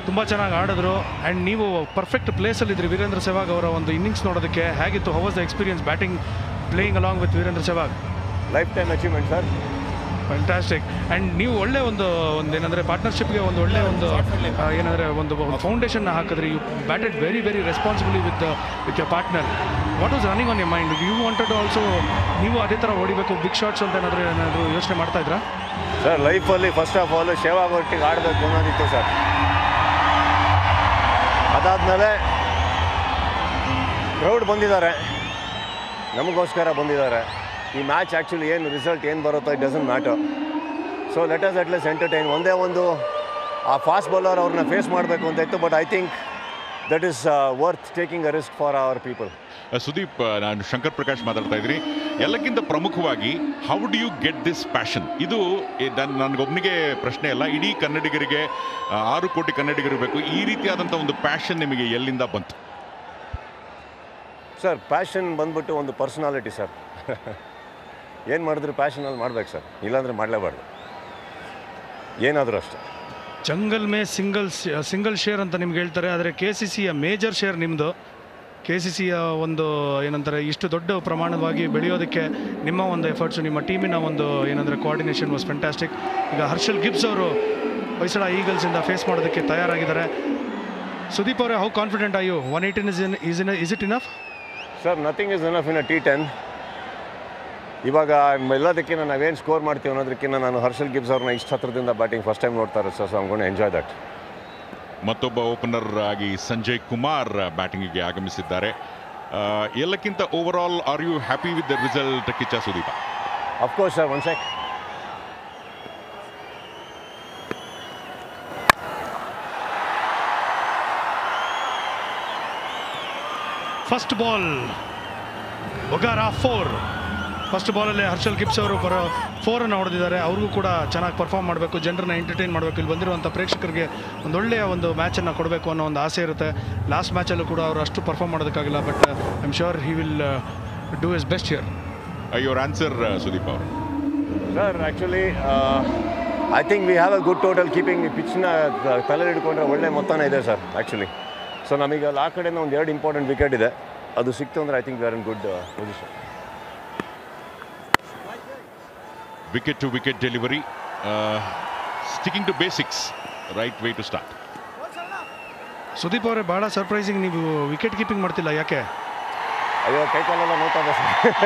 ತುಂಬ ಚೆನ್ನಾಗಿ ಆಡಿದ್ರು. ಆ್ಯಂಡ್ ನೀವು ಪರ್ಫೆಕ್ಟ್ ಪ್ಲೇಸಲ್ಲಿದ್ರಿ ವೀರೇಂದ್ರ ಸೆಹ್ವಾಗ್ ಅವರ ಒಂದು ಇನ್ನಿಂಗ್ಸ್ ನೋಡೋದಕ್ಕೆ. ಹೇಗಿತ್ತು, how was the experience batting playing along with Virender Sehwag? Life time achievement sir. Fantastic. And ನೀವು ಒಳ್ಳೆ ಒಂದೇನಂದರೆ ಪಾರ್ಟ್ನರ್ಶಿಪ್ಗೆ ಒಳ್ಳೆ ಏನಂದರೆ ಒಂದು ಫೌಂಡೇಶನ್ನ ಹಾಕಿದ್ರಿ. You batted very very responsibly with your partner. What was running on your mind? You wanted also ನೀವು ಅದೇ ಥರ ಹೊಡಿಬೇಕು ಬಿಗ್ ಶಾಟ್ಸ್ ಅಂತ ಏನಾದರೂ ಯೋಚನೆ ಮಾಡ್ತಾ ಇದ್ರಾ ಸರ್? ಲೈಫಲ್ಲಿ ಫಸ್ಟ್ ಆಫ್ ಆಲ್ ಸೆಹ್ವಾಗ್ ಒಟ್ಟಿಗೆ ಆಡಬೇಕು ಅನ್ನೋದಿತ್ತು ಸರ್. ಅದಾದಮೇಲೆ ಕ್ರೌಡ್ ಬಂದಿದ್ದಾರೆ, ನಮಗೋಸ್ಕರ ಬಂದಿದ್ದಾರೆ. ಈ ಮ್ಯಾಚ್ ಆ್ಯಕ್ಚುಲಿ ಏನು ರಿಸಲ್ಟ್ ಏನು ಬರುತ್ತೋ it doesn't matter. So let us at least entertain. ಒಂದೇ ಒಂದು ಆ ಫಾಸ್ಟ್ ಬೌಲರ್ ಅವ್ರನ್ನ ಫೇಸ್ ಮಾಡಬೇಕು ಅಂತ ಇತ್ತು. But I think that is worth taking a risk for our people. Sudeep, ನಾನು ಶಂಕರ್ ಪ್ರಕಾಶ್ ಮಾತಾಡ್ತಾ ಇದ್ದೀನಿ. ಎಲ್ಲಕ್ಕಿಂತ ಪ್ರಮುಖವಾಗಿ how do you get this passion? ಇದು ನನಗೊಬ್ಬನಿಗೆ ಪ್ರಶ್ನೆ ಅಲ್ಲ, ಇಡೀ ಕನ್ನಡಿಗರಿಗೆ 6 ಕೋಟಿ ಕನ್ನಡಿಗರು ಬೇಕು. ಈ ರೀತಿಯಾದಂಥ ಒಂದು ಪ್ಯಾಷನ್ ನಿಮಗೆ ಎಲ್ಲಿಂದ ಬಂತು? ಸರ್, ಪ್ಯಾಷನ್ ಬಂದ್ಬಿಟ್ಟು ಒಂದು ಪರ್ಸನಾಲಿಟಿ ಸರ್. ಏನು ಮಾಡಿದ್ರು ಪ್ಯಾಷನಲ್ಲಿ ಮಾಡ್ಬೇಕು ಸರ್, ಇಲ್ಲಾಂದರೆ ಮಾಡಲೇಬಾರ್ದು. ಏನಾದರೂ ಅಷ್ಟೇ. ಜಂಗಲ್ ಮೇ ಸಿಂಗಲ್ ಶೇರ್ ಅಂತ ನಿಮ್ಗೆ ಹೇಳ್ತಾರೆ, ಆದರೆ KCCಯ ಮೇಜರ್ ಶೇರ್ ನಿಮ್ಮದು. KCCಯ ಒಂದು ಏನಂತಾರೆ ಇಷ್ಟು ದೊಡ್ಡ ಪ್ರಮಾಣವಾಗಿ ಬೆಳೆಯೋದಕ್ಕೆ ನಿಮ್ಮ ಒಂದು ಎಫರ್ಟ್ಸು, ನಿಮ್ಮ ಟೀಮಿನ ಒಂದು ಏನಂದರೆ ಕೋಆರ್ಡಿನೇಷನ್ ವಾಸ್ ಫ್ಯಾಂಟಾಸ್ಟಿಕ್. ಈಗ ಹರ್ಷಲ್ ಗಿಬ್ಸ್ ಅವರು ಹೊಯ್ಸಳ ಈಗಲ್ಸಿಂದ ಫೇಸ್ ಮಾಡೋದಕ್ಕೆ ತಯಾರಾಗಿದ್ದಾರೆ. ಸುದೀಪ್ ಅವರೇ, how confident are you? 118 is it enough? Sir, nothing is enough in a T10. ಇವಾಗ ಎಲ್ಲದಕ್ಕಿಂತ ನಾವೇನು ಸ್ಕೋರ್ ಮಾಡ್ತೀವಿ ಅನ್ನೋದಕ್ಕಿಂತ ನಾನು ಹರ್ಷಲ್ ಗಿಬ್ಸ್ ಅವ್ರನ್ನ ಇಷ್ಟು ಹತ್ರದಿಂದ ಬ್ಯಾಟಿಂಗ್ ಫಸ್ಟ್ ಟೈಮ್ ನೋಡ್ತಾ ಇರೋದು sir. So I am going to enjoy that. ಮತ್ತೊಬ್ಬ ಓಪನರ್ ಆಗಿ ಸಂಜಯ್ ಕುಮಾರ್ ಬ್ಯಾಟಿಂಗಿಗೆ ಆಗಮಿಸಿದ್ದಾರೆ. ಎಲ್ಲಕ್ಕಿಂತ overall are you happy with the result Kiccha Sudeep? Of course sir. One sec. First ball ಒಗಾರ 4. ಫಸ್ಟ್ ಬಾಲಲ್ಲೇ ಹರ್ಷಲ್ ಗಿಬ್ಸ್ ಅವರು 4 ಹೊಡೆದಿದ್ದಾರೆ. ಅವ್ರಿಗೂ ಕೂಡ ಚೆನ್ನಾಗಿ ಪರ್ಫಾರ್ಮ್ ಮಾಡಬೇಕು, ಜನರನ್ನ ಎಂಟರ್ಟೈನ್ ಮಾಡಬೇಕು, ಇಲ್ಲಿ ಬಂದಿರುವಂಥ ಪ್ರೇಕ್ಷಕರಿಗೆ ಒಂದೊಳ್ಳೆಯ ಒಂದು ಮ್ಯಾಚನ್ನು ಕೊಡಬೇಕು ಅನ್ನೋ ಒಂದು ಆಸೆ ಇರುತ್ತೆ. ಲಾಸ್ಟ್ ಮ್ಯಾಚಲ್ಲೂ ಕೂಡ ಅವರು ಅಷ್ಟು ಪರ್ಫಾರ್ಮ್ ಮಾಡೋದಕ್ಕಾಗಿಲ್ಲ, but I am sure he will do his best here. Your answer Sudeep ಅವರು? Sir, actually I think we have a good total keeping. ಪಿಚ್ನ ತಲೆ ಹಿಡ್ಕೊಂಡ್ರೆ ಒಳ್ಳೆ ಮೊತ್ತನೇ ಇದೆ ಸರ್ ಆ್ಯಕ್ಚುಲಿ. ಸೊ ನಮಗೆ ಆ ಕಡೆಯಿಂದ ಒಂದು 2 ಇಂಪಾರ್ಟೆಂಟ್ ವಿಕೆಟ್ ಇದೆ. ಅದು ಸಿಕ್ತು ಅಂದರೆ I think we are in good position. Wicket to wicket delivery, sticking to basics, right way to start. Sudeep ಅವರೇ, ಭಾಳ ಸರ್ಪ್ರೈಸಿಂಗ್, ನೀವು ವಿಕೆಟ್ ಕೀಪಿಂಗ್ ಮಾಡ್ತಿಲ್ಲ, ಯಾಕೆ? ಅಯ್ಯೋ, ಕೈಕಾಲೆಲ್ಲ ನೋಡ್ತಾ ಇದೆ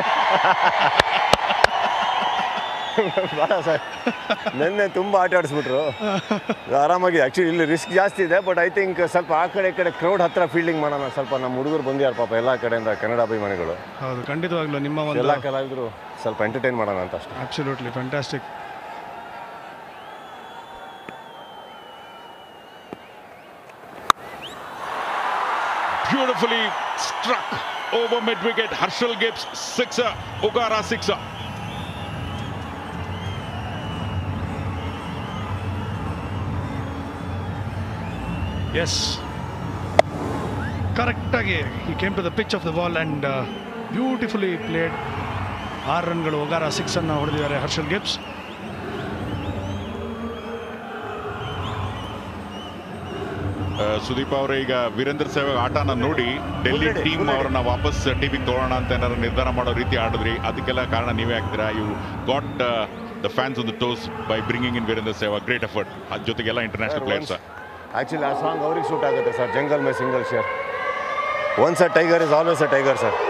ಸರ್. ಭಾಳ ಸರ್, ನೆನ್ನೆ ತುಂಬ ಆಟ ಆಡಿಸ್ಬಿಟ್ರು. ಆರಾಮಾಗಿ ಆ್ಯಕ್ಚುಲಿ ಇಲ್ಲಿ ರಿಸ್ಕ್ ಜಾಸ್ತಿ ಇದೆ, ಬಟ್ ಐ ಥಿಂಕ್ ಸ್ವಲ್ಪ ಆ ಕಡೆ ಈ ಕಡೆ ಕ್ರೌಡ್ ಹತ್ರ ಫೀಲ್ಡಿಂಗ್ ಮಾಡೋಣ. ಸ್ವಲ್ಪ ನಮ್ಮ ಹುಡುಗರು ಬಂದಿದ್ದಾರೆ ಪಾಪ ಎಲ್ಲ ಕಡೆಯಿಂದ, ಕನ್ನಡ ಅಭಿಮಾನಿಗಳು. ಹೌದು, ಖಂಡಿತವಾಗ್ಲೂ ನಿಮ್ಮ ಒಂದು ಎಲ್ಲ ಕಲಾವಿದರು ಸ್ವಲ್ಪ ಎಂಟರ್ಟೈನ್ ಮಾಡೋಣ ಅಂತ ಅಷ್ಟೇ. Absolutely fantastic. Beautifully struck over mid wicket. Harshal Gibbs sixer, Ogara sixer. Yes, ಕರೆಕ್ಟಾಗಿ he came to the pitch of the ball and beautifully played. 6 ರನ್ಗಳು, ಒಗಾರ 6 ಅನ್ನು ಹೊಡೆದಿದ್ದಾರೆ ಹರ್ಷಲ್ ಗಿಬ್ಸ್. ಸುದೀಪ್ ಅವರೇ, ಈಗ ವೀರೇಂದ್ರ ಸೆಹ್ವಾಗ್ ಆಟನ ನೋಡಿ ಡೆಲ್ಲಿ ಟೀಮ್ ಅವರನ್ನ ವಾಪಸ್ ಟೀಮಿಗೆ ತಗೊಳ್ಳೋಣ ಅಂತ ಏನಾದ್ರು ನಿರ್ಧಾರ ಮಾಡೋ ರೀತಿ ಆಡಿದ್ರಿ. ಅದಕ್ಕೆಲ್ಲ ಕಾರಣ ನೀವೇ ಆಗ್ತೀರಾ. You got the fans on the toss by bringing in Virender Sehwag. Great effort. ಅದ್ರ ಜೊತೆಗೆಲ್ಲ ಇಂಟರ್ನ್ಯಾಷನಲ್ ಪ್ಲೇಯರ್ಸ್. ಆ್ಯಕ್ಚುಲಿ ಆ ಸಾಂಗ್ ಅವ್ರಿಗೆ ಸೂಟ್ ಆಗುತ್ತೆ ಸರ್. ಜಂಗಲ್ ಮೇ ಸಿಂಗಲ್ ಶೇರ್. Once a tiger is always a tiger sir.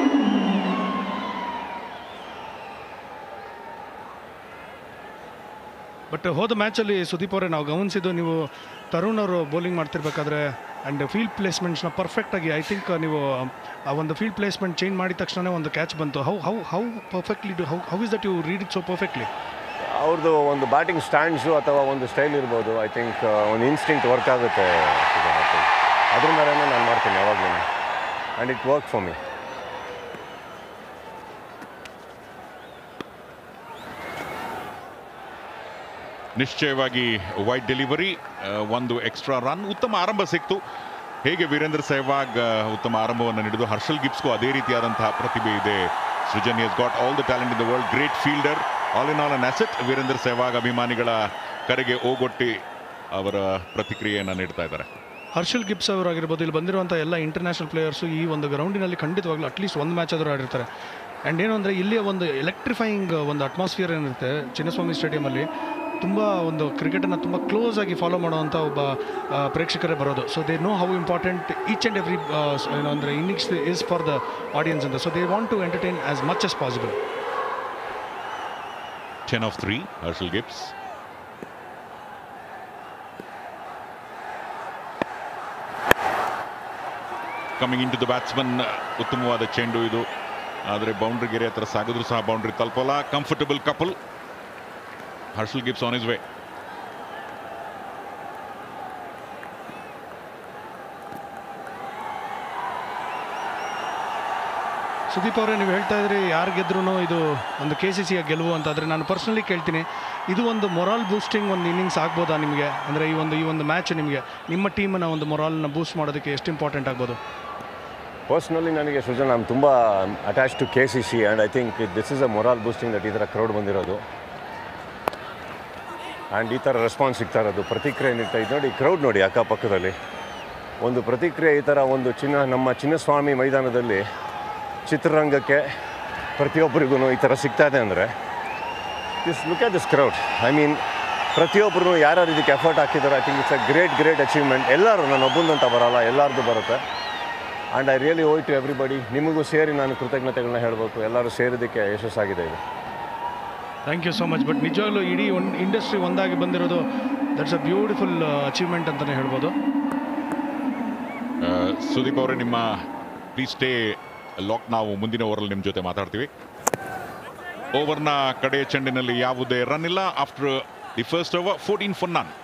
But ಹೋದ ಮ್ಯಾಚಲ್ಲಿ ಸುದೀಪ್ ಅವರೇ ನಾವು ಗಮನಿಸಿದ್ದು, ನೀವು ತರುಣ್ ಅವರು ಬೌಲಿಂಗ್ ಮಾಡ್ತಿರ್ಬೇಕಾದ್ರೆ ಆ್ಯಂಡ್ ಫೀಲ್ಡ್ ಪ್ಲೇಸ್ಮೆಂಟ್ಸ್ನ ಪರ್ಫೆಕ್ಟಾಗಿ, ಐ ಥಿಂಕ್ ನೀವು ಆ ಒಂದು ಫೀಲ್ಡ್ ಪ್ಲೇಸ್ಮೆಂಟ್ ಚೇಂಜ್ ಮಾಡಿದ ತಕ್ಷಣ ಒಂದು ಕ್ಯಾಚ್ ಬಂತು. How perfectly how is that you read it so perfectly? ಅವ್ರದ್ದು ಒಂದು ಬ್ಯಾಟಿಂಗ್ ಸ್ಟ್ಯಾಂಡ್ಸು ಅಥವಾ ಒಂದು ಸ್ಟೈಲ್ ಇರ್ಬೋದು. ಐ ಥಿಂಕ್ ಒಂದು ಇನ್ಸ್ಟಿಂಕ್ಟ್ ವರ್ಕ್ ಆಗುತ್ತೆ. ಅದರಿಂದಲೇ ನಾನು ಮಾಡ್ತೀನಿ ಯಾವಾಗಲೂ, and it work for me. ನಿಶ್ಚಯವಾಗಿ ವೈಡ್ ಡೆಲಿವರಿ, ಒಂದು ಎಕ್ಸ್ಟ್ರಾ ರನ್, ಉತ್ತಮ ಆರಂಭ ಸಿಕ್ತು. ಹೇಗೆ ವೀರೇಂದ್ರ ಸೆಹ್ವಾಗ್ ಉತ್ತಮ ಆರಂಭವನ್ನು ನೀಡಿದ್ದು, ಹರ್ಷಲ್ ಗಿಬ್ಸ್ಗೂ ಅದೇ ರೀತಿಯಾದಂತಹ ಪ್ರತಿಭೆ ಇದೆ. Srujan has got all the talent in the world. Great fielder, all in all an asset. Virender Sehwag ಅಭಿಮಾನಿಗಳ ಕರೆಗೆ ಓಗೊಟ್ಟಿ ಅವರ ಪ್ರತಿಕ್ರಿಯೆಯನ್ನು ನೀಡ್ತಾ ಇದ್ದಾರೆ. ಹರ್ಷಲ್ ಗಿಬ್ಸ್ ಅವರಾಗಿರ್ಬೋದು, ಇಲ್ಲಿ ಬಂದಿರುವಂಥ ಎಲ್ಲ ಇಂಟರ್ನ್ಯಾಷನಲ್ ಪ್ಲೇಯರ್ಸು ಈ ಒಂದು ಗ್ರೌಂಡಿನಲ್ಲಿ ಖಂಡಿತವಾಗ್ಲೂ ಅಟ್ಲೀಸ್ಟ್ ಒಂದು ಮ್ಯಾಚ್ ಆದರೂ ಆಡಿರ್ತಾರೆ. ಆ್ಯಂಡ್ ಏನು ಅಂದರೆ ಇಲ್ಲಿಯ ಒಂದು ಎಲೆಕ್ಟ್ರಿಫೈಯಿಂಗ್ ಒಂದು ಅಟ್ಮಾಸ್ಫಿಯರ್ ಏನಿರುತ್ತೆ ಚಿನ್ನಸ್ವಾಮಿ ಸ್ಟೇಡಿಯಮಲ್ಲಿ, ತುಂಬ ಒಂದು ಕ್ರಿಕೆಟನ್ನು ತುಂಬ ಕ್ಲೋಸ್ ಆಗಿ ಫಾಲೋ ಮಾಡುವಂಥ ಒಬ್ಬ ಪ್ರೇಕ್ಷಕರೇ ಬರೋದು. So they know how important each and every ಏನು ಅಂದರೆ innings is for the audience ಅಂತ. So they want to entertain as much as possible. 10 of 3, Herschel Gibbs. Coming into the batsman, ಉತ್ತಮವಾದ ಚೆಂಡು ಇದು. ಆದರೆ ಬೌಂಡ್ರಿ ಗೆರೆ ಹತ್ರ ಸಾಗಿದ್ರು ಸಹ ಬೌಂಡ್ರಿ ತಲುಪಲ್ಲ. Comfortable couple. Herschel Gibbs on his way. ಸುದೀಪ್ ಅವರೇ, ನೀವು ಹೇಳ್ತಾ ಇದ್ರಿ ಯಾರು ಗೆದ್ರೂ ಇದು ಒಂದು KCCಯ ಗೆಲುವು ಅಂತ. ಆದರೆ ನಾನು ಪರ್ಸ್ನಲಿ ಕೇಳ್ತೀನಿ, ಇದು ಒಂದು ಮೊರಾಲ್ ಬೂಸ್ಟಿಂಗ್ ಒಂದು ಇನ್ನಿಂಗ್ಸ್ ಆಗ್ಬೋದಾ ನಿಮಗೆ? ಅಂದರೆ ಈ ಒಂದು ಮ್ಯಾಚ್ ನಿಮಗೆ ನಿಮ್ಮ ಟೀಮನ್ನು ಒಂದು ಮೊರಾಲ್ನ ಬೂಸ್ಟ್ ಮಾಡೋದಕ್ಕೆ ಎಷ್ಟು ಇಂಪಾರ್ಟೆಂಟ್ ಆಗ್ಬೋದು? ಪರ್ಸ್ನಲಿ ನನಗೆ ಸೃಜನ್, ನಾನು ತುಂಬ attach to KCC and I think this is a moral boosting that ಈ ಥರ ಕ್ರೌಡ್ ಬಂದಿರೋದು ಆ್ಯಂಡ್ ಈ ಥರ ರೆಸ್ಪಾನ್ಸ್ ಸಿಗ್ತಾ ಇರೋದು, ಪ್ರತಿಕ್ರಿಯೆ ನೀಡ್ತಾ ಇದು ನೋಡಿ. ಕ್ರೌಡ್ ನೋಡಿ ಅಕ್ಕಪಕ್ಕದಲ್ಲಿ ಒಂದು ಪ್ರತಿಕ್ರಿಯೆ ಈ ಥರ ಒಂದು ನಮ್ಮ ಚಿನ್ನಸ್ವಾಮಿ ಮೈದಾನದಲ್ಲಿ ಚಿತ್ರರಂಗಕ್ಕೆ ಪ್ರತಿಯೊಬ್ಬರಿಗೂ ಈ ಥರ ಸಿಗ್ತಾ ಇದೆ ಅಂದರೆ look at this crowd. I mean ಪ್ರತಿಯೊಬ್ಬರು ಯಾರ್ಯಾರು ಇದಕ್ಕೆ ಎಫರ್ಟ್ ಹಾಕಿದ್ದಾರೆ, I think it's a great achievement. ಎಲ್ಲರೂ ನಾನು ಒಬ್ಬಂದಂತ ಬರೋಲ್ಲ, ಎಲ್ಲರದ್ದು ಬರುತ್ತೆ. And I really owe to everybody. ನಿಮಗೂ ಸೇರಿ ನಾನು ಕೃತಜ್ಞತೆಗಳನ್ನ ಹೇಳಬೇಕು, ಎಲ್ಲರೂ ಸೇರಿದ್ದಕ್ಕೆ ಯಶಸ್ಸಾಗಿದೆ ಇದು. Thank you so much. But ನಿಜವಾಗ್ಲೂ ಇಡೀ ಇಂಡಸ್ಟ್ರಿ ಒಂದಾಗಿ ಬಂದಿರೋದು ದಟ್ಸ್ ಅ ಬ್ಯೂಟಿಫುಲ್ ಅಚೀವ್ಮೆಂಟ್ ಅಂತಲೇ ಹೇಳ್ಬೋದು. ಸುದೀಪ್ ಅವರೇ, ನಿಮ್ಮ ಪ್ಲೀಸ್ ಸ್ಟೇ ಲಾಕ್. ನಾವು ಮುಂದಿನ ಓವರಲ್ಲಿ ನಿಮ್ಮ ಜೊತೆ ಮಾತಾಡ್ತೀವಿ. ಓವರ್ನ ಕಡೆ ಚೆಂಡಿನಲ್ಲಿ ಯಾವುದೇ ರನ್ ಇಲ್ಲ. After the first over 14 for none.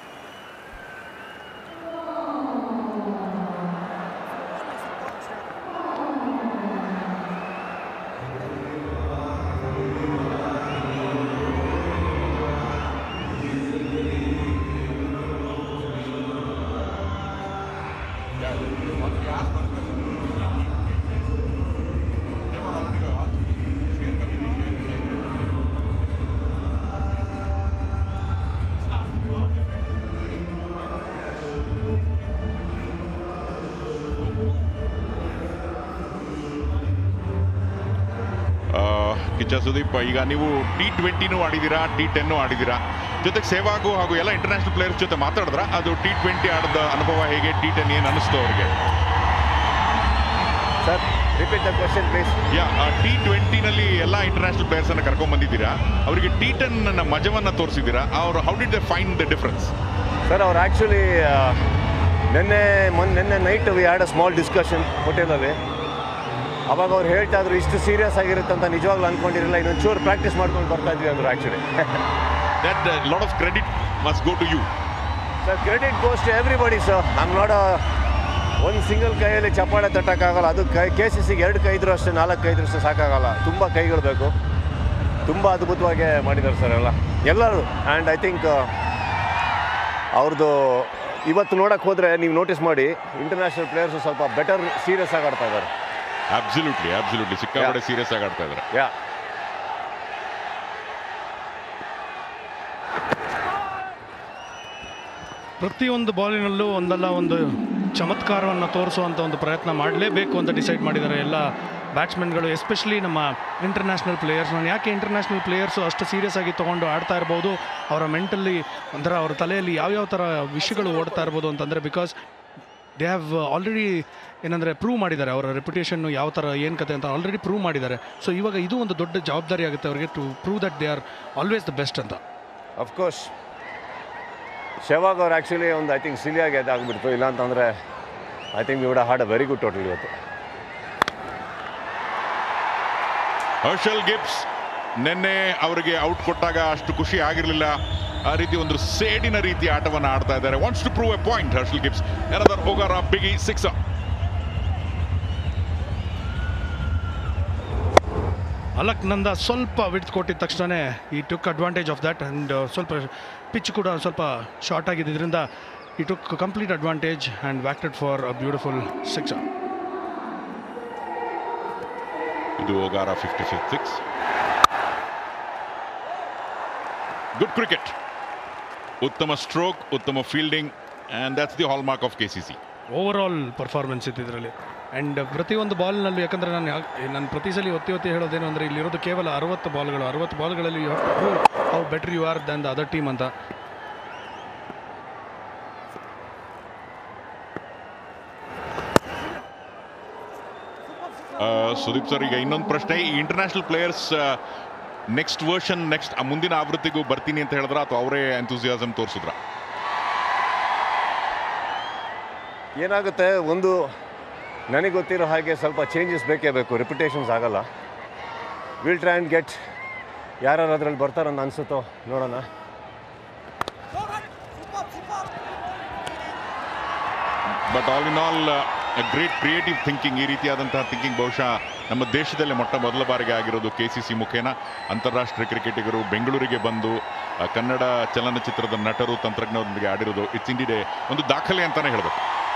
Kiccha Sudeep, ಈಗ ನೀವು T20 ಆಡಿದ್ದೀರಾ, T10 ಆಡಿದ್ದೀರಾ, ಜೊತೆಗೆ ಸೆಹ್ವಾಗ್ ಹಾಗೂ ಎಲ್ಲ ಇಂಟರ್ನ್ಯಾಷನಲ್ ಪ್ಲೇಯರ್ಸ್ ಜೊತೆ ಮಾತಾಡಿದ್ರ? ಅದು T20 ಆಡಿದ ಅನುಭವ ಹೇಗೆ, T10 ಏನು ಅನಿಸ್ತು ಅವರಿಗೆ? Sir, repeat the question please. T20ನಲ್ಲಿ ಎಲ್ಲ ಇಂಟರ್ನ್ಯಾಷನಲ್ ಪ್ಲೇಯರ್ಸನ್ನು ಕರ್ಕೊಂಡು ಬಂದಿದ್ದೀರಾ, ಅವರಿಗೆ T10 ಮಜವನ್ನು ತೋರಿಸಿದ್ದೀರಾ. ಅವರು how did they find the difference? Sir, ಅವ್ರು ಆ್ಯಕ್ಚುಲಿ ನಿನ್ನೆ night we had a small discussion ಹೋಟೆಲಲ್ಲಿ. ಅವಾಗ ಅವ್ರು ಹೇಳ್ತಾ ಇದ್ರು ಇಷ್ಟು ಸೀರಿಯಸ್ ಆಗಿರುತ್ತೆ ಅಂತ ನಿಜವಾಗ್ಲೂ ಅಂದ್ಕೊಂಡಿರಲಿಲ್ಲ, ಇನ್ನೊಂದು ಚೂರು ಪ್ರಾಕ್ಟೀಸ್ ಮಾಡ್ಕೊಂಡು ಬರ್ತಾ ಇದ್ವಿ ಅಂದರು. Actually that lot of credit must go to you. Sir, credit goes to everybody sir. ನಮ್ಮ ನೋಡ ಒಂದು ಸಿಂಗಲ್ ಕೈಯಲ್ಲಿ ಚಪ್ಪಾಳೆ ತಟ್ಟೋಕ್ಕಾಗಲ್ಲ. ಅದು KCCಗೆ 2 ಕೈ ಇದ್ರೂ ಅಷ್ಟೇ, 4 ಕೈ ಇದ್ರೂ ಅಷ್ಟೇ ಸಾಕಾಗಲ್ಲ. ತುಂಬ ಕೈಗಳು ಬೇಕು. ತುಂಬ ಅದ್ಭುತವಾಗಿ ಮಾಡಿದ್ದಾರೆ ಸರ್ ಎಲ್ಲರೂ. ಆ್ಯಂಡ್ ಐ ಥಿಂಕ್ ಅವ್ರದ್ದು ಇವತ್ತು ನೋಡೋಕ್ಕೆ ಹೋದರೆ ನೀವು ನೋಟಿಸ್ ಮಾಡಿ, ಇಂಟರ್ನ್ಯಾಷನಲ್ ಪ್ಲೇಯರ್ಸು ಸ್ವಲ್ಪ ಬೆಟರ್ ಸೀರಿಯಸ್ ಆಗಿ ಆಡ್ತಾ ಇದ್ದಾರೆ. ಅಬ್ಸಲ್ಯೂಟ್ಲಿ ಸಿಕ್ಕಾಪಟ್ಟೆ ಸೀರಿಯಸ್ ಆಗಿ ಆಡ್ತಾ ಇದ್ದಾರೆ. ಪ್ರತಿಯೊಂದು ಬಾಲಿನಲ್ಲೂ ಒಂದಲ್ಲ ಒಂದು ಚಮತ್ಕಾರವನ್ನು ತೋರಿಸುವಂಥ ಒಂದು ಪ್ರಯತ್ನ ಮಾಡಲೇಬೇಕು ಅಂತ ಡಿಸೈಡ್ ಮಾಡಿದ್ದಾರೆ ಎಲ್ಲ ಬ್ಯಾಟ್ಸ್ಮನ್ಗಳು, ಎಸ್ಪೆಷಲಿ ನಮ್ಮ ಇಂಟರ್ನ್ಯಾಷನಲ್ ಪ್ಲೇಯರ್ಸ್. ನಾನು ಯಾಕೆ ಇಂಟರ್ನ್ಯಾಷನಲ್ ಪ್ಲೇಯರ್ಸು ಅಷ್ಟು ಸೀರಿಯಸ್ ಆಗಿ ತೊಗೊಂಡು ಆಡ್ತಾ ಇರ್ಬೋದು, ಅವರ ಮೆಂಟಲಿ ಒಂಥರ ಅವ್ರ ತಲೆಯಲ್ಲಿ ಯಾವ್ಯಾವ ಥರ ವಿಷಯಗಳು ಓಡ್ತಾ ಇರ್ಬೋದು ಅಂತಂದರೆ, ಬಿಕಾಸ್ ದೇ ಹ್ಯಾವ್ ಆಲ್ರೆಡಿ ಏನಂದರೆ ಪ್ರೂವ್ ಮಾಡಿದ್ದಾರೆ. ಅವರ ರೆಪ್ಯುಟೇಷನ್ನು ಯಾವ ಥರ ಏನು ಕತೆ ಅಂತ ಆಲ್ರೆಡಿ ಪ್ರೂವ್ ಮಾಡಿದ್ದಾರೆ. ಸೊ ಇವಾಗ ಇದು ಒಂದು ದೊಡ್ಡ ಜವಾಬ್ದಾರಿ ಆಗುತ್ತೆ ಅವರಿಗೆ, to prove that they are always the best ಅಂತ. ಅಫ್ಕೋರ್ಸ್ ಸೆಹ್ವಾಗ್ ಅವ್ರು ಆ್ಯಕ್ಚುಲಿ ಒಂದು ಐ ಥಿಂಕ್ ಸಿಲಿಯಾಗಿ ಅದಾಗ್ಬಿಡ್ತು. ಇಲ್ಲ ಅಂತಂದರೆ I think we would had a very good total ಇವತ್ತು. ಹರ್ಷಲ್ ಗಿಬ್ಸ್ ನಿನ್ನೆ ಅವರಿಗೆ ಔಟ್ ಕೊಟ್ಟಾಗ ಅಷ್ಟು ಖುಷಿ ಆಗಿರಲಿಲ್ಲ. ಆ ರೀತಿ ಒಂದು ಸೇಡಿನ ರೀತಿ ಆಟವನ್ನು ಆಡ್ತಾ ಇದ್ದಾರೆ. Wants to prove a point Herschelle Gibbs. Another ಓಗಾರ ಬಿಗಿ 6. ಅಲಕ್ನಂದ ಸ್ವಲ್ಪ ವಿಡ್ತ್ ಕೊಟ್ಟಿದ ತಕ್ಷಣ ಈ took advantage of that. And ಸ್ವಲ್ಪ ಪಿಚ್ ಕೂಡ ಸ್ವಲ್ಪ ಶಾರ್ಟ್ ಆಗಿದ್ದರಿಂದ ಈ took complete advantage and whacked for a beautiful 6. ಇದು ಓಗಾರ 56. Good cricket. ಉತ್ತಮ ಸ್ಟ್ರೋಕ್, ಉತ್ತಮ fielding, and that's the hallmark of KCC. Overall performance ಇತ್ತು ಇದರಲ್ಲಿ. ಆ್ಯಂಡ್ ಪ್ರತಿಯೊಂದು ಬಾಲ್ನಲ್ಲೂ, ಯಾಕಂದರೆ ನಾನು ಪ್ರತಿ ಸಲ ಒತ್ತಿ ಹೇಳೋದೇನು ಅಂದರೆ ಇಲ್ಲಿರೋದು ಕೇವಲ 60 ಬಾಲ್ಗಳು. 60 ಬಾಲ್ಗಳಲ್ಲಿ you have to prove how better you are than the other team ಅಂತ. ಸುದೀಪ್ ಸರ್, ಈಗ ಇನ್ನೊಂದು ಪ್ರಶ್ನೆ. ಈ international players next version, next ಮುಂದಿನ ಆವೃತ್ತಿಗೂ ಬರ್ತೀನಿ ಅಂತ ಹೇಳಿದ್ರ ಅಥವಾ ಅವರೇ ಎಂಥೂಸಿಯಾಸಮ್ ತೋರಿಸಿದ್ರ? ಏನಾಗುತ್ತೆ, ಒಂದು ನನಗೆ ಗೊತ್ತಿರೋ ಹಾಗೆ ಸ್ವಲ್ಪ ಚೇಂಜಸ್ ಬೇಕೇ ಬೇಕು, ರಿಪಿಟೇಷನ್ಸ್ ಆಗಲ್ಲ. ವಿಲ್ ಟ್ರೈ ಆ್ಯಂಡ್ ಗೆಟ್ ಯಾರು ಅದರಲ್ಲಿ ಬರ್ತಾರಂತ ಅನಿಸುತ್ತೋ, ನೋಡೋಣ. But all in all great creative thinking. ಈ ರೀತಿಯಾದಂತಹ ಥಿಂಕಿಂಗ್ ಬಹುಶಃ ನಮ್ಮ ದೇಶದಲ್ಲೇ ಮೊದಲ ಬಾರಿಗೆ ಆಗಿರೋದು. KCC ಮುಖೇನ ಅಂತಾರಾಷ್ಟ್ರೀಯ ಕ್ರಿಕೆಟಿಗರು ಬೆಂಗಳೂರಿಗೆ ಬಂದು ಕನ್ನಡ ಚಲನಚಿತ್ರದ ನಟರು, ತಂತ್ರಜ್ಞರೊಂದಿಗೆ ಆಡಿರೋದು ಇಟ್ಸ್ ಇಂಡಿಯಾ ಒಂದು ದಾಖಲೆ ಅಂತಲೇ ಹೇಳಬೇಕು.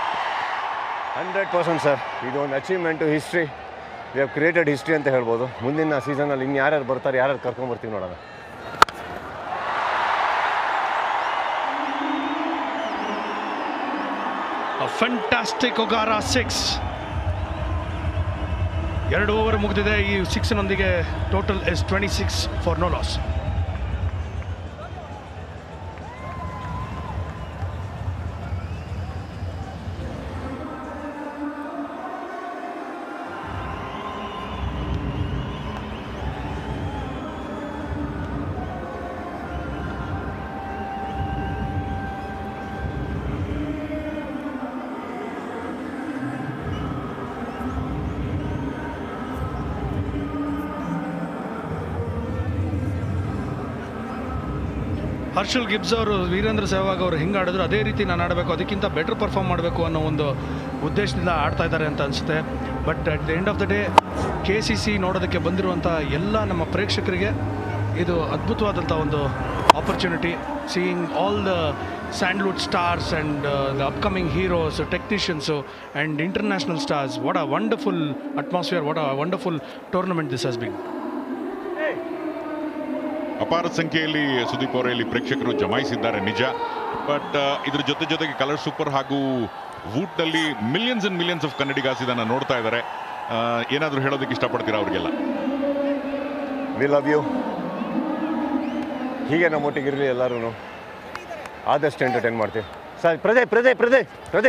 100% ಸರ್, ಇದು ಒಂದು achievement, history. We have created history ಅಂತ ಹೇಳ್ಬೋದು. ಮುಂದಿನ ಸೀಸನಲ್ಲಿ ಇನ್ನು ಯಾರ್ಯಾರು ಬರ್ತಾರೆ, ಯಾರ್ಯಾರು ಕರ್ಕೊಂಡ್ಬರ್ತೀವಿ ನೋಡೋಣ. A fantastic Ogara 6. 2 ಓವರ್ ಮುಗಿದಿದೆ. ಈ 6ನೊಂದಿಗೆ total is 26 for no loss. Herschelle Gibbs ಅವರು, ವೀರೇಂದ್ರ ಸೆಹ್ವಾಗ್ ಅವರು ಹೆಂಗೆ ಆಡಿದ್ರು ಅದೇ ರೀತಿ ನಾನು ಆಡಬೇಕು, ಅದಕ್ಕಿಂತ ಬೆಟರ್ ಪರ್ಫಾರ್ಮ್ ಮಾಡಬೇಕು ಅನ್ನೋ ಒಂದು ಉದ್ದೇಶದಿಂದ ಆಡ್ತಾ ಇದ್ದಾರೆ ಅಂತ ಅನಿಸುತ್ತೆ. But at the end of the day KCC ನೋಡೋದಕ್ಕೆ ಬಂದಿರುವಂಥ ಎಲ್ಲ ನಮ್ಮ ಪ್ರೇಕ್ಷಕರಿಗೆ ಇದು ಅದ್ಭುತವಾದಂಥ ಒಂದು opportunity. Seeing all the Sandalwood stars and the upcoming heroes, technicians and international stars. What a wonderful atmosphere, what a wonderful tournament this has been. ಅಪಾರ ಸಂಖ್ಯೆಯಲ್ಲಿ ಸುದೀಪ್ ಅವರೇ ಇಲ್ಲಿ ಪ್ರೇಕ್ಷಕರು ಜಮಾಯಿಸಿದ್ದಾರೆ ನಿಜ. ಬಟ್ ಇದ್ರ ಜೊತೆಗೆ ಕಲರ್ ಸೂಪರ್ ಹಾಗೂ ವೂಟ್ನಲ್ಲಿ millions and millions of Kannadigas ಇದನ್ನು ನೋಡ್ತಾ ಇದ್ದಾರೆ. ಏನಾದರೂ ಹೇಳೋದಕ್ಕೆ ಇಷ್ಟಪಡ್ತೀರಾ ಅವ್ರಿಗೆಲ್ಲ? We love you. ಹೀಗೆ ನಮ್ಮೊಟ್ಟಿಗಿರಲಿ ಎಲ್ಲರೂ, ಆದಷ್ಟು ಎಂಟರ್ಟೈನ್ ಮಾಡ್ತೀವಿ. ಸರ್, ಪ್ರದೇ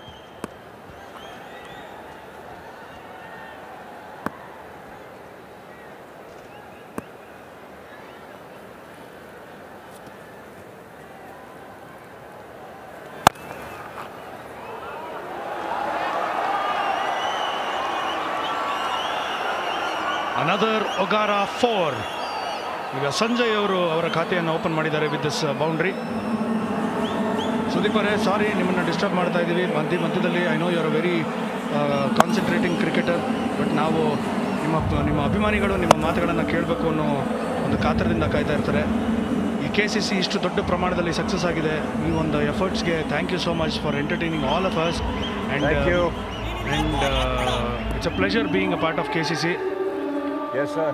ಅನದರ್ ಒಗಾರಾ 4. ಈಗ ಸಂಜಯ್ ಅವರು ಅವರ ಖಾತೆಯನ್ನು ಓಪನ್ ಮಾಡಿದ್ದಾರೆ ವಿತ್ ದಿಸ್ ಬೌಂಡ್ರಿ. ಸುದೀಪ್ ಅವರೇ, ಸಾರಿ ನಿಮ್ಮನ್ನು ಡಿಸ್ಟರ್ಬ್ ಮಾಡ್ತಾ ಇದ್ದೀವಿ ಮಧ್ಯದಲ್ಲಿ. I know you are a very concentrating cricketer, but ನಾವು ನಿಮ್ಮ ಅಭಿಮಾನಿಗಳು ನಿಮ್ಮ ಮಾತುಗಳನ್ನು ಕೇಳಬೇಕು ಅನ್ನೋ ಒಂದು ಕಾತರದಿಂದ ಕಾಯ್ತಾ ಇರ್ತಾರೆ. ಈ KCC ಇಷ್ಟು ದೊಡ್ಡ ಪ್ರಮಾಣದಲ್ಲಿ ಸಕ್ಸಸ್ ಆಗಿದೆ. ಈ ಒಂದು ಎಫರ್ಟ್ಸ್ಗೆ thank you so much for entertaining all of us. And it's a pleasure being a part of KCC. Yes, sir.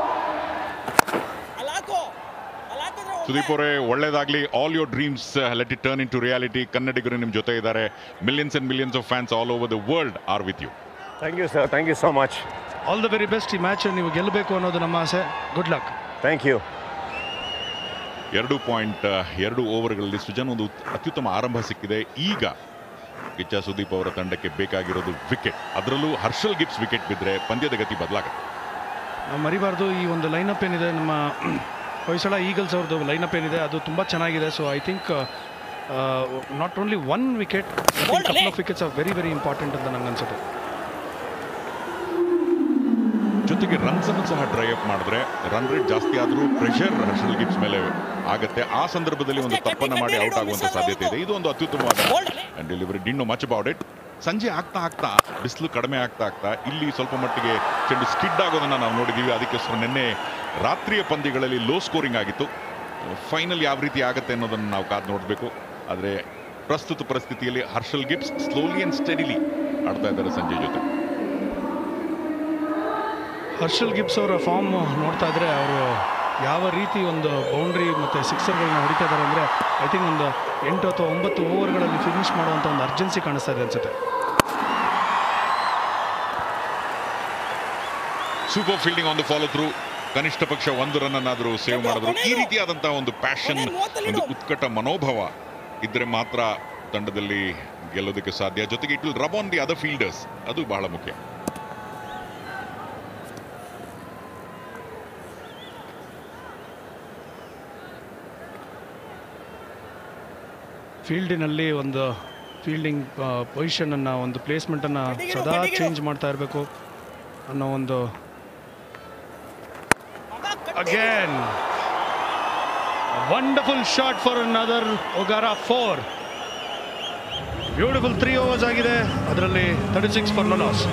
Sudeep ಅವರೇ, ಒಳ್ಳೇದಾಗಲಿ. All your dreams let it turn into reality. ಕನ್ನಡಿಗರು ನಿಮ್ಮ ಜೊತೆ ಇದ್ದಾರೆ. Millions and millions of fans all over the world are with you. Thank you sir, thank you so much. All the very best. ಈ match ನೀವು ಗೆಲ್ಲಬೇಕು ಅನ್ನೋದು ನಮ್ಮ ಆಸೆ. Good luck. Thank you. 2.2 ಓವರ್ಗಳಲ್ಲಿ ಸೃಜನ್ ಒಂದು ಅತ್ಯುತ್ತಮ ಆರಂಭ ಸಿಕ್ಕಿದೆ. ಈಗ ಕಿಚ್ಚ ಸುದೀಪ್ ಅವರ ತಂಡಕ್ಕೆ ಬೇಕಾಗಿರೋದು ವಿಕೆಟ್. ಅದರಲ್ಲೂ ಹರ್ಷಲ್ ಗಿಬ್ಸ್ ವಿಕೆಟ್ ಬಿದ್ದರೆ ಪಂದ್ಯದ ಗತಿ ಬದಲಾಗುತ್ತೆ. ನಾವು ಮರಿಬಾರ್ದು. ಈ ಒಂದು ಲೈನಪ್ ಏನಿದೆ, ನಮ್ಮ ಹೊಯ್ಸಳ ಈಗಲ್ಸ್ ಅವ್ರದ್ದು ಲೈನಪ್ ಏನಿದೆ, ಅದು ತುಂಬ ಚೆನ್ನಾಗಿದೆ. So I think not only 1 wicket, couple of wickets are very very important ಅಂತ ನಂಗೆ ಅನ್ಸುತ್ತೆ. ಜೊತೆಗೆ ರನ್ಸ್ ಅನ್ನು ಸಹ ಡ್ರೈ ಅಪ್ ಮಾಡಿದ್ರೆ ರನ್ ರೇಟ್ ಜಾಸ್ತಿ ಆದರೂ ಪ್ರೆಷರ್ ಹರ್ಷಲ್ ಗಿಬ್ಸ್ ಮೇಲೆ ಆಗುತ್ತೆ. ಆ ಸಂದರ್ಭದಲ್ಲಿ ಒಂದು ತಪ್ಪನ್ನು ಮಾಡಿ ಔಟ್ ಆಗುವಂಥ ಸಾಧ್ಯತೆ ಇದೆ. ಇದು ಒಂದು ಅತ್ಯುತ್ತಮವಾದ delivery. Did no much about it. ಸಂಜೆ ಆಗ್ತಾ ಬಿಸಿಲು ಕಡಿಮೆ ಆಗ್ತಾ ಇಲ್ಲಿ ಸ್ವಲ್ಪ ಮಟ್ಟಿಗೆ ಚೆಂಡು ಸ್ಕಿಡ್ ಆಗೋದನ್ನು ನಾವು ನೋಡಿದ್ದೀವಿ. ಅದಕ್ಕೆ ನಿನ್ನೆ ರಾತ್ರಿಯ ಪಂದ್ಯಗಳಲ್ಲಿ ಲೋ ಸ್ಕೋರಿಂಗ್ ಆಗಿತ್ತು. ಫೈನಲ್ ಯಾವ ರೀತಿ ಆಗುತ್ತೆ ಅನ್ನೋದನ್ನು ನಾವು ಕಾದು ನೋಡಬೇಕು. ಆದರೆ ಪ್ರಸ್ತುತ ಪರಿಸ್ಥಿತಿಯಲ್ಲಿ Herschelle Gibbs slowly and steadily ಆಡ್ತಾ ಇದ್ದಾರೆ ಸಂಜೆ ಜೊತೆ. ಹರ್ಷಲ್ ಗಿಬ್ಸ್ ಅವರ ಫಾರ್ಮ್ ನೋಡ್ತಾ ಇದ್ರೆ ಅವರು ಯಾವ ರೀತಿ ಒಂದು ಬೌಂಡ್ರಿ ಮತ್ತು ಸಿಕ್ಸರ್ಗಳನ್ನ ಹೊಡಿತಾ ಇದ್ದಾರೆ ಅಂದರೆ ಐ ಥಿಂಕ್ ಒಂದು 8 ಅಥವಾ 9 ಓವರ್ಗಳಲ್ಲಿ ಫಿನಿಷ್ ಮಾಡುವಂಥ ಒಂದು ಅರ್ಜೆನ್ಸಿ ಕಾಣಿಸ್ತಾ ಇದೆ ಅನ್ಸುತ್ತೆ. Super fielding on the follow through. ಕನಿಷ್ಠ ಪಕ್ಷ 1 ರನ್ ಅನ್ನಾದರೂ ಸೇವ್ ಮಾಡಿದ್ರು. ಈ ರೀತಿಯಾದಂತಹ ಒಂದು ಪ್ಯಾಷನ್, ಒಂದು ಉತ್ಕಟ ಮನೋಭಾವ ಇದ್ರೆ ಮಾತ್ರ ತಂಡದಲ್ಲಿ ಗೆಲ್ಲೋದಕ್ಕೆ ಸಾಧ್ಯ. ಜೊತೆಗೆ it will rub on the other fielders, ಅದು ಬಹಳ ಮುಖ್ಯ. ಫೀಲ್ಡಿನಲ್ಲಿ ಒಂದು ಫೀಲ್ಡಿಂಗ್ ಪೊಸಿಷನನ್ನು, ಒಂದು ಪ್ಲೇಸ್ಮೆಂಟನ್ನು ಸದಾ ಚೇಂಜ್ ಮಾಡ್ತಾ ಇರಬೇಕು ಅನ್ನೋ ಒಂದು. Again wonderful shot for another ಒಗಾರಾ 4. ಬ್ಯೂಟಿಫುಲ್ 3 overs ಆಗಿದೆ, ಅದರಲ್ಲಿ 36 for no loss.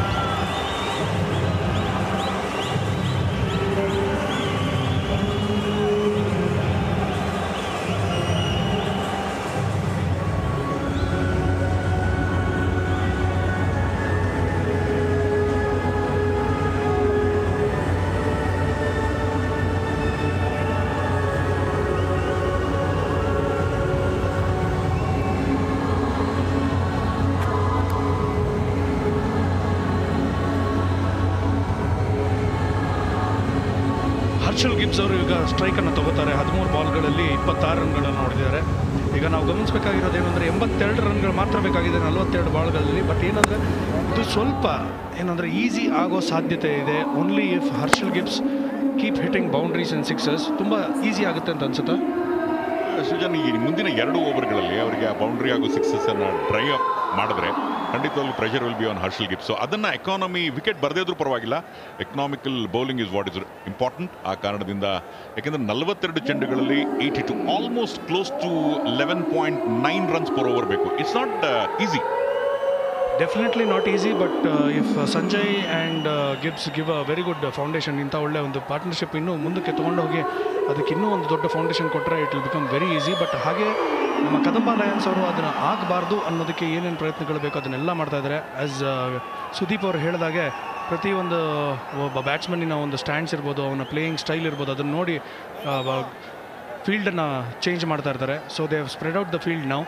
Herschelle Gibbs ಅವರು ಈಗ ಸ್ಟ್ರೈಕನ್ನು ತಗೋತಾರೆ. 13 ಬಾಲ್ಗಳಲ್ಲಿ 26 ರನ್ಗಳನ್ನು ಹೊಡೆದಿದ್ದಾರೆ. ಈಗ ನಾವು ಗಮನಿಸಬೇಕಾಗಿರೋದು ಏನಂದರೆ 82 ರನ್ಗಳು ಮಾತ್ರ ಬೇಕಾಗಿದೆ 42 ಬಾಲ್ಗಳಲ್ಲಿ. ಬಟ್ ಏನಂದರೆ ಇದು ಸ್ವಲ್ಪ ಏನಂದರೆ ಈಸಿ ಆಗೋ ಸಾಧ್ಯತೆ ಇದೆ. Only if Herschelle Gibbs keep hitting boundaries and sixers ತುಂಬ ಈಸಿ ಆಗುತ್ತೆ ಅಂತ ಅನ್ಸುತ್ತೆ. ಸುಜನ್, ಈ ಮುಂದಿನ 2 ಓವರ್ಗಳಲ್ಲಿ ಅವರಿಗೆ ಆ ಬೌಂಡ್ರಿ ಹಾಗೂ ಸಿಕ್ಸಸ್ಸನ್ನು ಡ್ರೈ ಅಪ್ ಮಾಡಿದ್ರೆ ಖಂಡಿತವಾಗ್ಲೂ pressure will be on Herschelle Gibbs. So ಅದನ್ನು ಎಕಾನಮಿ ವಿಕೆಟ್ ಬರದೇ ಇದ್ರೂ ಪರವಾಗಿಲ್ಲ, economical bowling is what is important. ಆ ಕಾರಣದಿಂದ ಯಾಕೆಂದರೆ 42 ಚೆಂಡುಗಳಲ್ಲಿ 82, almost close to 11.9 runs per over ಬೇಕು. It's not easy. Definitely not easy, but if Sanjay and Gibbs give a very good foundation, ಇಂಥ ಒಳ್ಳೆ ಒಂದು ಪಾರ್ಟ್ನರ್ಶಿಪ್ ಇನ್ನೂ ಮುಂದಕ್ಕೆ ತೊಗೊಂಡು ಹೋಗಿ ಅದಕ್ಕೆ ಇನ್ನೂ ಒಂದು ದೊಡ್ಡ ಫೌಂಡೇಶನ್ ಕೊಟ್ಟರೆ it will become very easy. But ಹಾಗೆ ನಮ್ಮ ಕದಂಬ ಲಯನ್ಸ್ ಅವರು ಅದನ್ನು ಆಗಬಾರ್ದು ಅನ್ನೋದಕ್ಕೆ ಏನೇನು ಪ್ರಯತ್ನಗಳು ಬೇಕು ಅದನ್ನೆಲ್ಲ ಮಾಡ್ತಾ ಇದ್ದಾರೆ. ಆ್ಯಸ್ ಸುದೀಪ್ ಅವರು ಹೇಳಿದಾಗೆ ಪ್ರತಿಯೊಂದು ಒಬ್ಬ ಬ್ಯಾಟ್ಸ್ಮನ್ನಿನ ಒಂದು ಸ್ಟ್ಯಾಂಡ್ಸ್ ಇರ್ಬೋದು, ಅವನ ಪ್ಲೇಯಿಂಗ್ ಸ್ಟೈಲ್ ಇರ್ಬೋದು, ಅದನ್ನು ನೋಡಿ ಫೀಲ್ಡನ್ನು ಚೇಂಜ್ ಮಾಡ್ತಾ ಇರ್ತಾರೆ. So they have spread out the field now.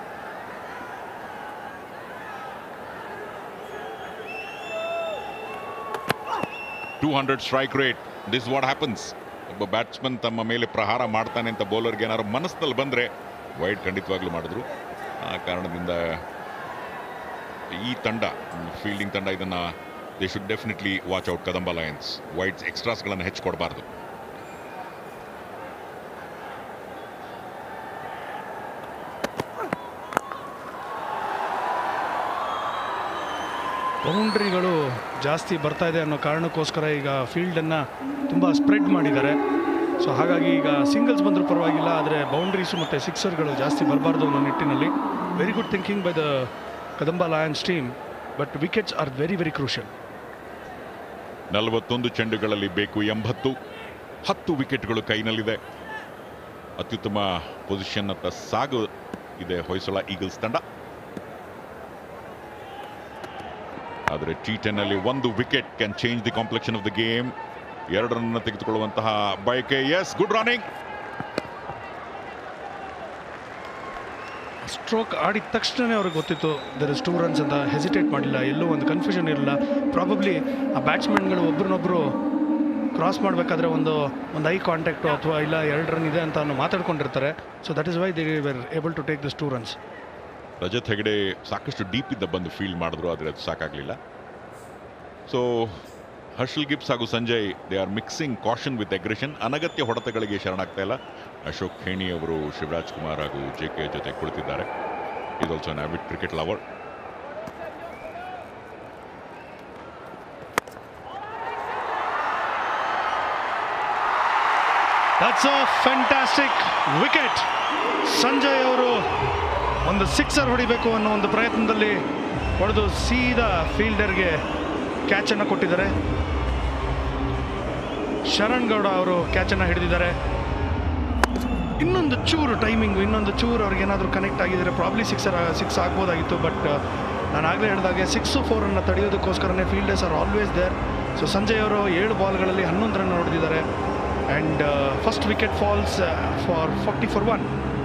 .200 strike rate. This what happens. ಒಬ್ಬ ಬ್ಯಾಟ್ಸ್ಮನ್ ತಮ್ಮ ಮೇಲೆ ಪ್ರಹಾರ ಮಾಡ್ತಾನೆ ಅಂತ ಬೌಲರ್ಗೆ ಏನಾದ್ರು ಮನಸ್ಸಿನಲ್ಲಿ ಬಂದರೆ ವೈಡ್ ಖಂಡಿತವಾಗ್ಲೂ ಮಾಡಿದ್ರು. ಆ ಕಾರಣದಿಂದ ಈ ತಂಡ, ಫೀಲ್ಡಿಂಗ್ ತಂಡ, ಇದನ್ನು they should definitely watch out. Kadamba Lions wides ಎಕ್ಸ್ಟ್ರಾಸ್ಗಳನ್ನು ಹೆಚ್ಚು ಕೊಡಬಾರ್ದು. ಬೌಂಡ್ರಿಗಳು ಜಾಸ್ತಿ ಬರ್ತಾ ಇದೆ ಅನ್ನೋ ಕಾರಣಕ್ಕೋಸ್ಕರ ಈಗ ಫೀಲ್ಡನ್ನು ತುಂಬ ಸ್ಪ್ರೆಡ್ ಮಾಡಿದ್ದಾರೆ. ಸೊ ಹಾಗಾಗಿ ಈಗ ಸಿಂಗಲ್ಸ್ ಬಂದರೂ ಪರವಾಗಿಲ್ಲ, ಆದರೆ ಬೌಂಡ್ರೀಸು ಮತ್ತು ಸಿಕ್ಸರ್ಗಳು ಜಾಸ್ತಿ ಬರಬಾರ್ದು ಅನ್ನೋ ನಿಟ್ಟಿನಲ್ಲಿ very good thinking by the Kadamba Lions team. But wickets are very very crucial. 41 ಚೆಂಡುಗಳಲ್ಲಿ ಬೇಕು 80. 10 ವಿಕೆಟ್ಗಳು ಕೈನಲ್ಲಿದೆ. ಅತ್ಯುತ್ತಮ ಪೊಸಿಷನ್ ಅಂತ ಸಾಗು ಇದೆ ಹೊಯ್ಸಳ ಈಗಲ್ಸ್ ತಂಡ. ಆದರೆ T10 ಅಲ್ಲಿ 1 wicket can change the complexion of the game. 2 run ತೆಗೆದುಕೊಳ್ಳುವಂತಹ ಬಯಕೆ. Yes, good running. ಸ್ಟ್ರೋಕ್ ಆಡಿದ ತಕ್ಷಣವೇ ಅವ್ರಿಗೆ ಗೊತ್ತಿತ್ತು ದರ್ ಇಸ್ 2 runs ಅಂತ. ಹೆಸಿಟೇಟ್ ಮಾಡಿಲ್ಲ, ಎಲ್ಲೂ ಒಂದು ಕನ್ಫ್ಯೂಷನ್ ಇರಲಿಲ್ಲ. ಪ್ರಾಬಬ್ಲಿ ಆ ಬ್ಯಾಟ್ಸ್ಮನ್ಗಳು ಒಬ್ರನ್ನೊಬ್ಬರು ಕ್ರಾಸ್ ಮಾಡಬೇಕಾದ್ರೆ ಒಂದು ಐ ಕಾಂಟ್ಯಾಕ್ಟು ಅಥವಾ ಇಲ್ಲ 2 ರನ್ ಇದೆ ಅಂತ ಮಾತಾಡ್ಕೊಂಡಿರ್ತಾರೆ. So that is why they were able to take this 2 runs. Rajat Hegde ಸಾಕಷ್ಟು ಡೀಪ್ ಇದ್ದ ಬಂದು ಫೀಲ್ಡ್ ಮಾಡಿದ್ರು, ಆದರೆ ಅದು ಸಾಕಾಗಲಿಲ್ಲ. ಸೊ ಹರ್ಷಲ್ ಗಿಬ್ಸ್ ಹಾಗೂ Sanjay they are mixing caution with aggression. ಅನಗತ್ಯ ಹೊಡೆತಗಳಿಗೆ ಶರಣಾಗ್ತಾ ಇಲ್ಲ. ಅಶೋಕ್ ಖೇಣಿ ಅವರು ಶಿವರಾಜ್ ಕುಮಾರ್ ಹಾಗೂ JK ಜೊತೆ ಕುಳಿತಿದ್ದಾರೆ. Is also an avid cricket lover. That's a fantastic wicket. Sanjay ಅವರು ಒಂದು ಸಿಕ್ಸರ್ ಹೊಡಿಬೇಕು ಅನ್ನೋ ಒಂದು ಪ್ರಯತ್ನದಲ್ಲಿ ಹೊಡೆದು ಸೀದಾ ಫೀಲ್ಡರ್ಗೆ ಕ್ಯಾಚನ್ನು ಕೊಟ್ಟಿದ್ದಾರೆ. ಶರಣ್ ಗೌಡ ಅವರು ಕ್ಯಾಚನ್ನು ಹಿಡಿದಿದ್ದಾರೆ. ಇನ್ನೊಂದು ಚೂರು ಟೈಮಿಂಗು, ಇನ್ನೊಂದು ಚೂರು ಅವ್ರಿಗೆ ಏನಾದರೂ ಕನೆಕ್ಟ್ ಆಗಿದ್ದಾರೆ ಪ್ರಾಬ್ಲಿ ಸಿಕ್ಸ್ ಆಗ್ಬೋದಾಗಿತ್ತು. ಬಟ್ ನಾನು ಆಗಲೇ ಹೇಳಿದಾಗೆ 6-4 ಅನ್ನು ತಡೆಯೋದಕ್ಕೋಸ್ಕರನೇ fielders are always there. So Sanjay ಅವರು 7 ಬಾಲ್ಗಳಲ್ಲಿ 11 ರನ್ ಹೊಡೆದಿದ್ದಾರೆ. and first wicket falls for 40 for 1.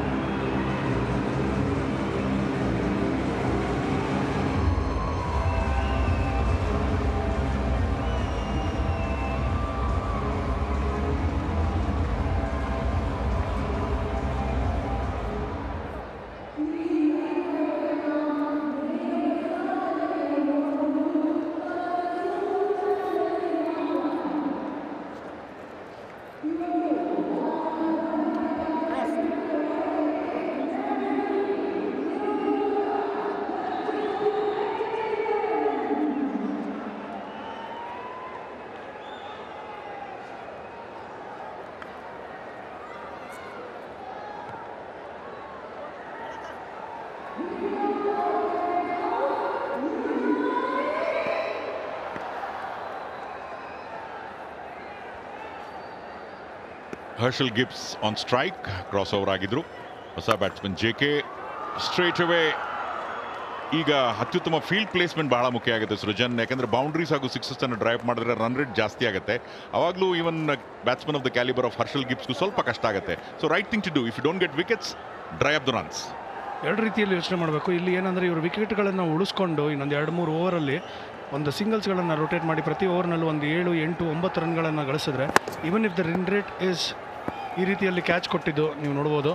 Herschelle Gibbs on strike, cross over ಆಗಿದ್ರು. ಹೊಸ ಬ್ಯಾಟ್ಸ್ಮನ್ JK ಸ್ಟ್ರೇಟ್ ಅವೇ. ಈಗ ಅತ್ಯುತ್ತಮ ಫೀಲ್ಡ್ ಪ್ಲೇಸ್ಮೆಂಟ್ ಬಹಳ ಮುಖ್ಯ ಆಗುತ್ತೆ ಸೃಜನ್, ಯಾಕಂದ್ರೆ ಬೌಂಡ್ರೀಸ್ ಹಾಗೂ ಸಿಕ್ಸಸ್ ಅನ್ನು ಡ್ರೈವ್ ಮಾಡಿದ್ರೆ ರನ್ ರೇಟ್ ಜಾಸ್ತಿ ಆಗುತ್ತೆ. ಅವಾಗಲೂ even batsman of the calibre of Herschelle ಗಿಬ್ಸ್ಗೂ ಸ್ವಲ್ಪ ಕಷ್ಟ ಆಗುತ್ತೆ. So right thing to do, if you don't get wickets, dry up the runs. ಎರಡು ರೀತಿಯಲ್ಲಿ ಯೋಚನೆ ಮಾಡಬೇಕು. ಇಲ್ಲಿ ಏನಂದರೆ ಇವರು ವಿಕೆಟ್ಗಳನ್ನು ಉಳಿಸ್ಕೊಂಡು ಇನ್ನೊಂದು 2-3 ಓವರಲ್ಲಿ ಒಂದು ಸಿಂಗಲ್ಸ್ಗಳನ್ನು ರೊಟೇಟ್ ಮಾಡಿ ಪ್ರತಿ ಓವರ್ನಲ್ಲೂ ಒಂದು 7, 8, 9 ರನ್ಗಳನ್ನು ಗಳಿಸಿದ್ರೆ, even if the run rate is ಈ ರೀತಿಯಲ್ಲಿ ಕ್ಯಾಚ್ ಕೊಟ್ಟಿದ್ದು ನೀವು ನೋಡ್ಬೋದು.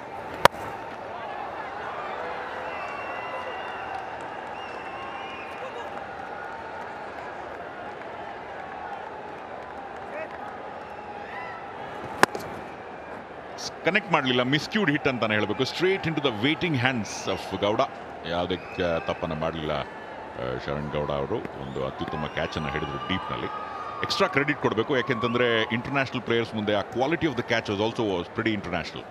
ಕನೆಕ್ಟ್ ಮಾಡಲಿಲ್ಲ, ಮಿಸ್ಕ್ಯೂಡ್ ಹಿಟ್ ಅಂತಾನೆ ಹೇಳಬೇಕು. Straight into the waiting hands of Gowda. ಯಾವುದೇ ತಪ್ಪನ್ನು ಮಾಡಲಿಲ್ಲ ಶರಣ್ ಗೌಡ ಅವರು. ಒಂದು ಅತ್ಯುತ್ತಮ ಕ್ಯಾಚನ್ನು ಹಿಡಿದ್ರು ಡೀಪ್ನಲ್ಲಿ. ಎಕ್ಸ್ಟ್ರಾ ಕ್ರೆಡಿಟ್ ಕೊಡಬೇಕು, ಯಾಕೆಂತಂದರೆ ಇಂಟರ್ನ್ಯಾಷನಲ್ ಪ್ಲೇಯರ್ಸ್ ಮುಂದೆ ಆ quality of the catch was also pretty international.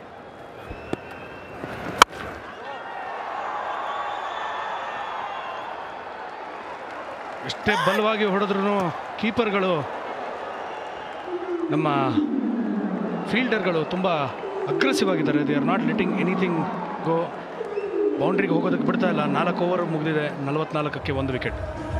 ಎಷ್ಟೇ ಬಲವಾಗಿ ಹೊಡೆದ್ರೂ ಕೀಪರ್ಗಳು, ನಮ್ಮ ಫೀಲ್ಡರ್ಗಳು ತುಂಬ ಅಗ್ರೆಸಿವ್ ಆಗಿದ್ದಾರೆ. They are not letting anything go. ಬೌಂಡ್ರಿಗೆ ಹೋಗೋದಕ್ಕೆ ಬಿಡ್ತಾ ಇಲ್ಲ. 4 ಓವರ್ ಮುಗಿದಿದೆ, 44ಕ್ಕೆ 1 wicket.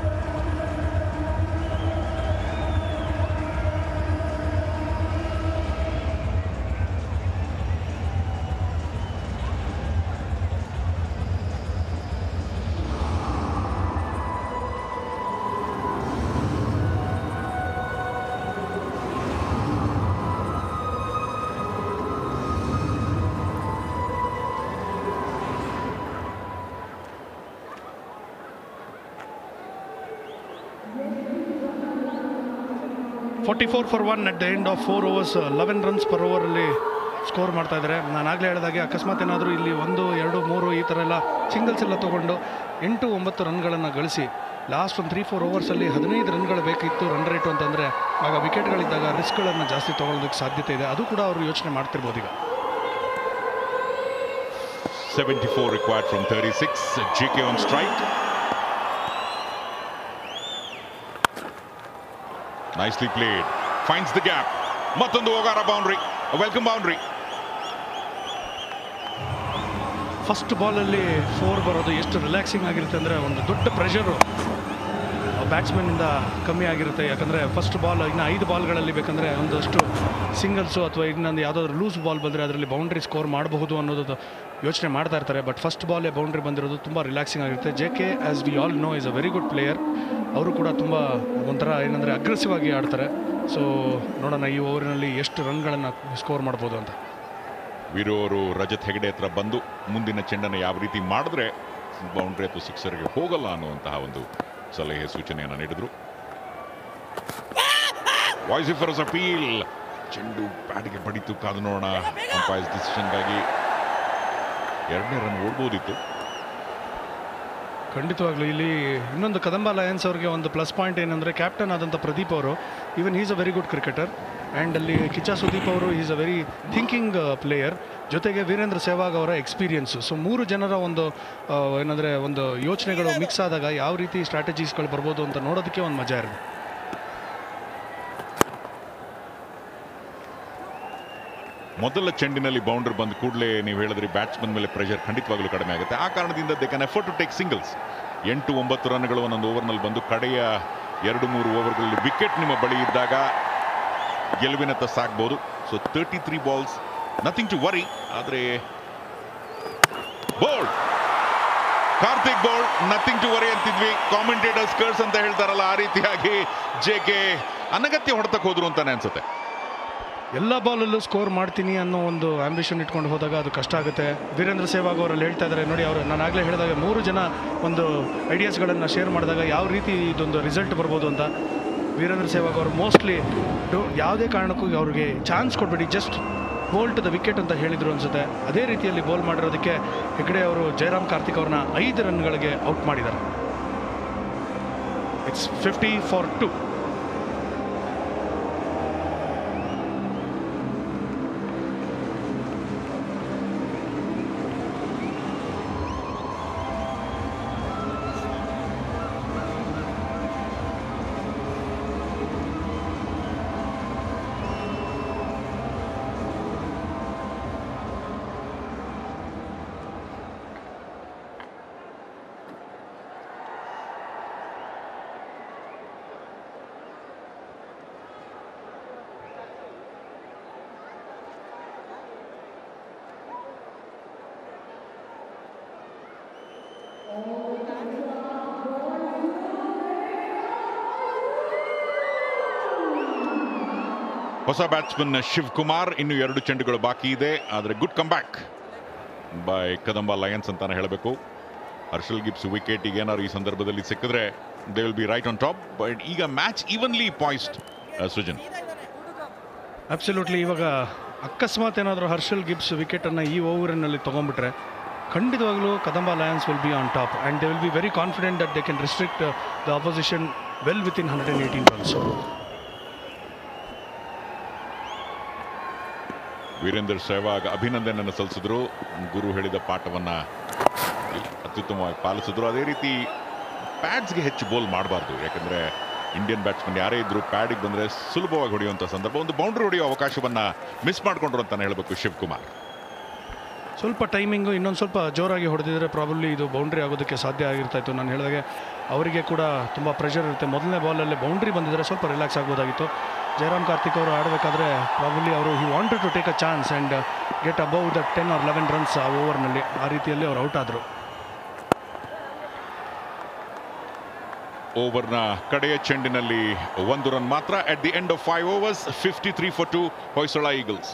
$44 for 1 at the end of 4 overs. 11 runs per over ಅಲ್ಲಿ ಸ್ಕೋರ್ ಮಾಡ್ತಾ ಇದ್ದಾರೆ. ನಾನು ಆಗಲೇ ಹೇಳಿದಾಗೆ ಅಕಸ್ಮಾತ್ ಏನಾದರೂ ಇಲ್ಲಿ 1, 2, 3 ಈ ಥರ ಎಲ್ಲ ಸಿಂಗಲ್ಸ್ ಎಲ್ಲ ತೊಗೊಂಡು 8, 9 ರನ್ಗಳನ್ನು ಗಳಿಸಿ ಲಾಸ್ಟ್ ಒಂದು 3-4 ಓವರ್ಸಲ್ಲಿ 15 ರನ್ಗಳು ಬೇಕಿತ್ತು ರನ್ ರೇಟು ಅಂತಂದರೆ, ಆಗ ವಿಕೆಟ್ಗಳಿದ್ದಾಗ ರಿಸ್ಕ್ಗಳನ್ನು ಜಾಸ್ತಿ ತೊಗೊಳ್ಳೋದಕ್ಕೆ ಸಾಧ್ಯತೆ ಇದೆ. ಅದು ಕೂಡ ಅವರು ಯೋಚನೆ ಮಾಡ್ತಿರ್ಬೋದು. ಈಗ 74 required from 36. JK on strike. Nicely played. Finds the gap. Mattondhu Ogara boundary. A welcome boundary. First ಬಾಲಲ್ಲಿ 4 ಬರೋದು ಎಷ್ಟು ರಿಲ್ಯಾಕ್ಸಿಂಗ್ ಆಗಿರುತ್ತೆ ಅಂದರೆ, ಒಂದು ದೊಡ್ಡ ಪ್ರೆಷರು ಬ್ಯಾಟ್ಸ್ಮನ್ನಿಂದ ಕಮ್ಮಿ ಆಗಿರುತ್ತೆ. ಯಾಕಂದರೆ ಫಸ್ಟ್ ಬಾಲ್ ಇನ್ನು 5 ಬಾಲ್ಗಳಲ್ಲಿ ಬೇಕಂದರೆ ಒಂದಷ್ಟು ಸಿಂಗಲ್ಸು ಅಥವಾ ಇನ್ನೊಂದು ಯಾವುದಾದ್ರೂ ಲೂಸ್ ಬಾಲ್ ಬಂದರೆ ಅದರಲ್ಲಿ ಬೌಂಡ್ರಿ ಸ್ಕೋರ್ ಮಾಡಬಹುದು ಅನ್ನೋದು ಯೋಚನೆ ಮಾಡ್ತಾ ಇರ್ತಾರೆ. ಬಟ್ ಫಸ್ಟ್ ಬಾಲೇ ಬೌಂಡ್ರಿ ಬಂದಿರೋದು ತುಂಬ ರಿಲ್ಯಾಕ್ಸಿಂಗ್ ಆಗಿರುತ್ತೆ. JK as we all know is a very good player. ಅವರು ಕೂಡ ತುಂಬ ಒಂಥರ ಏನಂದರೆ ಅಗ್ರೆಸಿವ್ ಆಗಿ ಆಡ್ತಾರೆ. ಸೊ ನೋಡೋಣ ಈ ಓವರಿನಲ್ಲಿ ಎಷ್ಟು ರನ್ಗಳನ್ನು ಸ್ಕೋರ್ ಮಾಡ್ಬೋದು ಅಂತ. ವೀರು ಅವರು ರಜತ್ ಹೆಗಡೆ ಹತ್ರ ಬಂದು ಮುಂದಿನ ಚೆಂಡನ್ನು ಯಾವ ರೀತಿ ಮಾಡಿದ್ರೆ ಬೌಂಡ್ರಿ ಅಥವಾ ಸಿಕ್ಸರ್ಗೆ ಹೋಗಲ್ಲ ಅನ್ನುವಂತಹ ಒಂದು ಸಲಹೆ ಸೂಚನೆಯನ್ನು ನೀಡಿದ್ರು. Vociferous appeal. ಚೆಂಡು ಬ್ಯಾಟ್ಗೆ ಬಡಿತು, ಕಾದು ನೋಡೋಣ. ಅಂಪೈರ್ಸ್ ಡಿಸಿಷನ್ಗಾಗಿ 2ನೇ ರನ್ ಓಡ್ಬೋದಿತ್ತು. ಖಂಡಿತವಾಗ್ಲೂ ಇಲ್ಲಿ ಇನ್ನೊಂದು ಕದಂಬ ಲಯನ್ಸ್ ಅವ್ರಿಗೆ ಒಂದು ಪ್ಲಸ್ ಪಾಯಿಂಟ್ ಏನಂದರೆ, ಕ್ಯಾಪ್ಟನ್ ಆದಂಥ ಪ್ರದೀಪ್ ಅವರು even is a very good cricketer. And ಅಲ್ಲಿ ಕಿಚ್ಚ ಸುದೀಪ್ ಅವರು is a very thinking player. ಜೊತೆಗೆ ವೀರೇಂದ್ರ ಸೆಹ್ವಾಗ್ ಅವರ ಎಕ್ಸ್ಪೀರಿಯನ್ಸು. ಸೊ 3 ಜನರ ಒಂದು ಏನಂದರೆ ಒಂದು ಯೋಚನೆಗಳು ಮಿಕ್ಸ್ ಆದಾಗ ಯಾವ ರೀತಿ ಸ್ಟ್ರಾಟಜೀಸ್ಗಳು ಬರ್ಬೋದು ಅಂತ ನೋಡೋದಕ್ಕೆ ಒಂದು ಮಜಾ ಇರುತ್ತೆ. ಮೊದಲ ಚೆಂಡಿನಲ್ಲಿ ಬೌಂಡ್ರಿ ಬಂದ ಕೂಡಲೇ ನೀವು ಹೇಳಿದ್ರಿ ಬ್ಯಾಟ್ಸ್ಮನ್ ಮೇಲೆ ಪ್ರೆಷರ್ ಖಂಡಿತವಾಗಲೂ ಕಡಿಮೆ ಆಗುತ್ತೆ. ಆ ಕಾರಣದಿಂದ they can effort to take singles. 8-9 ರನ್ಗಳು ಒಂದೊಂದು ಓವರ್ನಲ್ಲಿ ಬಂದು ಕಡೆಯ 2-3 ಓವರ್ಗಳಲ್ಲಿ ವಿಕೆಟ್ ನಿಮ್ಮ ಬಳಿ ಇದ್ದಾಗ ಗೆಲುವಿನತ್ತ ಸಾಗ್ಬೋದು. So 33 balls, nothing to worry. ಆದರೆ bowled Karthik bowled, nothing to worry ಅಂತಿದ್ವಿ. ಕಾಮೆಂಟೇಟರ್ಸ್ ಕರ್ಸ್ ಅಂತ ಹೇಳ್ತಾರಲ್ಲ, ಆ ರೀತಿಯಾಗಿ JK ಅನಗತ್ಯ ಹೊಡೆತಕ್ಕೆ ಹೋದ್ರು ಅಂತಾನೆ ಅನ್ಸುತ್ತೆ. ಎಲ್ಲ ಬಾಲಲ್ಲೂ ಸ್ಕೋರ್ ಮಾಡ್ತೀನಿ ಅನ್ನೋ ಒಂದು ಆಂಬಿಷನ್ ಇಟ್ಕೊಂಡು ಹೋದಾಗ ಅದು ಕಷ್ಟ ಆಗುತ್ತೆ. ವೀರೇಂದ್ರ ಸೆಹ್ವಾಗ್ ಅವರಲ್ಲಿ ಹೇಳ್ತಾ ಇದ್ದಾರೆ ನೋಡಿ, ಅವರು ನಾನು ಆಗಲೇ ಹೇಳಿದಾಗ 3 ಜನ ಒಂದು ಐಡಿಯಾಸ್ಗಳನ್ನು ಶೇರ್ ಮಾಡಿದಾಗ ಯಾವ ರೀತಿ ಇದೊಂದು ರಿಸಲ್ಟ್ ಬರ್ಬೋದು ಅಂತ. ವೀರೇಂದ್ರ ಸೆಹ್ವಾಗ್ ಅವರು ಮೋಸ್ಟ್ಲಿ ಯಾವುದೇ ಕಾರಣಕ್ಕೂ ಅವ್ರಿಗೆ ಚಾನ್ಸ್ ಕೊಟ್ಬಿಡಿ, just bowl to the wicket ಅಂತ ಹೇಳಿದರು ಅನಿಸುತ್ತೆ. ಅದೇ ರೀತಿಯಲ್ಲಿ ಬೋಲ್ ಮಾಡಿರೋದಕ್ಕೆ ಹೆಗ್ಡೆ ಅವರು ಜಯರಾಮ್ ಕಾರ್ತಿಕ್ ಅವ್ರನ್ನ 5 ರನ್ಗಳಿಗೆ ಔಟ್ ಮಾಡಿದ್ದಾರೆ. It's 50 for 2. ಹೊಸ ಬ್ಯಾಟ್ಸ್ಮನ್ ಶಿವಕುಮಾರ್. ಇನ್ನು 2 ಚೆಂಡುಗಳು ಬಾಕಿ ಇದೆ. ಆದರೆ good comeback by Kadamba Lions ಅಂತಾನೆ ಹೇಳಬೇಕು. ಹರ್ಷಲ್ ಗಿಬ್ಸ್ ವಿಕೆಟಿಗೆ ಏನಾದ್ರು ಈ ಸಂದರ್ಭದಲ್ಲಿ ಸಿಕ್ಕಿದ್ರೆ they will be right on top. But ಈಗ match evenly poised. Srujan, absolutely. ಇವಾಗ ಅಕಸ್ಮಾತ್ ಏನಾದರೂ ಹರ್ಷಲ್ ಗಿಬ್ಸ್ ವಿಕೆಟನ್ನು ಈ ಓವರಿನಲ್ಲಿ ತೊಗೊಂಡ್ಬಿಟ್ರೆ ಖಂಡಿತವಾಗ್ಲೂ Kadamba Lions will be on top and they will be very confident that they can restrict the opposition well within 118 runs. Virender Sehwag ಅಭಿನಂದನೆಯನ್ನು ಸಲ್ಲಿಸಿದ್ರು. ಗುರು ಹೇಳಿದ ಪಾಠವನ್ನು ಅತ್ಯುತ್ತಮವಾಗಿ ಪಾಲಿಸಿದ್ರು. ಅದೇ ರೀತಿ ಪ್ಯಾಡ್ಸ್ಗೆ ಹೆಚ್ಚು ಬೋಲ್ ಮಾಡಬಾರ್ದು. ಯಾಕಂದರೆ ಇಂಡಿಯನ್ ಬ್ಯಾಟ್ಸ್ಮನ್ ಯಾರೇ ಇದ್ದರೂ ಪ್ಯಾಡಿಗೆ ಬಂದರೆ ಸುಲಭವಾಗಿ ಹೊಡೆಯುವಂಥ ಸಂದರ್ಭ, ಒಂದು ಬೌಂಡ್ರಿ ಹೊಡೆಯೋ ಅವಕಾಶವನ್ನು ಮಿಸ್ ಮಾಡಿಕೊಂಡ್ರು ಅಂತಾನೆ ಹೇಳಬೇಕು ಶಿವಕುಮಾರ್. ಸ್ವಲ್ಪ ಟೈಮಿಂಗು ಇನ್ನೊಂದು ಸ್ವಲ್ಪ ಜೋರಾಗಿ ಹೊಡೆದಿದ್ರೆ ಪ್ರಾಬಬ್ಲಿ ಇದು ಬೌಂಡ್ರಿ ಆಗೋದಕ್ಕೆ ಸಾಧ್ಯ ಆಗಿರ್ತಾಯಿತ್ತು. ನಾನು ಹೇಳಿದಾಗೆ ಅವರಿಗೆ ಕೂಡ ತುಂಬ ಪ್ರೆಷರ್ ಇರುತ್ತೆ. ಮೊದಲನೇ ಬಾಲಲ್ಲಿ ಬೌಂಡ್ರಿ ಬಂದಿದ್ದರೆ ಸ್ವಲ್ಪ ರಿಲ್ಯಾಕ್ಸ್ ಆಗ್ಬೋದಾಗಿತ್ತು. ಜಯರಾಮ್ ಕಾರ್ತಿಕ್ ಅವರು ಆಡಬೇಕಾದ್ರೆ ಪ್ರಾಬಬ್ಲಿ ಅವರು he wanted to take a chance and get above the 10 or 11 runs ಆ ಓವರ್ನಲ್ಲಿ. ಆ ರೀತಿಯಲ್ಲಿ ಅವರು ಔಟ್ ಆದರು. ಓವರ್ನ ಕಡೆಯ ಚೆಂಡಿನಲ್ಲಿ 1 ರನ್ ಮಾತ್ರ. At the end of 5 overs, 53 for 2 Hoysala Eagles.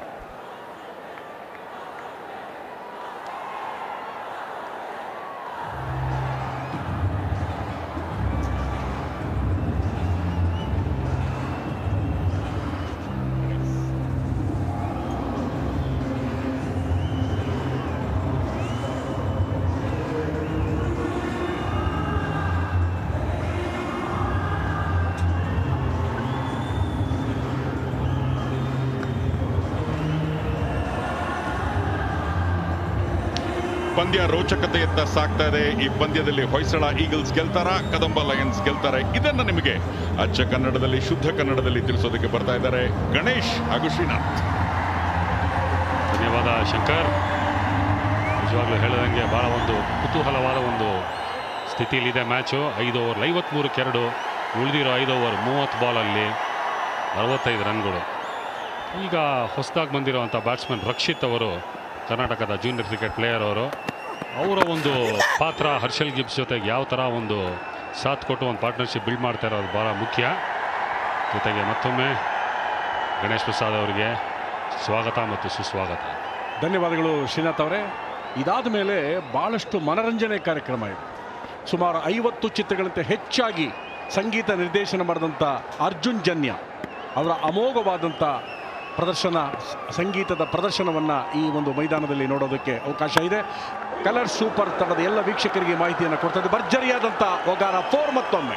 ಪಂದ್ಯ ರೋಚಕತೆಯತ್ತ ಸಾಗ್ತಾ ಇದೆ. ಈ ಪಂದ್ಯದಲ್ಲಿ ಹೊಯ್ಸಳ ಈಗಲ್ಸ್ ಗೆಲ್ತಾರ, ಕದಂಬ ಲಯನ್ಸ್ ಗೆಲ್ತಾರೆ? ಇದನ್ನು ನಿಮಗೆ ಅಚ್ಚ ಕನ್ನಡದಲ್ಲಿ, ಶುದ್ಧ ಕನ್ನಡದಲ್ಲಿ ತಿಳಿಸೋದಕ್ಕೆ ಬರ್ತಾ ಇದ್ದಾರೆ ಗಣೇಶ್ ಹಾಗೂ ಶ್ರೀನಾಥ್. ಧನ್ಯವಾದ ಶಂಕರ್. ನಿಜವಾಗ್ಲೂ ಹೇಳದಂಗೆ ಬಹಳ ಒಂದು ಕುತೂಹಲವಾದ ಒಂದು ಸ್ಥಿತಿಯಲ್ಲಿದೆ ಮ್ಯಾಚು. 5 ಓವರ್ 53ಕ್ಕೆ 2, ಉಳಿದಿರೋ 5 ಓವರ್ 30 ಬಾಲಲ್ಲಿ 65 ರನ್ಗಳು. ಈಗ ಹೊಸದಾಗಿ ಬಂದಿರುವಂಥ ಬ್ಯಾಟ್ಸ್ಮನ್ ರಕ್ಷಿತ್ ಅವರು, ಕರ್ನಾಟಕದ ಜೂನಿಯರ್ ಕ್ರಿಕೆಟ್ ಪ್ಲೇಯರ್ ಅವರು, ಅವರ ಒಂದು ಪಾತ್ರ ಹರ್ಷಲ್ ಗಿಬ್ಸ್ ಜೊತೆಗೆ ಯಾವ ಥರ ಒಂದು ಸಾಥ್ ಕೊಟ್ಟು ಒಂದು ಪಾರ್ಟ್ನರ್ಶಿಪ್ ಬಿಲ್ಡ್ ಮಾಡ್ತಾ ಇರೋದು ಭಾಳ ಮುಖ್ಯ. ಜೊತೆಗೆ ಮತ್ತೊಮ್ಮೆ ಗಣೇಶ್ ಪ್ರಸಾದ್ ಅವರಿಗೆ ಸ್ವಾಗತ ಮತ್ತು ಸುಸ್ವಾಗತ. ಧನ್ಯವಾದಗಳು ಶ್ರೀನಾಥ್ ಅವರೇ. ಇದಾದ ಮೇಲೆ ಭಾಳಷ್ಟು ಮನರಂಜನೆ ಕಾರ್ಯಕ್ರಮ ಇದೆ. ಸುಮಾರು 50 ಚಿತ್ರಗಳಂತೆ ಹೆಚ್ಚಾಗಿ ಸಂಗೀತ ನಿರ್ದೇಶನ ಮಾಡಿದಂಥ ಅರ್ಜುನ್ ಜನ್ಯ ಅವರ ಅಮೋಘವಾದಂಥ ಪ್ರದರ್ಶನ, ಸಂಗೀತದ ಪ್ರದರ್ಶನವನ್ನು ಈ ಒಂದು ಮೈದಾನದಲ್ಲಿ ನೋಡೋದಕ್ಕೆ ಅವಕಾಶ ಇದೆ. ಕಲರ್ ಸೂಪರ್ ತಂಡದ ಎಲ್ಲ ವೀಕ್ಷಕರಿಗೆ ಮಾಹಿತಿಯನ್ನು ಕೊಡ್ತದೆ. ಭರ್ಜರಿಯಾದಂಥ ಒಗಾರ 4 ಮತ್ತೊಮ್ಮೆ.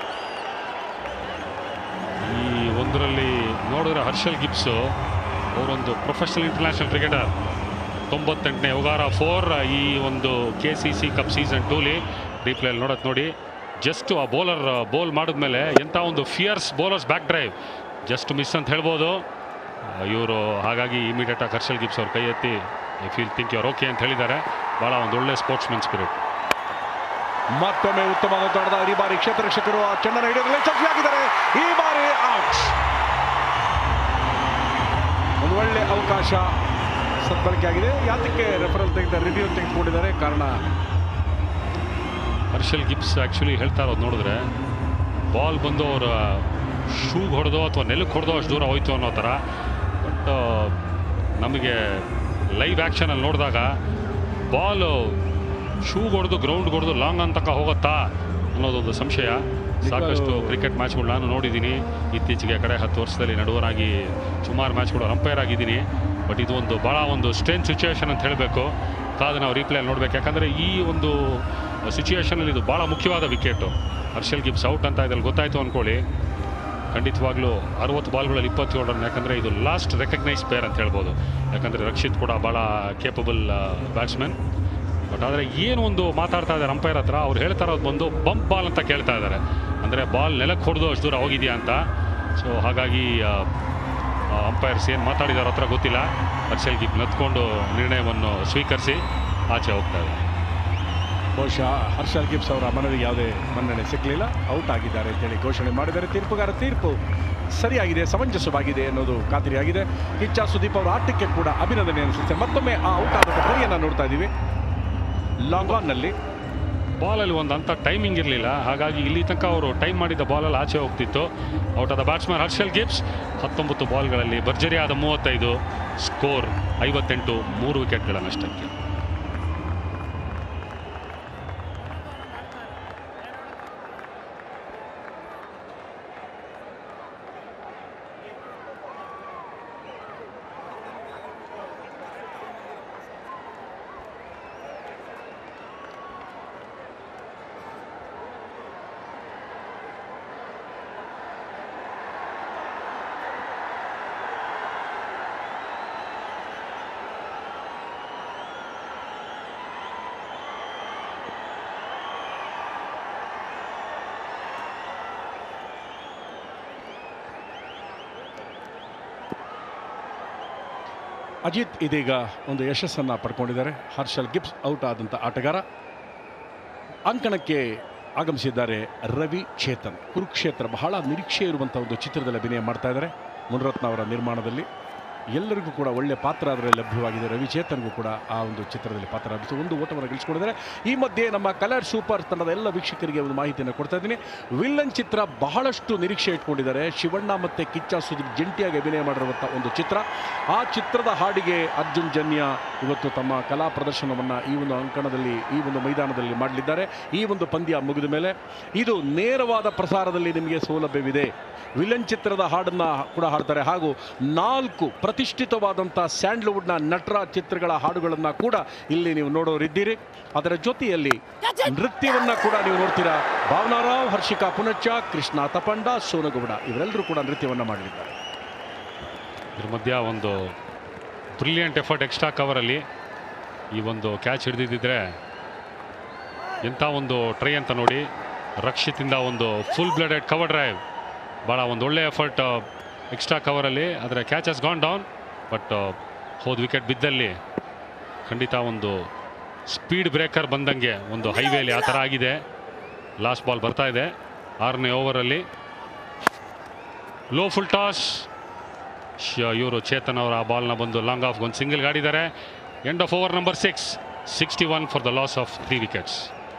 ಈ ಒಂದರಲ್ಲಿ ನೋಡಿದ್ರೆ ಹರ್ಷಲ್ ಗಿಬ್ಸು ಅವರೊಂದು ಪ್ರೊಫೆಷನಲ್ ಇಂಟರ್ನ್ಯಾಷನಲ್ ಕ್ರಿಕೆಟರ್. 98ನೇ ಒಗಾರ 4 ಈ ಒಂದು KCC ಕಪ್ ಸೀಸನ್ 2ಲಿ ರಿಪ್ಲೇಲಿ ನೋಡೋದು ನೋಡಿ. ಜಸ್ಟ್ ಆ ಬೋಲ್ ಮಾಡಿದ್ಮೇಲೆ ಎಂಥ ಒಂದು fierce bowlers back drive just miss ಅಂತ ಹೇಳ್ಬೋದು ಇವರು. ಹಾಗಾಗಿ ಇಮಿಡಿಯೇಟಾಗಿ ಹರ್ಷಲ್ ಗಿಬ್ಸ್ ಅವ್ರ ಕೈ ಎತ್ತಿ ಥಿಂಕ್ ಯುವರ್ ಓಕೆ ಅಂತ ಹೇಳಿದ್ದಾರೆ. ಭಾಳ ಒಂದು ಒಳ್ಳೆ ಸ್ಪೋರ್ಟ್ಸ್ಮನ್ ಸ್ಪಿರಿಟ್. ಮತ್ತೊಮ್ಮೆ ಉತ್ತಮವಾದ ತಂಡದ ಈ ಬಾರಿ ಕ್ಷೇತ್ರ ರಕ್ಷಕರು ಆ ಚೆಂಡನ್ನು ಹಿಡಿಯೋದ್ರಲ್ಲಿ ಯಶಸ್ವಿಯಾಗಿದ್ದಾರೆ. ಈ ಬಾರಿ ಔಟ್. ಒಳ್ಳೆ ಅವಕಾಶ ಸದ್ಬಳಕೆ ಆಗಿದೆ. ಯಾತಕ್ಕೆ ರೆಫರಲ್ ರಿವ್ಯೂ ತೆಗೆದುಕೊಂಡಿದ್ದಾರೆ? ಕಾರಣ ಹರ್ಷಲ್ ಗಿಬ್ಸ್ ಆ್ಯಕ್ಚುಲಿ ಹೇಳ್ತಾ ಇರೋದು ನೋಡಿದ್ರೆ ಬಾಲ್ ಬಂದು ಅವರ ಶೂಗೆ ಹೊಡೆದೋ ಅಥವಾ ನೆಲಕ್ಕೆ ಹೊಡೆದೋ ಅಷ್ಟು ದೂರ ಹೋಯ್ತು ಅನ್ನೋ ಥರ. ಬಟ್ ನಮಗೆ ಲೈವ್ ಆ್ಯಕ್ಷನಲ್ಲಿ ನೋಡಿದಾಗ ಬಾಲು ಶೂಗೆ ಹೊಡೆದು ಗ್ರೌಂಡ್ಗೆ ಹೊಡೆದು ಲಾಂಗ್ ಅಂತಕ ಹೋಗುತ್ತಾ ಅನ್ನೋದೊಂದು ಸಂಶಯ. ಸಾಕಷ್ಟು ಕ್ರಿಕೆಟ್ ಮ್ಯಾಚ್ಗಳು ನಾನು ನೋಡಿದ್ದೀನಿ ಇತ್ತೀಚೆಗೆ. ಕಡೆ 10 ವರ್ಷದಲ್ಲಿ ನಡುವರಾಗಿ ಸುಮಾರು ಮ್ಯಾಚ್ಗಳು ಅಂಪೈರ್ ಆಗಿದ್ದೀನಿ. ಬಟ್ ಇದು ಒಂದು ಭಾಳ ಒಂದು ಸ್ಟ್ರೇಂಜ್ ಸಿಚುವೇಶನ್ ಅಂತ ಹೇಳಬೇಕು. ಕಾದು ನಾವು ರೀಪ್ಲೇ ನೋಡಬೇಕು. ಯಾಕಂದರೆ ಈ ಒಂದು ಸಿಚುವೇಶನಲ್ಲಿ ಇದು ಭಾಳ ಮುಖ್ಯವಾದ ವಿಕೆಟು. ಹರ್ಷಲ್ ಗಿಬ್ಸ್ ಔಟ್ ಅಂತ ಇದ್ರಲ್ಲಿ ಗೊತ್ತಾಯಿತು ಅಂದ್ಕೊಳ್ಳಿ, ಖಂಡಿತವಾಗ್ಲೂ 60 ಬಾಲ್ಗಳಲ್ಲಿ 27 ರನ್. ಯಾಕಂದರೆ ಇದು ಲಾಸ್ಟ್ ರೆಕಗ್ನೈಸ್ ಪ್ಲೇಯರ್ ಅಂತ ಹೇಳ್ಬೋದು. ಯಾಕಂದರೆ ರಕ್ಷಿತ್ ಕೂಡ ಭಾಳ ಕೇಪಬಲ್ ಬ್ಯಾಟ್ಸ್ಮನ್. ಬಟ್ ಆದರೆ ಏನು ಒಂದು ಮಾತಾಡ್ತಾ ಇದ್ದಾರೆ ಅಂಪೈರ್ ಹತ್ರ, ಅವ್ರು ಹೇಳ್ತಾ ಇರೋದು ಬಂದು ಬಂಪ್ ಬಾಲ್ ಅಂತ ಕೇಳ್ತಾ ಇದ್ದಾರೆ. ಅಂದರೆ ಬಾಲ್ ನೆಲಕ್ಕೆ ಹೊಡೆದು ಅಷ್ಟು ದೂರ ಹೋಗಿದೆಯಾ ಅಂತ. ಸೊ ಹಾಗಾಗಿ ಅಂಪೈರ್ಸ್ ಏನು ಮಾತಾಡಿದಾರ ಹತ್ರ ಗೊತ್ತಿಲ್ಲ. ಹರ್ಷಲ್ ಗಿಬ್ಸ್ ನತ್ಕೊಂಡು ನಿರ್ಣಯವನ್ನು ಸ್ವೀಕರಿಸಿ ಆಚೆ ಹೋಗ್ತಾ ಇದ್ದಾರೆ. ಬಹುಶಃ ಹರ್ಷಲ್ ಗಿಬ್ಸ್ ಅವರ ಮನವಿಗೆ ಯಾವುದೇ ಮನ್ನಣೆ ಸಿಗಲಿಲ್ಲ, ಔಟ್ ಆಗಿದ್ದಾರೆ ಅಂತೇಳಿ ಘೋಷಣೆ ಮಾಡಿದ್ದಾರೆ. ತೀರ್ಪುಗಾರ ತೀರ್ಪು ಸರಿಯಾಗಿದೆ, ಸಮಂಜಸವಾಗಿದೆ ಅನ್ನೋದು ಖಾತ್ರಿಯಾಗಿದೆ. ಕಿಚ್ಚ ಸುದೀಪ್ ಅವರ ಆಟಕ್ಕೆ ಕೂಡ ಅಭಿನಂದನೆ ಅನಿಸುತ್ತೆ. ಮತ್ತೊಮ್ಮೆ ಆ ಔಟ್ ಆದ ಪರಿಯನ್ನು ನೋಡ್ತಾ ಇದ್ದೀವಿ. ಲಾಂಗ್ ಆನ್ನಲ್ಲಿ ಬಾಲಲ್ಲಿ ಒಂದು ಅಂಥ ಟೈಮಿಂಗ್ ಇರಲಿಲ್ಲ. ಹಾಗಾಗಿ ಇಲ್ಲಿ ತನಕ ಅವರು ಟೈಮ್ ಮಾಡಿದ ಬಾಲಲ್ಲಿ ಆಚೆ ಹೋಗ್ತಿತ್ತು. ಔಟ್ ಆದ ಬ್ಯಾಟ್ಸ್ಮನ್ ಹರ್ಷಲ್ ಗಿಬ್ಸ್. 19 ಬಾಲ್ಗಳಲ್ಲಿ ಭರ್ಜರಿಯಾದ 35, ಸ್ಕೋರ್ 58, 3 ವಿಕೆಟ್ಗಳ ನಷ್ಟಕ್ಕೆ. ಅಜಿತ್ ಇದೀಗ ಒಂದು ಯಶಸ್ಸನ್ನು ಪಡ್ಕೊಂಡಿದ್ದಾರೆ. ಹರ್ಷಲ್ ಗಿಬ್ಸ್ ಔಟ್ ಆದಂಥ ಆಟಗಾರ. ಅಂಕಣಕ್ಕೆ ಆಗಮಿಸಿದ್ದಾರೆ ರವಿ ಚೇತನ್. ಕುರುಕ್ಷೇತ್ರ ಬಹಳ ನಿರೀಕ್ಷೆ ಇರುವಂಥ ಒಂದು ಚಿತ್ರದಲ್ಲಿ ಅಭಿನಯ ಮಾಡ್ತಾ ಇದ್ದಾರೆ. ಮುನಿರತ್ನ ಅವರ ನಿರ್ಮಾಣದಲ್ಲಿ ಎಲ್ಲರಿಗೂ ಕೂಡ ಒಳ್ಳೆ ಪಾತ್ರ ಅದರಲ್ಲಿ ಲಭ್ಯವಾಗಿದೆ. ರವಿ ಚೇತನ್ಗೂ ಕೂಡ ಆ ಒಂದು ಚಿತ್ರದಲ್ಲಿ ಪಾತ್ರ ಲಭಿಸಿ ಒಂದು ಓಟವನ್ನು ಗಳಿಸಿಕೊಂಡಿದ್ದಾರೆ. ಈ ಮಧ್ಯೆ ನಮ್ಮ ಕಲರ್ ಸೂಪರ್ ತಂಡದ ಎಲ್ಲ ವೀಕ್ಷಕರಿಗೆ ಒಂದು ಮಾಹಿತಿಯನ್ನು ಕೊಡ್ತಾ ಇದ್ದೀನಿ. ವಿಲ್ಲನ್ ಚಿತ್ರ ಬಹಳಷ್ಟು ನಿರೀಕ್ಷೆ ಇಟ್ಕೊಂಡಿದ್ದಾರೆ. ಶಿವಣ್ಣ ಮತ್ತು ಕಿಚ್ಚ ಸುದೀಪ್ ಜಂಟಿಯಾಗಿ ಅಭಿನಯ ಮಾಡಿರುವಂಥ ಒಂದು ಚಿತ್ರ. ಆ ಚಿತ್ರದ ಹಾಡಿಗೆ ಅರ್ಜುನ್ ಜನ್ಯ ಇವತ್ತು ತಮ್ಮ ಕಲಾ ಪ್ರದರ್ಶನವನ್ನು ಈ ಒಂದು ಅಂಕಣದಲ್ಲಿ, ಈ ಒಂದು ಮೈದಾನದಲ್ಲಿ ಮಾಡಲಿದ್ದಾರೆ. ಈ ಒಂದು ಪಂದ್ಯ ಮುಗಿದ ಮೇಲೆ ಇದು ನೇರವಾದ ಪ್ರಸಾರದಲ್ಲಿ ನಿಮಗೆ ಸೌಲಭ್ಯವಿದೆ. ವಿಲನ್ ಚಿತ್ರದ ಹಾಡನ್ನು ಕೂಡ ಹಾಡ್ತಾರೆ. ಹಾಗೂ 4 ಪ್ರತಿಷ್ಠಿತವಾದಂಥ ಸ್ಯಾಂಡ್ಲ್ವುಡ್ನ ನಟರ ಚಿತ್ರಗಳ ಹಾಡುಗಳನ್ನು ಕೂಡ ಇಲ್ಲಿ ನೀವು ನೋಡೋರಿದ್ದೀರಿ. ಅದರ ಜೊತೆಯಲ್ಲಿ ನೃತ್ಯವನ್ನು ಕೂಡ ನೀವು ನೋಡ್ತೀರಾ. ಭಾವನಾರಾವ್, ಹರ್ಷಿಕಾ ಪುನಚ್ಚ, ಕೃಷ್ಣ ತಪಂಡ, ಸೋನಗೌಡ ಇವರೆಲ್ಲರೂ ಕೂಡ ನೃತ್ಯವನ್ನು ಮಾಡಲಿದ್ದಾರೆ. ಇದ್ರ ಮಧ್ಯ ಒಂದು ಬ್ರಿಲಿಯಂಟ್ ಎಫರ್ಟ್ ಎಕ್ಸ್ಟ್ರಾ ಕವರಲ್ಲಿ ಈ ಒಂದು ಕ್ಯಾಚ್ ಹಿಡಿದಿದ್ದರೆ ಎಂಥ ಒಂದು ಟ್ರೈ ಅಂತ ನೋಡಿ. ರಕ್ಷಿತಿಂದ ಒಂದು ಫುಲ್ ಬ್ಲಡೆಡ್ ಕವರ್ ಡ್ರೈವ್, ಭಾಳ ಒಂದು ಒಳ್ಳೆ ಎಫರ್ಟ್ ಎಕ್ಸ್ಟ್ರಾ ಕವರಲ್ಲಿ. ಆದರೆ catch has gone down. But ಹೋದ ವಿಕೆಟ್ ಬಿದ್ದಲ್ಲಿ ಖಂಡಿತ ಒಂದು ಸ್ಪೀಡ್ ಬ್ರೇಕರ್ ಬಂದಂಗೆ ಒಂದು ಹೈವೇಲಿ ಆ ಥರ ಆಗಿದೆ. ಲಾಸ್ಟ್ ಬಾಲ್ ಬರ್ತಾ ಇದೆ 6ನೇ ಓವರಲ್ಲಿ. Low full toss. ಇವರು ಚೇತನ್ ಅವರ ಆ ಬಾಲ್ನ ಬಂದು ಲಾಂಗ್ ಆಫ್ ಒಂದು ಸಿಂಗಲ್ ಗಾಡಿದ್ದಾರೆ. End of over number 6, 61 for the loss of 3 wickets.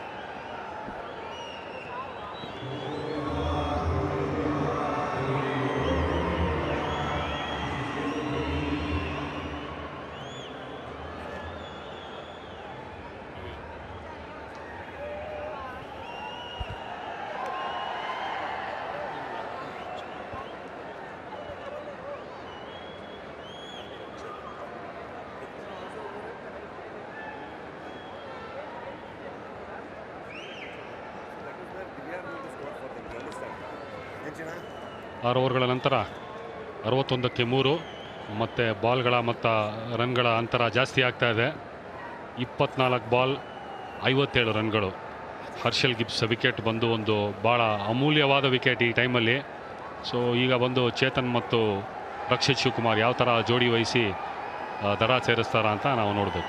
ಆರು ಓವರ್ಗಳ ನಂತರ 61ಕ್ಕೆ 3 ಮತ್ತು ಬಾಲ್ಗಳ ಮತ್ತು ರನ್ಗಳ ಅಂತರ ಜಾಸ್ತಿ ಆಗ್ತಾ ಇದೆ. 24 ಬಾಲ್ 57 ರನ್ಗಳು. ಹರ್ಷಲ್ ಗಿಬ್ಸ್ ವಿಕೆಟ್ ಬಂದು ಒಂದು ಭಾಳ ಅಮೂಲ್ಯವಾದ ವಿಕೆಟ್ ಈ ಟೈಮಲ್ಲಿ. ಸೊ ಈಗ ಬಂದು ಚೇತನ್ ಮತ್ತು ರಕ್ಷಿತ್ ಶಿವಕುಮಾರ್ ಯಾವ ಥರ ಜೋಡಿ ವಹಿಸಿ ದಡ ಸೇರಿಸ್ತಾರ ಅಂತ ನಾವು ನೋಡಬೇಕು.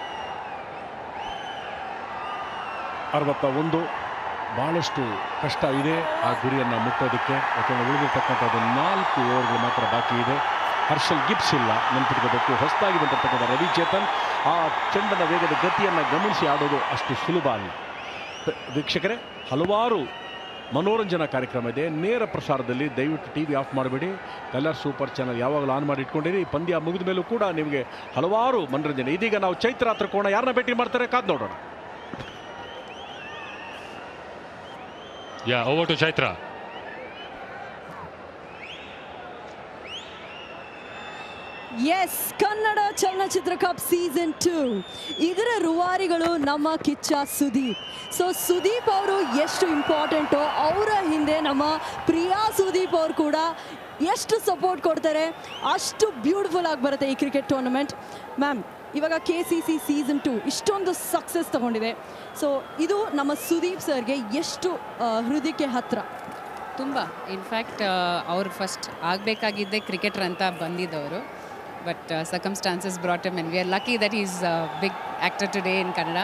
61 ಭಾಳಷ್ಟು ಕಷ್ಟ ಇದೆ ಆ ಗುರಿಯನ್ನು ಮುಟ್ಟೋದಕ್ಕೆ. ಯಾಕೆಂದರೆ ಉಳಿದಿರ್ತಕ್ಕಂಥದ್ದು 4 ಓವರ್ಗಳು ಮಾತ್ರ ಬಾಕಿ ಇದೆ. ಹರ್ಷಲ್ ಗಿಬ್ಸ್ ಇಲ್ಲ, ನೆನಪಿಟ್ಕೋಬೇಕು. ಹೊಸದಾಗಿ ಬಂದಿರತಕ್ಕಂಥ ರವಿಚೇತನ್ ಆ ಚೆಂಡನ ವೇಗದ ಗತಿಯನ್ನು ಗಮನಿಸಿ ಆಡೋದು ಅಷ್ಟು ಸುಲಭ ಅಲ್ಲ. ವೀಕ್ಷಕರೇ, ಹಲವಾರು ಮನೋರಂಜನಾ ಕಾರ್ಯಕ್ರಮ ಇದೆ ನೇರ ಪ್ರಸಾರದಲ್ಲಿ. ದಯವಿಟ್ಟು ಟಿ ವಿ ಆಫ್ ಮಾಡಬೇಡಿ. ಕಲರ್ ಸೂಪರ್ ಚಾನಲ್ ಯಾವಾಗಲೂ ಆನ್ ಮಾಡಿ ಇಟ್ಕೊಂಡಿರಿ. ಪಂದ್ಯ ಮುಗಿದ ಮೇಲೂ ಕೂಡ ನಿಮಗೆ ಹಲವಾರು ಮನೋರಂಜನೆ. ಇದೀಗ ನಾವು ಚೈತ್ರ ಹತ್ರ ಕೋಣ ಯಾರನ್ನ ಭೇಟಿ ಮಾಡ್ತಾರೆ ಕಾದು ನೋಡೋಣ. Over to Chaitra. Yes, Kannada ಚಲನಚಿತ್ರ ಕಪ್ ಸೀಸನ್ 2 ಇದರ ರೂವಾರಿಗಳು ನಮ್ಮ ಕಿಚ್ಚ ಸುದೀಪ್. ಸೊ ಸುದೀಪ್ ಅವರು ಎಷ್ಟು ಇಂಪಾರ್ಟೆಂಟು, ಅವರ ಹಿಂದೆ ನಮ್ಮ ಪ್ರಿಯಾ ಸುದೀಪ್ ಅವರು ಕೂಡ ಎಷ್ಟು ಸಪೋರ್ಟ್ ಕೊಡ್ತಾರೆ, ಅಷ್ಟು ಬ್ಯೂಟಿಫುಲ್ ಆಗಿ ಬರುತ್ತೆ ಈ ಕ್ರಿಕೆಟ್ ಟೂರ್ನಮೆಂಟ್. ಮ್ಯಾಮ್, ಇವಾಗ KCC ಸೀಸನ್ 2 ಇಷ್ಟೊಂದು ಸಕ್ಸಸ್ ತಗೊಂಡಿದೆ. ಸೊ ಇದು ನಮ್ಮ ಸುದೀಪ್ ಸರ್ಗೆ ಎಷ್ಟು ಹೃದಯಕ್ಕೆ ಹತ್ತಿರ? ತುಂಬ. ಇನ್ಫ್ಯಾಕ್ಟ್ ಅವ್ರು ಫಸ್ಟ್ ಆಗಬೇಕಾಗಿದ್ದೆ ಕ್ರಿಕೆಟರ್ ಅಂತ ಬಂದಿದ್ದವರು. But circumstances brought him in. We are lucky that he's a big actor today in Kannada.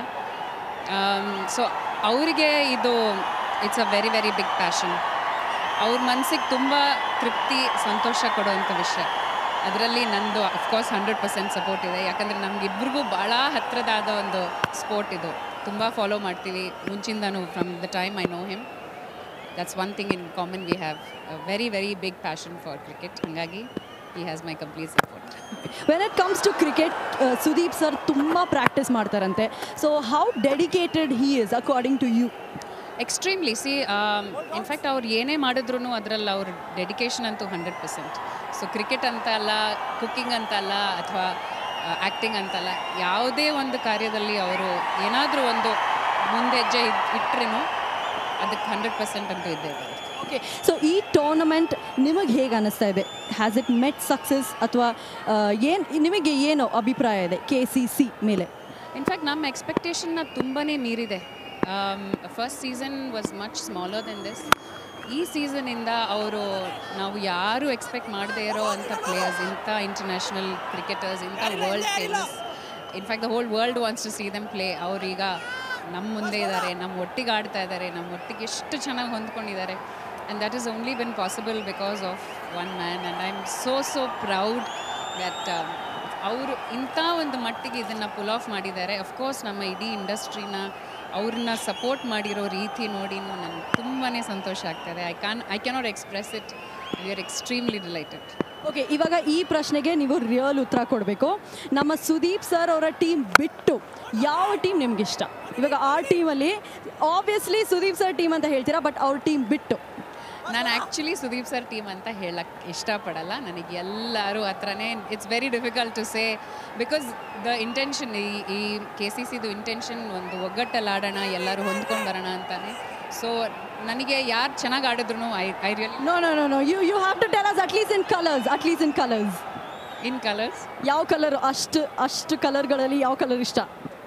So ಅವರಿಗೆ ಇದು it's a very very big passion. ಅವ್ರ ಮನಸ್ಸಿಗೆ ತುಂಬ ತೃಪ್ತಿ, ಸಂತೋಷ ಕೊಡುವಂಥ ವಿಷಯ. ಅದರಲ್ಲಿ ನಂದು ಅಫ್ಕೋರ್ಸ್ 100% ಸಪೋರ್ಟ್ ಇದೆ. ಯಾಕಂದರೆ ನಮಗಿಬ್ಬರಿಗೂ ಭಾಳ ಹತ್ತಿರದಾದ ಒಂದು ಸ್ಪೋರ್ಟ್ ಇದು. ತುಂಬ ಫಾಲೋ ಮಾಡ್ತೀವಿ ಮುಂಚಿಂದನೂ. From the time I know him, that's one thing in common. We have a very very big passion for cricket. ಹಾಗಾಗಿ he has my complete support. When it comes to cricket, Sudeep sir ತುಂಬಾ practice ಮಾಡ್ತಾರಂತೆ. So how dedicated he is according to you? Extremely. See, in fact ಅವ್ರು ಏನೇ ಮಾಡಿದ್ರು ಅದರಲ್ಲಿ ಅವ್ರ dedication ಅಂತೂ 100%. So cricket ಅಂತ ಅಲ್ಲ, ಕುಕ್ಕಿಂಗ್ ಅಂತ ಅಲ್ಲ, ಅಥವಾ ಆ್ಯಕ್ಟಿಂಗ್ ಅಂತಲ್ಲ, ಯಾವುದೇ ಒಂದು ಕಾರ್ಯದಲ್ಲಿ ಅವರು ಏನಾದರೂ ಒಂದು ಮುಂದೆ ಹೆಜ್ಜೆ ಇಟ್ಟರೇನು ಅದಕ್ಕೆ 100% ಅಂತೂ ಇದ್ದೇ ಇದೆ. ಓಕೆ, ಸೊ ಈ ಟೂರ್ನಮೆಂಟ್ ನಿಮಗೆ ಹೇಗೆ ಅನ್ನಿಸ್ತಾ ಇದೆ? ಹ್ಯಾಸ್ ಇಟ್ ಮೆಟ್ ಸಕ್ಸಸ್, ಅಥವಾ ನಿಮಗೆ ಏನು ಅಭಿಪ್ರಾಯ ಇದೆ KCC ಮೇಲೆ? ಇನ್ಫ್ಯಾಕ್ಟ್ ನಮ್ಮ ಎಕ್ಸ್ಪೆಕ್ಟೇಷನ್ನ ತುಂಬಾ ಮೀರಿದೆ. First season was much smaller than this. ಈ ಸೀಸನಿಂದ ಅವರು ನಾವು ಯಾರು ಎಕ್ಸ್ಪೆಕ್ಟ್ ಮಾಡದೇ ಇರೋ ಅಂಥ ಪ್ಲೇಯರ್ಸ್, ಇಂಥ ಇಂಟರ್ನ್ಯಾಷನಲ್ ಕ್ರಿಕೆಟರ್ಸ್, ಇಂಥ world famous, in fact the whole world wants to see them play. ಅವ್ರೀಗ ನಮ್ಮ ಮುಂದೆ ಇದ್ದಾರೆ, ನಮ್ಮ ಒಟ್ಟಿಗೆ ಆಡ್ತಾ ಇದ್ದಾರೆ, ನಮ್ಮ ಒಟ್ಟಿಗೆ ಎಷ್ಟು ಚೆನ್ನಾಗಿ ಹೊಂದ್ಕೊಂಡಿದ್ದಾರೆ. And that is only been possible because of one man. And I am so proud that ಅವರು ಇಂಥ ಒಂದು ಮಟ್ಟಿಗೆ ಇದನ್ನು ಪುಲ್ ಆಫ್ ಮಾಡಿದ್ದಾರೆ. ಅಫ್ಕೋರ್ಸ್ ನಮ್ಮ ಇಡೀ ಇಂಡಸ್ಟ್ರಿನ ಅವ್ರನ್ನ ಸಪೋರ್ಟ್ ಮಾಡಿರೋ ರೀತಿ ನೋಡಿನೂ ನನಗೆ ತುಂಬಾ ಸಂತೋಷ ಆಗ್ತಾಯಿದೆ. I cannot express it. We are extremely delighted. Okay, ಇವಾಗ ಈ ಪ್ರಶ್ನೆಗೆ ನೀವು ರಿಯಲ್ ಉತ್ತರ ಕೊಡಬೇಕು. ನಮ್ಮ ಸುದೀಪ್ ಸರ್ ಅವರ ಟೀಮ್ ಬಿಟ್ಟು ಯಾವ ಟೀಮ್ ನಿಮ್ಗೆ ಇಷ್ಟ? ಇವಾಗ ಆ ಟೀಮಲ್ಲಿ ಆಬ್ವಿಯಸ್ಲಿ ಸುದೀಪ್ ಸರ್ ಟೀಮ್ ಅಂತ ಹೇಳ್ತೀರಾ, ಬಟ್ ಅವ್ರ ಟೀಮ್ ಬಿಟ್ಟು. ನಾನು ಆ್ಯಕ್ಚುಲಿ ಸುದೀಪ್ ಸರ್ ಟೀಮ್ ಅಂತ ಹೇಳಕ್ಕೆ ಇಷ್ಟಪಡಲ್ಲ. ನನಗೆ ಎಲ್ಲರೂ ಹತ್ರನೇ it's very difficult to say, because the intention, ಈ KCCದು ಇಂಟೆನ್ಷನ್ ಒಂದು ಒಗ್ಗಟ್ಟಲ್ಲಿ ಆಡೋಣ, ಎಲ್ಲರೂ ಹೊಂದ್ಕೊಂಡು ಬರೋಣ ಅಂತಾನೆ. ಸೊ ನನಗೆ ಯಾರು ಚೆನ್ನಾಗಿ ಆಡಿದ್ರು I really know you have to tell us at least in colours. In colours ಯಾವ ಕಲರ್? ಅಷ್ಟು ಕಲರ್ಗಳಲ್ಲಿ ಯಾವ ಕಲರ್ ಇಷ್ಟ?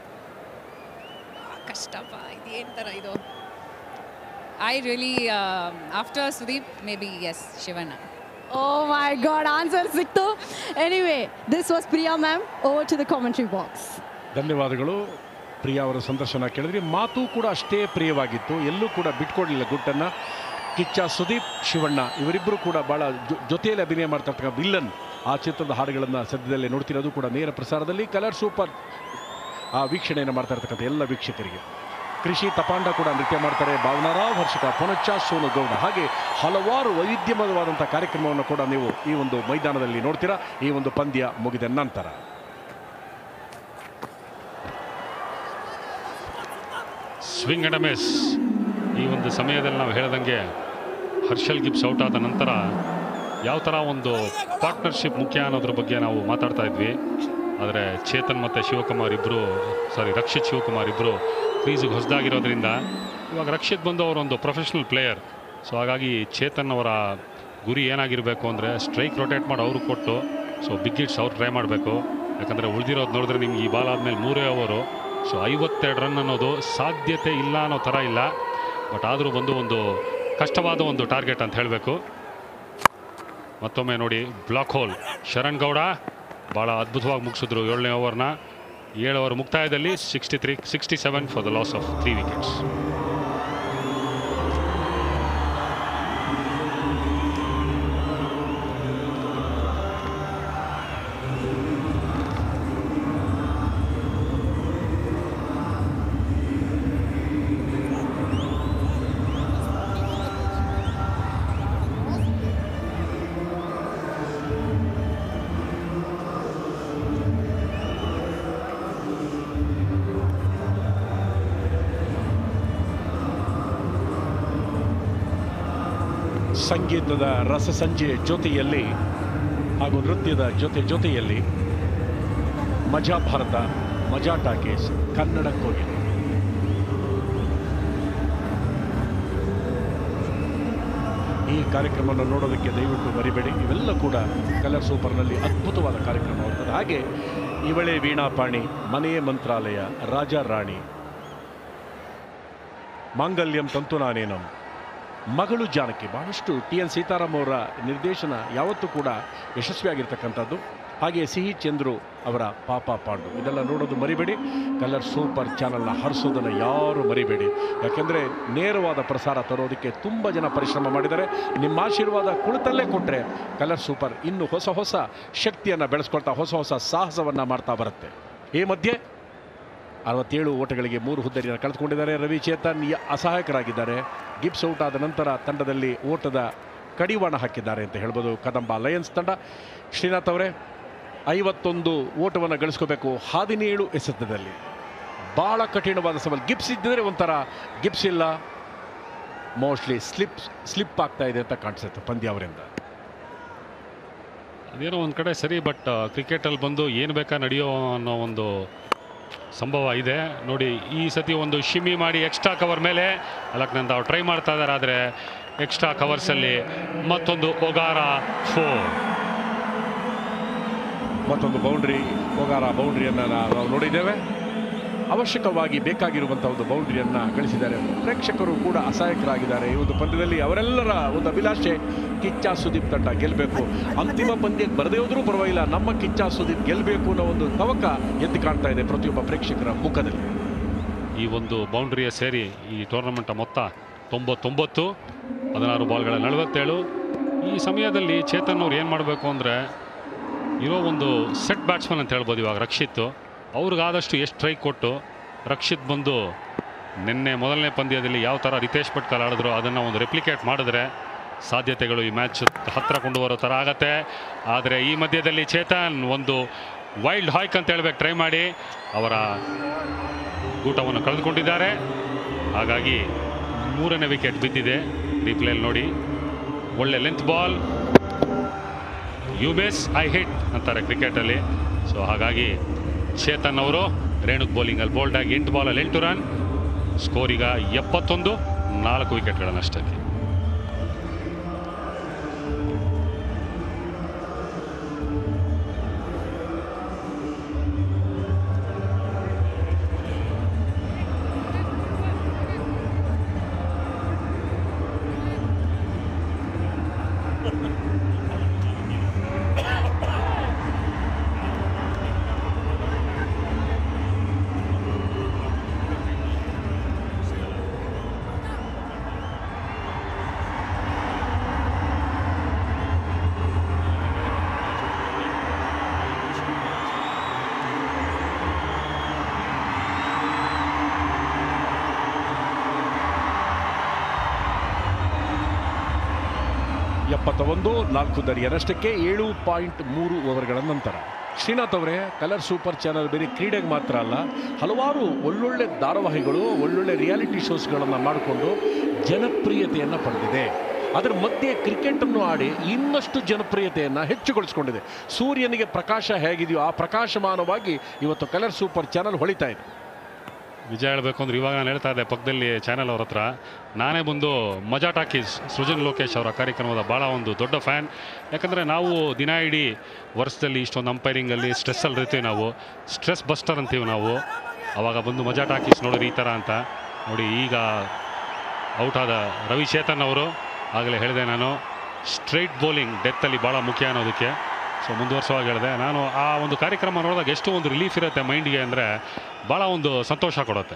ಕಷ್ಟಪ್ಪ, ಇದು ಏನು ಥರ ಇದು. I really, after Sudeep, maybe yes, Shivana. Oh my God, answer ಸಿಕ್ತು. Anyway, this was Priya ma'am. Over to the commentary box. ಧನ್ಯವಾದಗಳು. ಪ್ರಿಯಾ ಅವರ ಸಂದರ್ಶನ ಕೇಳಿದ್ರಿ. ಮಾತು ಕೂಡ ಅಷ್ಟೇ ಪ್ರಿಯವಾಗಿತ್ತು, ಎಲ್ಲೂ ಕೂಡ ಬಿಟ್ಕೊಡ್ಲಿಲ್ಲ ಗುಟ್ಟನ್ನು. ಕಿಚ್ಚ ಸುದೀಪ್, ಶಿವಣ್ಣ ಇವರಿಬ್ಬರು ಕೂಡ ಭಾಳ ಜೊತೆಯಲ್ಲಿ ಅಭಿನಯ ಮಾಡ್ತಿರ್ತಕ್ಕ ವಿಲ್ಲನ್ ಆ ಚಿತ್ರದ ಹಾಡುಗಳನ್ನು ಸದ್ಯದಲ್ಲೇ ನೋಡ್ತಿರೋದು ಕೂಡ ನೇರ ಪ್ರಸಾರದಲ್ಲಿ. ಕಲರ್ ಸೂಪರ್ ಆ ವೀಕ್ಷಣೆಯನ್ನು ಮಾಡ್ತಾ ಇರ್ತಕ್ಕಂಥ ಎಲ್ಲ ವೀಕ್ಷಕರಿಗೆ. ಕೃಷಿ ತಪಾಂಡ ಕೂಡ ನೃತ್ಯ ಮಾಡ್ತಾರೆ. ಭಾವನಾ ರಾವ್, ಹರ್ಷಿಕಾ ಪೊನಚ್ಚ, ಸೋನು ಗೌಡ, ಹಾಗೆ ಹಲವಾರು ವೈವಿಧ್ಯಮಯವಾದಂಥ ಕಾರ್ಯಕ್ರಮವನ್ನು ಕೂಡ ನೀವು ಈ ಒಂದು ಮೈದಾನದಲ್ಲಿ ನೋಡ್ತೀರಾ ಈ ಒಂದು ಪಂದ್ಯ ಮುಗಿದ ನಂತರ. Swing and miss. ಈ ಒಂದು ಸಮಯದಲ್ಲಿ ನಾವು ಹೇಳ್ದಂಗೆ ಹರ್ಷಲ್ ಗಿಬ್ಸ್ ಔಟ್ ಆದ ನಂತರ ಯಾವ ಥರ ಒಂದು ಪಾರ್ಟ್ನರ್ಶಿಪ್ ಮುಖ್ಯ ಅನ್ನೋದ್ರ ಬಗ್ಗೆ ನಾವು ಮಾತಾಡ್ತಾ ಇದ್ವಿ. ಆದರೆ ಚೇತನ್ ಮತ್ತು ರಕ್ಷಿತ್ ಶಿವಕುಮಾರ್ ಇಬ್ಬರು ಕ್ರೀಸಿಗೆ ಹೊಸದಾಗಿರೋದ್ರಿಂದ ಇವಾಗ ರಕ್ಷಿತ್ ಬಂದು ಅವರೊಂದು ಪ್ರೊಫೆಷ್ನಲ್ ಪ್ಲೇಯರ್. ಸೊ ಹಾಗಾಗಿ ಚೇತನ್ ಅವರ ಗುರಿ ಏನಾಗಿರಬೇಕು ಅಂದರೆ ಸ್ಟ್ರೈಕ್ ರೊಟೇಟ್ ಮಾಡಿ ಅವರು ಕೊಟ್ಟು, ಸೊ ಬಿಗ್ ಹಿಟ್ಸ್ ಅವ್ರು ಟ್ರೈ ಮಾಡಬೇಕು. ಯಾಕಂದರೆ ಉಳಿದಿರೋದು ನೋಡಿದ್ರೆ ನಿಮ್ಗೆ ಈ ಬಾಲ್ ಆದಮೇಲೆ 3 ಓವರು. ಸೊ 52 ರನ್ ಅನ್ನೋದು ಸಾಧ್ಯತೆ ಇಲ್ಲ ಅನ್ನೋ ಥರ ಇಲ್ಲ, ಬಟ್ ಆದರೂ ಬಂದು ಒಂದು ಕಷ್ಟವಾದ ಒಂದು ಟಾರ್ಗೆಟ್ ಅಂತ ಹೇಳಬೇಕು. ಮತ್ತೊಮ್ಮೆ ನೋಡಿ ಬ್ಲಾಕ್ ಹೋಲ್. ಶರಣ್ ಗೌಡ ಭಾಳ ಅದ್ಭುತವಾಗಿ ಮುಗಿಸಿದ್ರು 7ನೇ ಓವರ್ನ. 7 ಓವರ್ ಮುಕ್ತಾಯದಲ್ಲಿ 67 for the loss of 3 wickets. ಸಂಗೀತದ ರಸಸಂಜೆಯ ಜೊತೆಯಲ್ಲಿ ಹಾಗೂ ನೃತ್ಯದ ಜೊತೆಯಲ್ಲಿ ಮಜಾ ಭಾರತ, ಮಜಾ ಟಾಕೀಸ್, ಕನ್ನಡ ಕೋಗಿಲೆ. ಈ ಕಾರ್ಯಕ್ರಮವನ್ನು ನೋಡೋದಕ್ಕೆ ದಯವಿಟ್ಟು ಮರಿಬೇಡಿ. ಇವೆಲ್ಲ ಕೂಡ ಕಲರ್ ಸೂಪರ್ನಲ್ಲಿ ಅದ್ಭುತವಾದ ಕಾರ್ಯಕ್ರಮವಾಗುತ್ತದೆ. ಹಾಗೆ ಇವಳೇ ವೀಣಾಪಾಣಿ, ಮನೆಯೇ ಮಂತ್ರಾಲಯ, ರಾಜ ರಾಣಿ, ಮಾಂಗಲ್ಯಂ ತಂತು ನಾನೇನಂ, ಮಗಳು ಜಾನಕಿ, ಬಹಳಷ್ಟು TN ಸೀತಾರಾಮ್ ಅವರ ನಿರ್ದೇಶನ ಯಾವತ್ತೂ ಕೂಡ ಯಶಸ್ವಿಯಾಗಿರ್ತಕ್ಕಂಥದ್ದು. ಹಾಗೆ ಸಿಹಿ ಚಂದ್ರು ಅವರ ಪಾಪ ಪಾಂಡು, ಇದೆಲ್ಲ ನೋಡೋದು ಮರಿಬೇಡಿ. ಕಲರ್ ಸೂಪರ್ ಚಾನಲ್ನ ಹರಿಸೋದನ್ನು ಯಾರು ಮರಿಬೇಡಿ. ಯಾಕೆಂದರೆ ನೇರವಾದ ಪ್ರಸಾರ ತರೋದಕ್ಕೆ ತುಂಬ ಜನ ಪರಿಶ್ರಮ ಮಾಡಿದ್ದಾರೆ. ನಿಮ್ಮ ಆಶೀರ್ವಾದ ಕುಳಿತಲ್ಲೇ ಕೊಟ್ಟರೆ ಕಲರ್ ಸೂಪರ್ ಇನ್ನೂ ಹೊಸ ಶಕ್ತಿಯನ್ನು ಬೆಳೆಸ್ಕೊಳ್ತಾ ಹೊಸ ಸಾಹಸವನ್ನು ಮಾಡ್ತಾ ಬರುತ್ತೆ. ಈ ಮಧ್ಯೆ 67 ಓಟಗಳಿಗೆ 3 ಹುದ್ದರಿಯನ್ನು ಕಳೆದುಕೊಂಡಿದ್ದಾರೆ. ರವಿ ಚೇತನ್ ಅಸಹಾಯಕರಾಗಿದ್ದಾರೆ. ಗಿಬ್ಸ್ ಔಟ್ ಆದ ನಂತರ ತಂಡದಲ್ಲಿ ಓಟದ ಕಡಿವಾಣ ಹಾಕಿದ್ದಾರೆ ಅಂತ ಹೇಳ್ಬೋದು ಕದಂಬ ಲಯನ್ಸ್ ತಂಡ. ಶ್ರೀನಾಥ್ ಅವರೇ, 51 ಓಟವನ್ನು ಗಳಿಸ್ಕೋಬೇಕು 17 ಎಸೆತದಲ್ಲಿ. ಭಾಳ ಕಠಿಣವಾದ ಸವಾಲು. ಗಿಬ್ಸ್ ಇದ್ದಿದ್ರೆ ಒಂಥರ, ಗಿಬ್ಸ್ ಇಲ್ಲ, ಮೋಸ್ಟ್ಲಿ ಸ್ಲಿಪ್ ಆಗ್ತಾ ಇದೆ ಅಂತ ಕಾಣಿಸುತ್ತೆ ಪಂದ್ಯ ಅವರಿಂದ. ಅದೇನೋ ಒಂದು ಕಡೆ ಸರಿ, ಬಟ್ ಕ್ರಿಕೆಟಲ್ಲಿ ಬಂದು ಏನು ಬೇಕಾ ನಡೆಯೋ ಅನ್ನೋ ಒಂದು ಸಂಭವ ಇದೆ ನೋಡಿ. ಈ ಸತಿ ಒಂದು ಶಿಮ್ಮಿ ಮಾಡಿ ಎಕ್ಸ್ಟ್ರಾ ಕವರ್ ಮೇಲೆ ಅಲಕ್ನಂದ ಅವ್ರು ಟ್ರೈ ಮಾಡ್ತಾ ಇದ್ದಾರೆ. ಆದರೆ ಎಕ್ಸ್ಟ್ರಾ ಕವರ್ಸಲ್ಲಿ ಮತ್ತೊಂದು ಒಗಾರ 4, ಮತ್ತೊಂದು ಒಗಾರ ಬೌಂಡ್ರಿಯನ್ನು ನಾವು ನೋಡಿದ್ದೇವೆ. ಅವಶ್ಯಕವಾಗಿ ಬೇಕಾಗಿರುವಂಥ ಒಂದು ಬೌಂಡ್ರಿಯನ್ನು ಗಳಿಸಿದ್ದಾರೆ. ಪ್ರೇಕ್ಷಕರು ಕೂಡ ಅಸಹಾಯಕರಾಗಿದ್ದಾರೆ. ಈ ಒಂದು ಪಂದ್ಯದಲ್ಲಿ ಅವರೆಲ್ಲರ ಒಂದು ಅಭಿಲಾಷೆ ಕಿಚ್ಚ ಸುದೀಪ್ ತಂಡ ಗೆಲ್ಲಬೇಕು. ಅಂತಿಮ ಪಂದ್ಯಕ್ಕೆ ಬರದೇ ಹೋದರೂ ಪರವಾಗಿಲ್ಲ, ನಮ್ಮ ಕಿಚ್ಚ ಸುದೀಪ್ ಗೆಲ್ಲಬೇಕು ಅನ್ನೋ ಒಂದು ತವಕ ಎದ್ದು ಕಾಣ್ತಾ ಇದೆ ಪ್ರತಿಯೊಬ್ಬ ಪ್ರೇಕ್ಷಕರ ಮುಖದಲ್ಲಿ. ಈ ಒಂದು ಬೌಂಡ್ರಿಯ ಸೇರಿ ಈ ಟೂರ್ನಮೆಂಟ್ ಮೊತ್ತ 99, 16 ಬಾಲ್ಗಳ 47. ಈ ಸಮಯದಲ್ಲಿ ಚೇತನ್ ಅವ್ರು ಏನು ಮಾಡಬೇಕು ಅಂದರೆ, ಇರೋ ಒಂದು ಸೆಟ್ ಬ್ಯಾಟ್ಸ್ಮನ್ ಅಂತ ಹೇಳ್ಬೋದು ಇವಾಗ ರಕ್ಷಿತ್, ಅವ್ರಿಗಾದಷ್ಟು ಎಷ್ಟು ಸ್ಟ್ರೈಕ್ ಕೊಟ್ಟು ರಕ್ಷಿತ್ ಬಂದು ನಿನ್ನೆ ಮೊದಲನೇ ಪಂದ್ಯದಲ್ಲಿ ಯಾವ ಥರ ರಿತೇಶ್ ಪಟ್ಕಲ್ ಆಡಿದ್ರು ಅದನ್ನು ಒಂದು ರೆಪ್ಲಿಕೇಟ್ ಮಾಡಿದ್ರೆ ಸಾಧ್ಯತೆಗಳು ಈ ಮ್ಯಾಚ್ ಹತ್ತಿರ ಕೊಂಡು ಬರೋ ಥರ ಆಗತ್ತೆ. ಆದರೆ ಈ ಮಧ್ಯದಲ್ಲಿ ಚೇತನ್ ಒಂದು ವೈಲ್ಡ್ ಹಾಯ್ಕ್ ಅಂತ ಹೇಳ್ಬೇಕು ಟ್ರೈ ಮಾಡಿ ಅವರ ಗೂಟವನ್ನು ಕಳೆದುಕೊಂಡಿದ್ದಾರೆ. ಹಾಗಾಗಿ 3ನೇ ವಿಕೆಟ್ ಬಿದ್ದಿದೆ. ರಿಪ್ಲೇಲಿ ನೋಡಿ, ಒಳ್ಳೆ length ball, you miss I hit ಅಂತಾರೆ ಕ್ರಿಕೆಟಲ್ಲಿ. ಸೊ ಹಾಗಾಗಿ ಚೇತನ್ ಅವರು ರೇಣುಕ್ ಬೌಲಿಂಗಲ್ಲಿ ಬೋಲ್ಡ್ ಆಗಿ 8 ಬಾಲಲ್ಲಿ 8 ರನ್. ಸ್ಕೋರ್ ಈಗ 71, 4 ವಿಕೆಟ್ಗಳ ನಷ್ಟಕ್ಕೆ. ಒಂದು 4 ದಾರಿಯ ನಷ್ಟಕ್ಕೆ 7.3 ಓವರ್ಗಳ ನಂತರ. ಶ್ರೀನಾಥ್ ಅವರೇ, ಕಲರ್ ಸೂಪರ್ ಚಾನಲ್ ಬರೀ ಕ್ರೀಡೆಗೆ ಮಾತ್ರ ಅಲ್ಲ, ಹಲವಾರು ಒಳ್ಳೊಳ್ಳೆ ಧಾರಾವಾಹಿಗಳು, ಒಳ್ಳೊಳ್ಳೆ ರಿಯಾಲಿಟಿ ಶೋಸ್ಗಳನ್ನು ಮಾಡಿಕೊಂಡು ಜನಪ್ರಿಯತೆಯನ್ನು ಪಡೆದಿದೆ. ಅದರ ಮಧ್ಯೆ ಕ್ರಿಕೆಟನ್ನು ಆಡಿ ಇನ್ನಷ್ಟು ಜನಪ್ರಿಯತೆಯನ್ನು ಹೆಚ್ಚುಗೊಳಿಸ್ಕೊಂಡಿದೆ. ಸೂರ್ಯನಿಗೆ ಪ್ರಕಾಶ ಹೇಗಿದೆಯೋ ಆ ಪ್ರಕಾಶಮಾನವಾಗಿ ಇವತ್ತು ಕಲರ್ ಸೂಪರ್ ಚಾನಲ್ ಹೊಳಿತಾ ಇದೆ. ನಿಜ ಹೇಳಬೇಕು ಅಂದರೆ ಇವಾಗ ನಾನು ಹೇಳ್ತಾ ಇದ್ದೆ ಪಕ್ಕದಲ್ಲಿ ಚಾನಲ್ ಅವ್ರ ಹತ್ರ, ನಾನೇ ಬಂದು ಮಜಾ ಟಾಕೀಸ್ ಸೃಜನ್ ಲೋಕೇಶ್ ಅವರ ಕಾರ್ಯಕ್ರಮದ ಭಾಳ ಒಂದು ದೊಡ್ಡ ಫ್ಯಾನ್. ಯಾಕಂದರೆ ನಾವು ದಿನ ಇಡೀ ವರ್ಷದಲ್ಲಿ ಇಷ್ಟೊಂದು ಅಂಪೈರಿಂಗಲ್ಲಿ ಸ್ಟ್ರೆಸ್ಸಲ್ಲಿ ಇರ್ತೀವಿ, ನಾವು ಸ್ಟ್ರೆಸ್ ಬಸ್ಟರ್ ಅಂತೀವಿ ನಾವು. ಆವಾಗ ಬಂದು ಮಜಾ ಟಾಕೀಸ್ ನೋಡಿರಿ ಈ ಥರ ಅಂತ. ನೋಡಿ ಈಗ ಔಟ್ ಆದ ರವಿ ಚೇತನ್ ಅವರು, ಆಗಲೇ ಹೇಳಿದೆ ನಾನು ಸ್ಟ್ರೈಟ್ ಬೌಲಿಂಗ್ ಡೆತ್ತಲ್ಲಿ ಭಾಳ ಮುಖ್ಯ ಅನ್ನೋದಕ್ಕೆ. ಸೊ ಮುಂದುವರ್ಸುವಾಗ ಹೇಳಿದೆ ನಾನು, ಆ ಒಂದು ಕಾರ್ಯಕ್ರಮ ನೋಡಿದಾಗ ಎಷ್ಟು ಒಂದು ರಿಲೀಫ್ ಇರುತ್ತೆ ಮೈಂಡ್ಗೆ ಅಂದರೆ ಭಾಳ ಒಂದು ಸಂತೋಷ ಕೊಡುತ್ತೆ.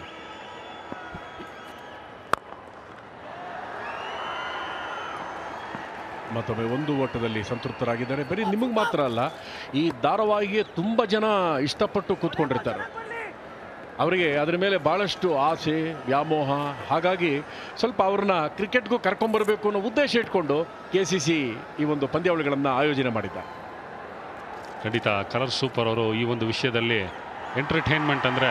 ಮತ್ತೊಮ್ಮೆ ಒಂದು ಓಟದಲ್ಲಿ ಸಂತೃಪ್ತರಾಗಿದ್ದಾರೆ. ಬರೀ ನಿಮಗೆ ಮಾತ್ರ ಅಲ್ಲ, ಈ ಧಾರಾವಾಹಿಗೆ ತುಂಬ ಜನ ಇಷ್ಟಪಟ್ಟು ಕೂತ್ಕೊಂಡಿರ್ತಾರೆ. ಅವರಿಗೆ ಅದರ ಮೇಲೆ ಭಾಳಷ್ಟು ಆಸೆ, ವ್ಯಾಮೋಹ. ಹಾಗಾಗಿ ಸ್ವಲ್ಪ ಅವ್ರನ್ನ ಕ್ರಿಕೆಟ್ಗೂ ಕರ್ಕೊಂಬರಬೇಕು ಅನ್ನೋ ಉದ್ದೇಶ ಇಟ್ಕೊಂಡು KCC ಈ ಒಂದು ಪಂದ್ಯಾವಳಿಗಳನ್ನು ಆಯೋಜನೆ ಮಾಡಿದ್ದಾರೆ. ಖಂಡಿತ ಕಲರ್ ಸೂಪರ್ ಅವರು ಈ ಒಂದು ವಿಷಯದಲ್ಲಿ ಎಂಟರ್ಟೈನ್ಮೆಂಟ್ ಅಂದರೆ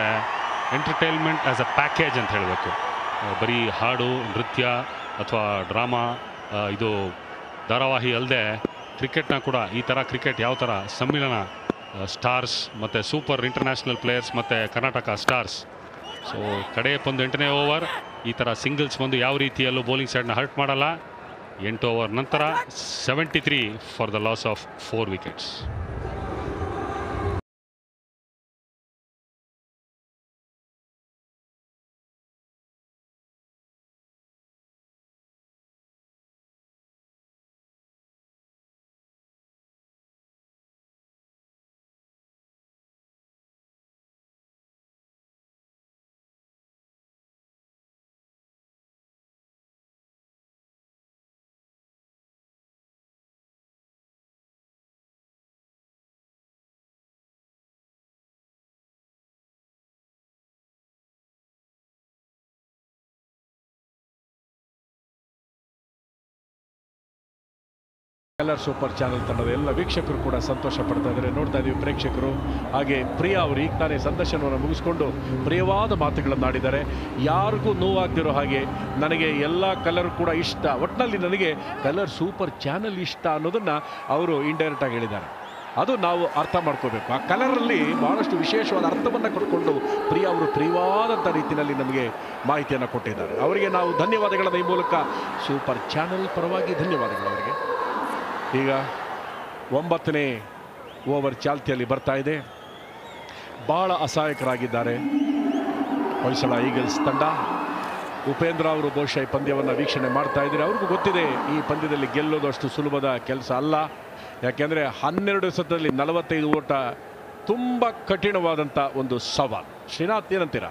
ಎಂಟರ್ಟೈನ್ಮೆಂಟ್ ಆ್ಯಸ್ ಅ ಪ್ಯಾಕೇಜ್ ಅಂತ ಹೇಳಬೇಕು. ಬರೀ ಹಾಡು, ನೃತ್ಯ ಅಥವಾ ಡ್ರಾಮಾ ಇದು ಧಾರಾವಾಹಿ ಅಲ್ಲದೆ ಕ್ರಿಕೆಟ್ನ ಕೂಡ ಈ ಥರ ಕ್ರಿಕೆಟ್ ಯಾವ ಥರ ಸಮ್ಮಿಲನ ಸ್ಟಾರ್ಸ್ ಮತ್ತು ಸೂಪರ್ ಇಂಟರ್ನ್ಯಾಷನಲ್ ಪ್ಲೇಯರ್ಸ್ ಮತ್ತು ಕರ್ನಾಟಕ ಸ್ಟಾರ್ಸ್. ಸೊ ಕಡೆ ಒಂದು 8ನೇ ಓವರ್ ಈ ಥರ ಸಿಂಗಲ್ಸ್ ಬಂದು ಯಾವ ರೀತಿಯಲ್ಲೂ ಬೌಲಿಂಗ್ ಸೈಡ್ನ ಹರ್ಟ್ ಮಾಡಲ್ಲ. 8 ಓವರ್ ನಂತರ 73 for the loss of 4 wickets. Colour super channel ತಂಡದ ಎಲ್ಲ ವೀಕ್ಷಕರು ಕೂಡ ಸಂತೋಷ ಪಡ್ತಾ ಇದ್ದಾರೆ. ನೋಡ್ತಾ ಇದ್ದೀವಿ ಪ್ರೇಕ್ಷಕರು. ಹಾಗೆ ಪ್ರಿಯಾ ಅವರು ಈಗ ತಾನೇ ಸಂದರ್ಶನವನ್ನು ಮುಗಿಸ್ಕೊಂಡು ಪ್ರಿಯವಾದ ಮಾತುಗಳನ್ನು ಆಡಿದ್ದಾರೆ. ಯಾರಿಗೂ ನೋವಾಗದಿರೋ ಹಾಗೆ ನನಗೆ ಎಲ್ಲ ಕಲರ್ ಕೂಡ ಇಷ್ಟ, ಒಟ್ಟಿನಲ್ಲಿ ನನಗೆ ಕಲರ್ ಸೂಪರ್ ಚಾನೆಲ್ ಇಷ್ಟ ಅನ್ನೋದನ್ನು ಅವರು ಇಂಡೈರೆಕ್ಟಾಗಿ ಹೇಳಿದ್ದಾರೆ. ಅದು ನಾವು ಅರ್ಥ ಮಾಡ್ಕೋಬೇಕು. ಆ ಕಲರಲ್ಲಿ ಭಾಳಷ್ಟು ವಿಶೇಷವಾದ ಅರ್ಥವನ್ನು ಕೊಟ್ಕೊಂಡು ಪ್ರಿಯಾ ಅವರು ಪ್ರಿಯವಾದಂಥ ರೀತಿಯಲ್ಲಿ ನಮಗೆ ಮಾಹಿತಿಯನ್ನು ಕೊಟ್ಟಿದ್ದಾರೆ. ಅವರಿಗೆ ನಾವು ಧನ್ಯವಾದಗಳನ್ನು ಈ ಮೂಲಕ ಸೂಪರ್ ಚಾನೆಲ್ ಪರವಾಗಿ ಧನ್ಯವಾದಗಳು ಅವರಿಗೆ. ಈಗ 9ನೇ ಓವರ್ ಚಾಲ್ತಿಯಲ್ಲಿ ಬರ್ತಾ ಇದೆ. ಭಾಳ ಅಸಹಾಯಕರಾಗಿದ್ದಾರೆ ಹೊಯ್ಸಳ ಈಗಲ್ಸ್ ತಂಡ. ಉಪೇಂದ್ರ ಅವರು ಬಹುಶಃ ಈ ಪಂದ್ಯವನ್ನು ವೀಕ್ಷಣೆ ಮಾಡ್ತಾ ಇದ್ದಾರೆ. ಅವ್ರಿಗೂ ಗೊತ್ತಿದೆ ಈ ಪಂದ್ಯದಲ್ಲಿ ಗೆಲ್ಲೋದು ಅಷ್ಟು ಸುಲಭದ ಕೆಲಸ ಅಲ್ಲ. ಯಾಕೆಂದರೆ 12 ಎಸೆತದಲ್ಲಿ 45 ಓಟ ತುಂಬ ಕಠಿಣವಾದಂಥ ಒಂದು ಸವಾಲು. ಶ್ರೀನಾಥ್ ಏನಂತೀರಾ?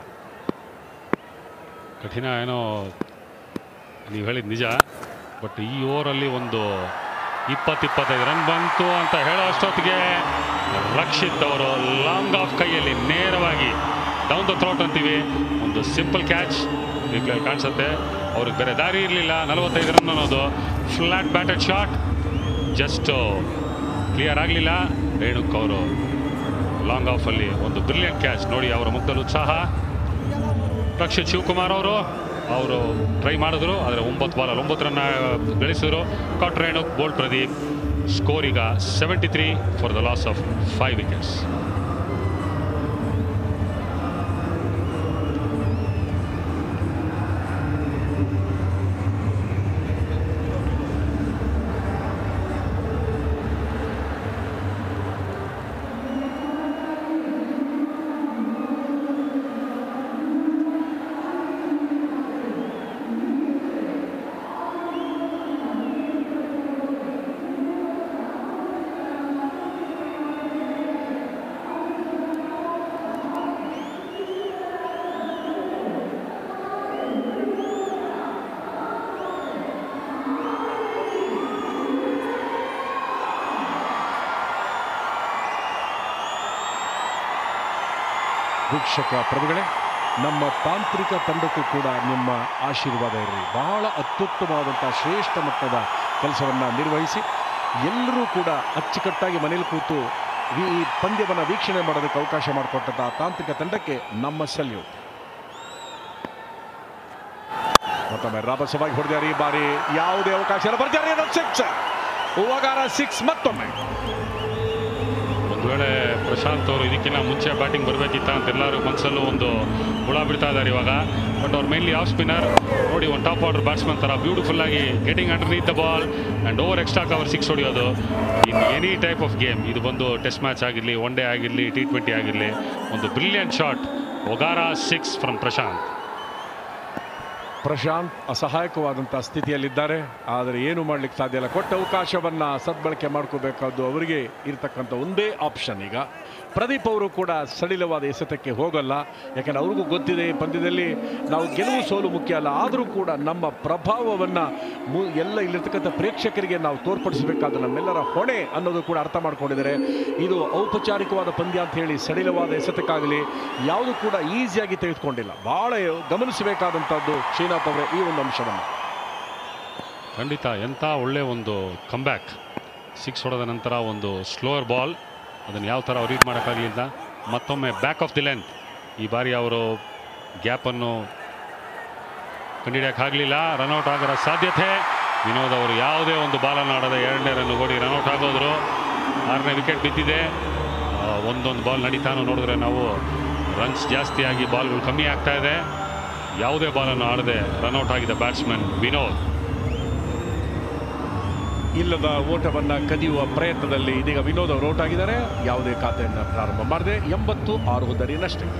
ಕಠಿಣ ಏನೋ ನೀವು ಹೇಳಿದ ನಿಜ. ಬಟ್ ಈ ಓವರಲ್ಲಿ ಒಂದು 20-25 ರನ್ ಬಂತು ಅಂತ ಹೇಳೋ ಅಷ್ಟೊತ್ತಿಗೆ ರಕ್ಷಿತ್ ಅವರು ಲಾಂಗ್ ಆಫ್ ಕೈಯಲ್ಲಿ ನೇರವಾಗಿ ಡೌನ್ ದ ಥ್ರೋಟ್ ಅಂತೀವಿ, ಒಂದು ಸಿಂಪಲ್ ಕ್ಯಾಚ್ ಕಾಣಿಸುತ್ತೆ. ಅವ್ರಿಗೆ ಬೇರೆ ದಾರಿ ಇರಲಿಲ್ಲ. 45 ರನ್ ಅನ್ನೋದು flat batted shot, just clear ಆಗಲಿಲ್ಲ. ರೇಣುಕ್ ಅವರು ಲಾಂಗ್ ಆಫಲ್ಲಿ ಒಂದು ಬ್ರಿಲಿಯಂಟ್ ಕ್ಯಾಚ್ ನೋಡಿ, ಅವರ ಮುಖದಲ್ಲಿ ಉತ್ಸಾಹ. ರಕ್ಷಿತ್ ಶಿವಕುಮಾರ್ ಅವರು ಟ್ರೈ ಮಾಡಿದ್ರು, ಆದರೆ 9 ಬಾಲಲ್ಲಿ 9 ರನ್ನ ಗಳಿಸಿದ್ರು. Caught Renuk, bowled Pradeep. Score ಈಗ 73 for the loss of 5 wickets. ವೀಕ್ಷಕ ಪ್ರಭುಗಳೇ, ನಮ್ಮ ತಾಂತ್ರಿಕ ತಂಡಕ್ಕೂ ಕೂಡ ನಿಮ್ಮ ಆಶೀರ್ವಾದ ಇರಲಿ. ಬಹಳ ಅತ್ಯುತ್ತಮವಾದಂಥ ಶ್ರೇಷ್ಠ ಮಟ್ಟದ ಕೆಲಸವನ್ನು ನಿರ್ವಹಿಸಿ ಎಲ್ಲರೂ ಕೂಡ ಅಚ್ಚುಕಟ್ಟಾಗಿ ಮನೇಲಿ ಕೂತು ಈ ಪಂದ್ಯವನ್ನು ವೀಕ್ಷಣೆ ಮಾಡೋದಕ್ಕೆ ಅವಕಾಶ ಮಾಡಿಕೊಟ್ಟಂಥ ತಾಂತ್ರಿಕ ತಂಡಕ್ಕೆ ನಮ್ಮ ಸಲ್ಯೂಟ್. ಮತ್ತೊಮ್ಮೆ ರಾಬಸವಾಗಿ ಹೊಡೆದಾರೆ. ಈ ಬಾರಿ ಯಾವುದೇ ಅವಕಾಶ ಬರ್ತಾರೆ. 6 ಮತ್ತೊಮ್ಮೆ. ಒಂದು ವೇಳೆ ಪ್ರಶಾಂತ್ ಅವರು ಇದಕ್ಕಿಂತ ಮುಂಚೆ ಬ್ಯಾಟಿಂಗ್ ಬರಬೇಕಿತ್ತ ಅಂತ ಎಲ್ಲರೂ ಮನಸ್ಸಲ್ಲೂ ಒಂದು ಹುಳ ಬಿಡ್ತಾ ಇದ್ದಾರೆ ಇವಾಗ. ಬಟ್ ಅವ್ರು ಮೇನ್ಲಿ ಆಫ್ ಸ್ಪಿನ್ನರ್ ನೋಡಿ, ಒಂದು ಟಾಪ್ ಆರ್ಡರ್ ಬ್ಯಾಟ್ಸ್ಮನ್ ಥರ ಬ್ಯೂಟಿಫುಲ್ ಆಗಿ getting underneath the ball and over extra cover 6 ಹೊಡೆಯೋದು. In any type of game, ಇದು ಬಂದು ಟೆಸ್ಟ್ ಮ್ಯಾಚ್ ಆಗಿರಲಿ, ಒನ್ ಡೇ ಆಗಿರಲಿ, T20 ಆಗಿರಲಿ, ಒಂದು ಬ್ರಿಲಿಯಂಟ್ ಶಾಟ್. ಒಗಾರ 6 ಫ್ರಮ್ ಪ್ರಶಾಂತ್. ಪ್ರಶಾಂತ್ ಅಸಹಾಯಕವಾದಂಥ ಸ್ಥಿತಿಯಲ್ಲಿದ್ದಾರೆ, ಆದರೆ ಏನು ಮಾಡಲಿಕ್ಕೆ ಸಾಧ್ಯ ಇಲ್ಲ. ಕೊಟ್ಟ ಅವಕಾಶವನ್ನು ಸದ್ಬಳಕೆ ಮಾಡ್ಕೋಬೇಕಾದ್ದು ಅವರಿಗೆ ಇರತಕ್ಕಂಥ ಒಂದೇ ಆಪ್ಷನ್. ಈಗ ಪ್ರದೀಪ್ ಅವರು ಕೂಡ ಸಡಿಲವಾದ ಎಸೆತಕ್ಕೆ ಹೋಗಲ್ಲ, ಯಾಕೆಂದರೆ ಅವ್ರಿಗೂ ಗೊತ್ತಿದೆ ಪಂದ್ಯದಲ್ಲಿ ನಾವು ಗೆಲುವು ಸೋಲು ಮುಖ್ಯ ಅಲ್ಲ, ಆದರೂ ಕೂಡ ನಮ್ಮ ಪ್ರಭಾವವನ್ನು ಎಲ್ಲ ಇಲ್ಲಿರ್ತಕ್ಕಂಥ ಪ್ರೇಕ್ಷಕರಿಗೆ ನಾವು ತೋರ್ಪಡಿಸಬೇಕಾದ ನಮ್ಮೆಲ್ಲರ ಹೊಣೆ ಅನ್ನೋದು ಕೂಡ ಅರ್ಥ ಮಾಡ್ಕೊಂಡಿದ್ದಾರೆ. ಇದು ಔಪಚಾರಿಕವಾದ ಪಂದ್ಯ ಅಂತ ಹೇಳಿ ಸಡಿಲವಾದ ಎಸೆತಕ್ಕಾಗಲಿ ಯಾವುದು ಕೂಡ ಈಸಿಯಾಗಿ ತೆಗೆದುಕೊಂಡಿಲ್ಲ. ಭಾಳ ಗಮನಿಸಬೇಕಾದಂಥದ್ದು ಶ್ರೀನಾಥ್ ಅವರೇ ಈ ಒಂದು ಅಂಶವನ್ನು. ಖಂಡಿತ ಎಂಥ ಒಳ್ಳೆಯ ಒಂದು ಕಂಬ್ಯಾಕ್. 6 ಹೊಡೆದ ನಂತರ ಒಂದು ಸ್ಲೋವರ್ ಬಾಲ್, ಅದನ್ನು ಯಾವ ಥರ ರೀಡ್ ಮಾಡೋಕ್ಕಾಗಲಿಲ್ಲ. ಮತ್ತೊಮ್ಮೆ ಬ್ಯಾಕ್ ಆಫ್ ದಿ ಲೆಂತ್. ಈ ಬಾರಿ ಅವರು ಗ್ಯಾಪನ್ನು ಕಂಡುಹಿಡಿಯೋಕ್ಕಾಗಲಿಲ್ಲ. ರನ್ಔಟ್ ಆಗೋ ಸಾಧ್ಯತೆ. ವಿನೋದ್ ಅವರು ಯಾವುದೇ ಒಂದು ಬಾಲನ್ನು ಆಡದೆ 2ನೇ ರನ್ ಓಡಿ ರನ್ಔಟ್ ಆಗೋದ್ರು. 6ನೇ ವಿಕೆಟ್ ಬಿದ್ದಿದೆ. ಒಂದೊಂದು ಬಾಲ್ ನಡೀತಾನು ನೋಡಿದ್ರೆ ನಾವು ರನ್ಸ್ ಜಾಸ್ತಿಯಾಗಿ ಬಾಲ್ಗಳು ಕಮ್ಮಿ ಆಗ್ತಾ ಇದೆ. ಯಾವುದೇ ಬಾಲನ್ನು ಆಡದೆ ರನ್ಔಟ್ ಆಗಿದೆ ಬ್ಯಾಟ್ಸ್ಮನ್ ವಿನೋದ್. ಇಲ್ಲದ ಓಟವನ್ನು ಕದಿಯುವ ಪ್ರಯತ್ನದಲ್ಲಿ ಇದೀಗ ವಿನೋದ್ ಅವರು ಔಟ್ ಆಗಿದ್ದಾರೆ. ಯಾವುದೇ ಖಾತೆಯನ್ನು ಪ್ರಾರಂಭ ಮಾಡದೆ 86 ಗಡಿನಷ್ಟಕ್ಕೆ.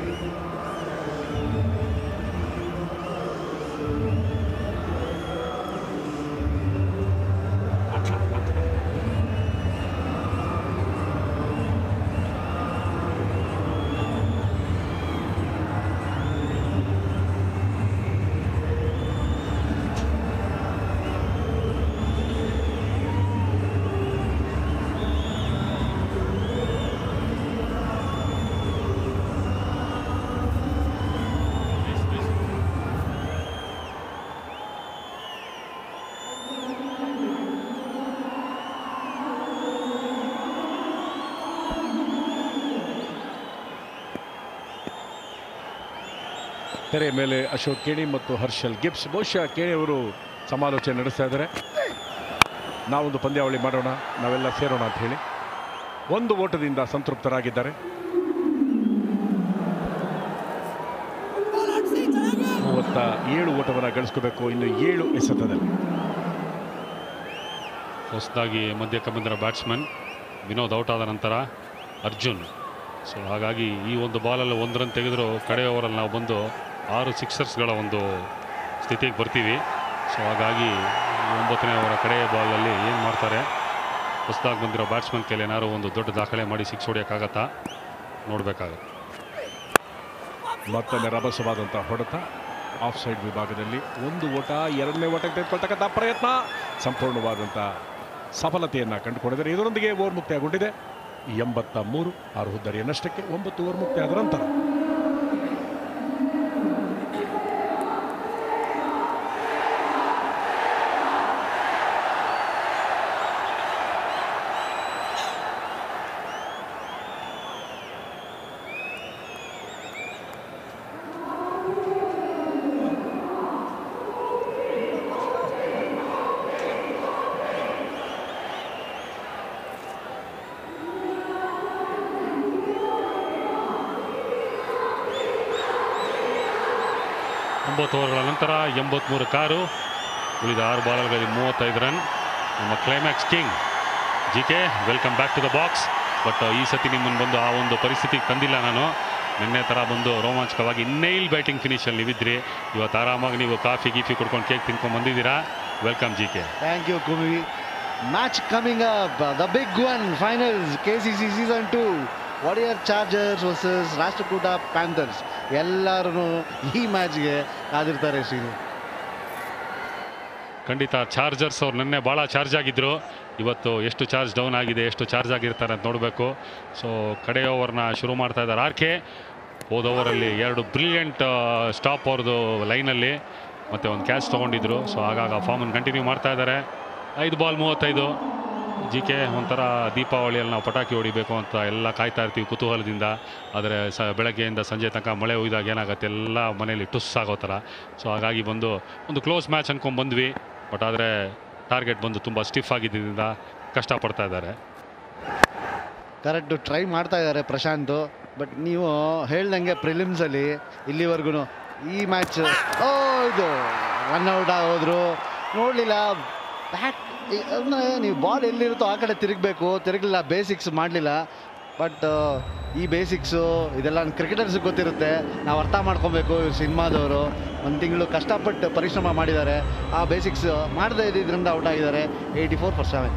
ತೆರೆ ಮೇಲೆ ಅಶೋಕ್ ಕೇಣಿ ಮತ್ತು ಹರ್ಷಲ್ ಗಿಬ್ಸ್. ಬಹುಶಃ ಕೇಣಿ ಅವರು ಸಮಾಲೋಚನೆ ನಡೆಸ್ತಾ ಇದ್ದಾರೆ. ನಾವೊಂದು ಪಂದ್ಯಾವಳಿ ಮಾಡೋಣ, ನಾವೆಲ್ಲ ಸೇರೋಣ ಅಂತ ಹೇಳಿ. 1 ಓಟದಿಂದ ಸಂತೃಪ್ತರಾಗಿದ್ದಾರೆ. 37 ಓಟವನ್ನು ಗಳಿಸ್ಕೋಬೇಕು ಇನ್ನು 7 ಎಸೆತದಲ್ಲಿ. ಹೊಸದಾಗಿ ಮಧ್ಯಕ್ಕೆ ಬಂದಿರೋ ಬ್ಯಾಟ್ಸ್ಮನ್ ವಿನೋದ್ ಔಟ್ ಆದ ನಂತರ ಅರ್ಜುನ್. ಸೊ ಹಾಗಾಗಿ ಈ ಒಂದು ಬಾಲಲ್ಲಿ 1 ರನ್ ತೆಗೆದರೂ ಕಡೆ ಓವರಲ್ಲಿ ನಾವು ಬಂದು 6 ಸಿಕ್ಸರ್ಸ್ಗಳ ಒಂದು ಸ್ಥಿತಿಗೆ ಬರ್ತೀವಿ. ಸೊ ಹಾಗಾಗಿ 9ನೇ ಓವರ ಕಡೆ ಬಾಲಲ್ಲಿ ಏನು ಮಾಡ್ತಾರೆ, ಹೊಸದಾಗಿ ಬಂದಿರೋ ಬ್ಯಾಟ್ಸ್ಮನ್ ಕೈಲಿ ಏನಾದ್ರು ಒಂದು ದೊಡ್ಡ ದಾಖಲೆ ಮಾಡಿ 6 ಹೊಡೆಯೋಕ್ಕಾಗತ್ತಾ ನೋಡಬೇಕಾಗುತ್ತೆ. ಮತ್ತೊಮ್ಮೆ ರಭಸವಾದಂಥ ಹೊಡೆತ ಆಫ್ ಸೈಡ್ ವಿಭಾಗದಲ್ಲಿ 1 ಓಟ. 2ನೇ ಓಟಕ್ಕೆ ತೆಗೆದುಕೊಳ್ತಕ್ಕಂಥ ಪ್ರಯತ್ನ ಸಂಪೂರ್ಣವಾದಂಥ ಸಫಲತೆಯನ್ನು ಕಂಡುಕೊಂಡಿದ್ದಾರೆ. ಇದರೊಂದಿಗೆ ಓವರ್ ಮುಕ್ತಿಯಾಗೊಂಡಿದೆ. 83 6 ನಷ್ಟಕ್ಕೆ 9 ಓವರ್ ಮುಕ್ತಿ ಆದ ನಂತರ ಓವರ್ಗಳ ನಂತರ 83 ಕಾರು. ಉಳಿದ 6 ಬಾಲ್ಗಳಲ್ಲಿ 35 ರನ್. ನಮ್ಮ climax king GK, welcome back to the box. But ಈ ಸತಿ ನಿಮ್ಮನ್ನು ಬಂದು ಆ ಒಂದು ಪರಿಸ್ಥಿತಿಗೆ ತಂದಿಲ್ಲ ನಾನು. ನಿನ್ನೆ ಥರ ಬಂದು ರೋಮಾಂಚಕವಾಗಿ ನೈಲ್ ಬ್ಯಾಟಿಂಗ್ ಫಿನಿಷಲ್ಲಿ ನೀವಿದ್ರಿ. ಇವತ್ತು ಆರಾಮಾಗಿ ನೀವು ಕಾಫಿ ಗೀಫಿ ಕುಡ್ಕೊಂಡು ಕೇಕ್ ತಿನ್ಕೊಂಡು ಬಂದಿದ್ದೀರಾ. Welcome GK. ಥ್ಯಾಂಕ್ ಯು ಕುಮಿ. Match coming up, the big one, finals KCC season 2 warrior chargers versus Rashtrakuta panthers. ಎಲ್ಲರೂ ಈ ಮ್ಯಾಚ್ಗೆ ಕಾದಿರ್ತಾರೆ ಶ್ರೀನು. ಖಂಡಿತ ಚಾರ್ಜರ್ಸ್ ಅವ್ರು ನಿನ್ನೆ ಭಾಳ ಚಾರ್ಜ್ ಆಗಿದ್ದರು. ಇವತ್ತು ಎಷ್ಟು ಚಾರ್ಜ್ ಡೌನ್ ಆಗಿದೆ, ಎಷ್ಟು ಚಾರ್ಜ್ ಆಗಿರ್ತಾರೆ ಅಂತ ನೋಡಬೇಕು. ಸೊ ಕಡೆ ಓವರ್ನ ಶುರು ಮಾಡ್ತಾ ಇದ್ದಾರೆ ಆರ್ಕೆ. ಹೋದ ಓವರಲ್ಲಿ 2 ಬ್ರಿಲಿಯಂಟ್ ಸ್ಟಾಪ್ ಅವ್ರದ್ದು ಲೈನಲ್ಲಿ ಮತ್ತು ಒಂದು ಕ್ಯಾಚ್ ತೊಗೊಂಡಿದ್ರು. ಸೊ ಆಗಾಗ ಫಾರ್ಮನ್ನು ಕಂಟಿನ್ಯೂ ಮಾಡ್ತಾ ಇದ್ದಾರೆ. 5 ಬಾಲ್ 35. ಜಿಕೆ ಒಂಥರ ದೀಪಾವಳಿಯಲ್ಲಿ ನಾವು ಪಟಾಕಿ ಹೊಡಿಬೇಕು ಅಂತ ಎಲ್ಲ ಕಾಯ್ತಾ ಇರ್ತೀವಿ ಕುತೂಹಲದಿಂದ. ಆದರೆ ಬೆಳಗ್ಗೆಯಿಂದ ಸಂಜೆ ತನಕ ಮಳೆ ಹುಯ್ದಾಗ ಏನಾಗುತ್ತೆ, ಎಲ್ಲ ಮನೇಲಿ ಟುಸ್ ಆಗೋ ಥರ. ಸೊ ಹಾಗಾಗಿ ಬಂದು ಒಂದು ಕ್ಲೋಸ್ ಮ್ಯಾಚ್ ಅನ್ಕೊಂಡು ಬಂದ್ವಿ. ಬಟ್ ಆದರೆ ಟಾರ್ಗೆಟ್ ಬಂದು ತುಂಬ ಸ್ಟಿಫ್ ಆಗಿದ್ದರಿಂದ ಕಷ್ಟಪಡ್ತಾ ಇದ್ದಾರೆ. ಕರೆಕ್ಟು ಟ್ರೈ ಮಾಡ್ತಾ ಇದ್ದಾರೆ ಪ್ರಶಾಂತ್. ಬಟ್ ನೀವು ಹೇಳ್ದಂಗೆ ಪ್ರಿಲಿಮ್ಸಲ್ಲಿ ಇಲ್ಲಿವರೆಗೂ ಈ ಮ್ಯಾಚ್ ಇದು ರನ್ಔಟ್ ಆಗೋದ್ರು ನೋಡಲಿಲ್ಲ. ಬ್ಯಾಟ್ ನೀವು ಬಾಲ್ ಎಲ್ಲಿರುತ್ತೋ ಆ ಕಡೆ ತಿರುಗಲಿಲ್ಲ, ಬೇಸಿಕ್ಸ್ ಮಾಡಲಿಲ್ಲ. ಬಟ್ ಈ ಬೇಸಿಕ್ಸು ಇದೆಲ್ಲ ಕ್ರಿಕೆಟರ್ಸ್ಗೆ ಗೊತ್ತಿರುತ್ತೆ, ನಾವು ಅರ್ಥ ಮಾಡ್ಕೊಬೇಕು. ಇವ್ರು ಸಿನಿಮಾದವರು 1 ತಿಂಗಳು ಕಷ್ಟಪಟ್ಟು ಪರಿಶ್ರಮ ಮಾಡಿದ್ದಾರೆ. ಆ ಬೇಸಿಕ್ಸ್ ಮಾಡದೇ ಇದ್ರಿಂದ ಔಟ್ ಆಗಿದ್ದಾರೆ. 84 for 7.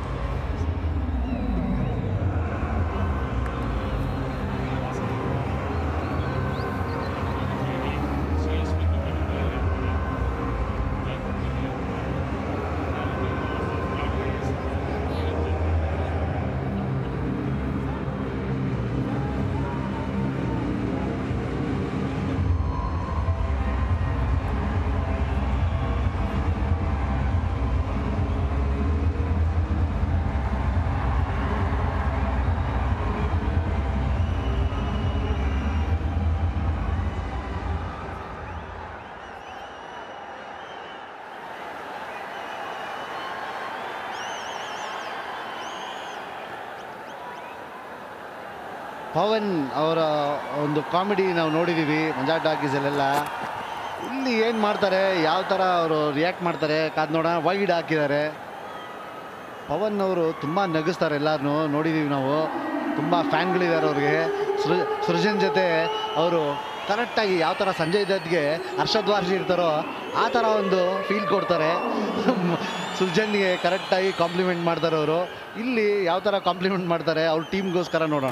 ಪವನ್ ಅವರ ಒಂದು ಕಾಮಿಡಿ ನಾವು ನೋಡಿದ್ದೀವಿ ಮಂಜಾ ಟಾಕೀಸಲ್ಲೆಲ್ಲ. ಇಲ್ಲಿ ಏನು ಮಾಡ್ತಾರೆ, ಯಾವ ಥರ ಅವರು ರಿಯಾಕ್ಟ್ ಮಾಡ್ತಾರೆ ಕಾದು ನೋಡೋಣ. ವೈಡ್ ಹಾಕಿದ್ದಾರೆ. ಪವನ್ ಅವರು ತುಂಬ ನಗಿಸ್ತಾರೆ, ಎಲ್ಲರನ್ನೂ ನೋಡಿದ್ದೀವಿ ನಾವು. ತುಂಬ ಫ್ಯಾನ್ಗಳಿದ್ದಾರೆ ಅವ್ರಿಗೆ. ಸೃಜನ್ ಜೊತೆ ಅವರು ಕರೆಕ್ಟಾಗಿ ಯಾವ ಥರ ಸಂಜಯ್ ದತ್ಗೆ ಹರ್ಷದ್ ವಾರ್ಷಿ ಇರ್ತಾರೋ ಆ ಥರ ಒಂದು ಫೀಲ್ ಕೊಡ್ತಾರೆ. ಸೃಜನ್ಗೆ ಕರೆಕ್ಟಾಗಿ ಕಾಂಪ್ಲಿಮೆಂಟ್ ಮಾಡ್ತಾರೆ ಅವರು. ಇಲ್ಲಿ ಯಾವ ಥರ ಕಾಂಪ್ಲಿಮೆಂಟ್ ಮಾಡ್ತಾರೆ ಅವ್ರ ಟೀಮ್ಗೋಸ್ಕರ ನೋಡೋಣ.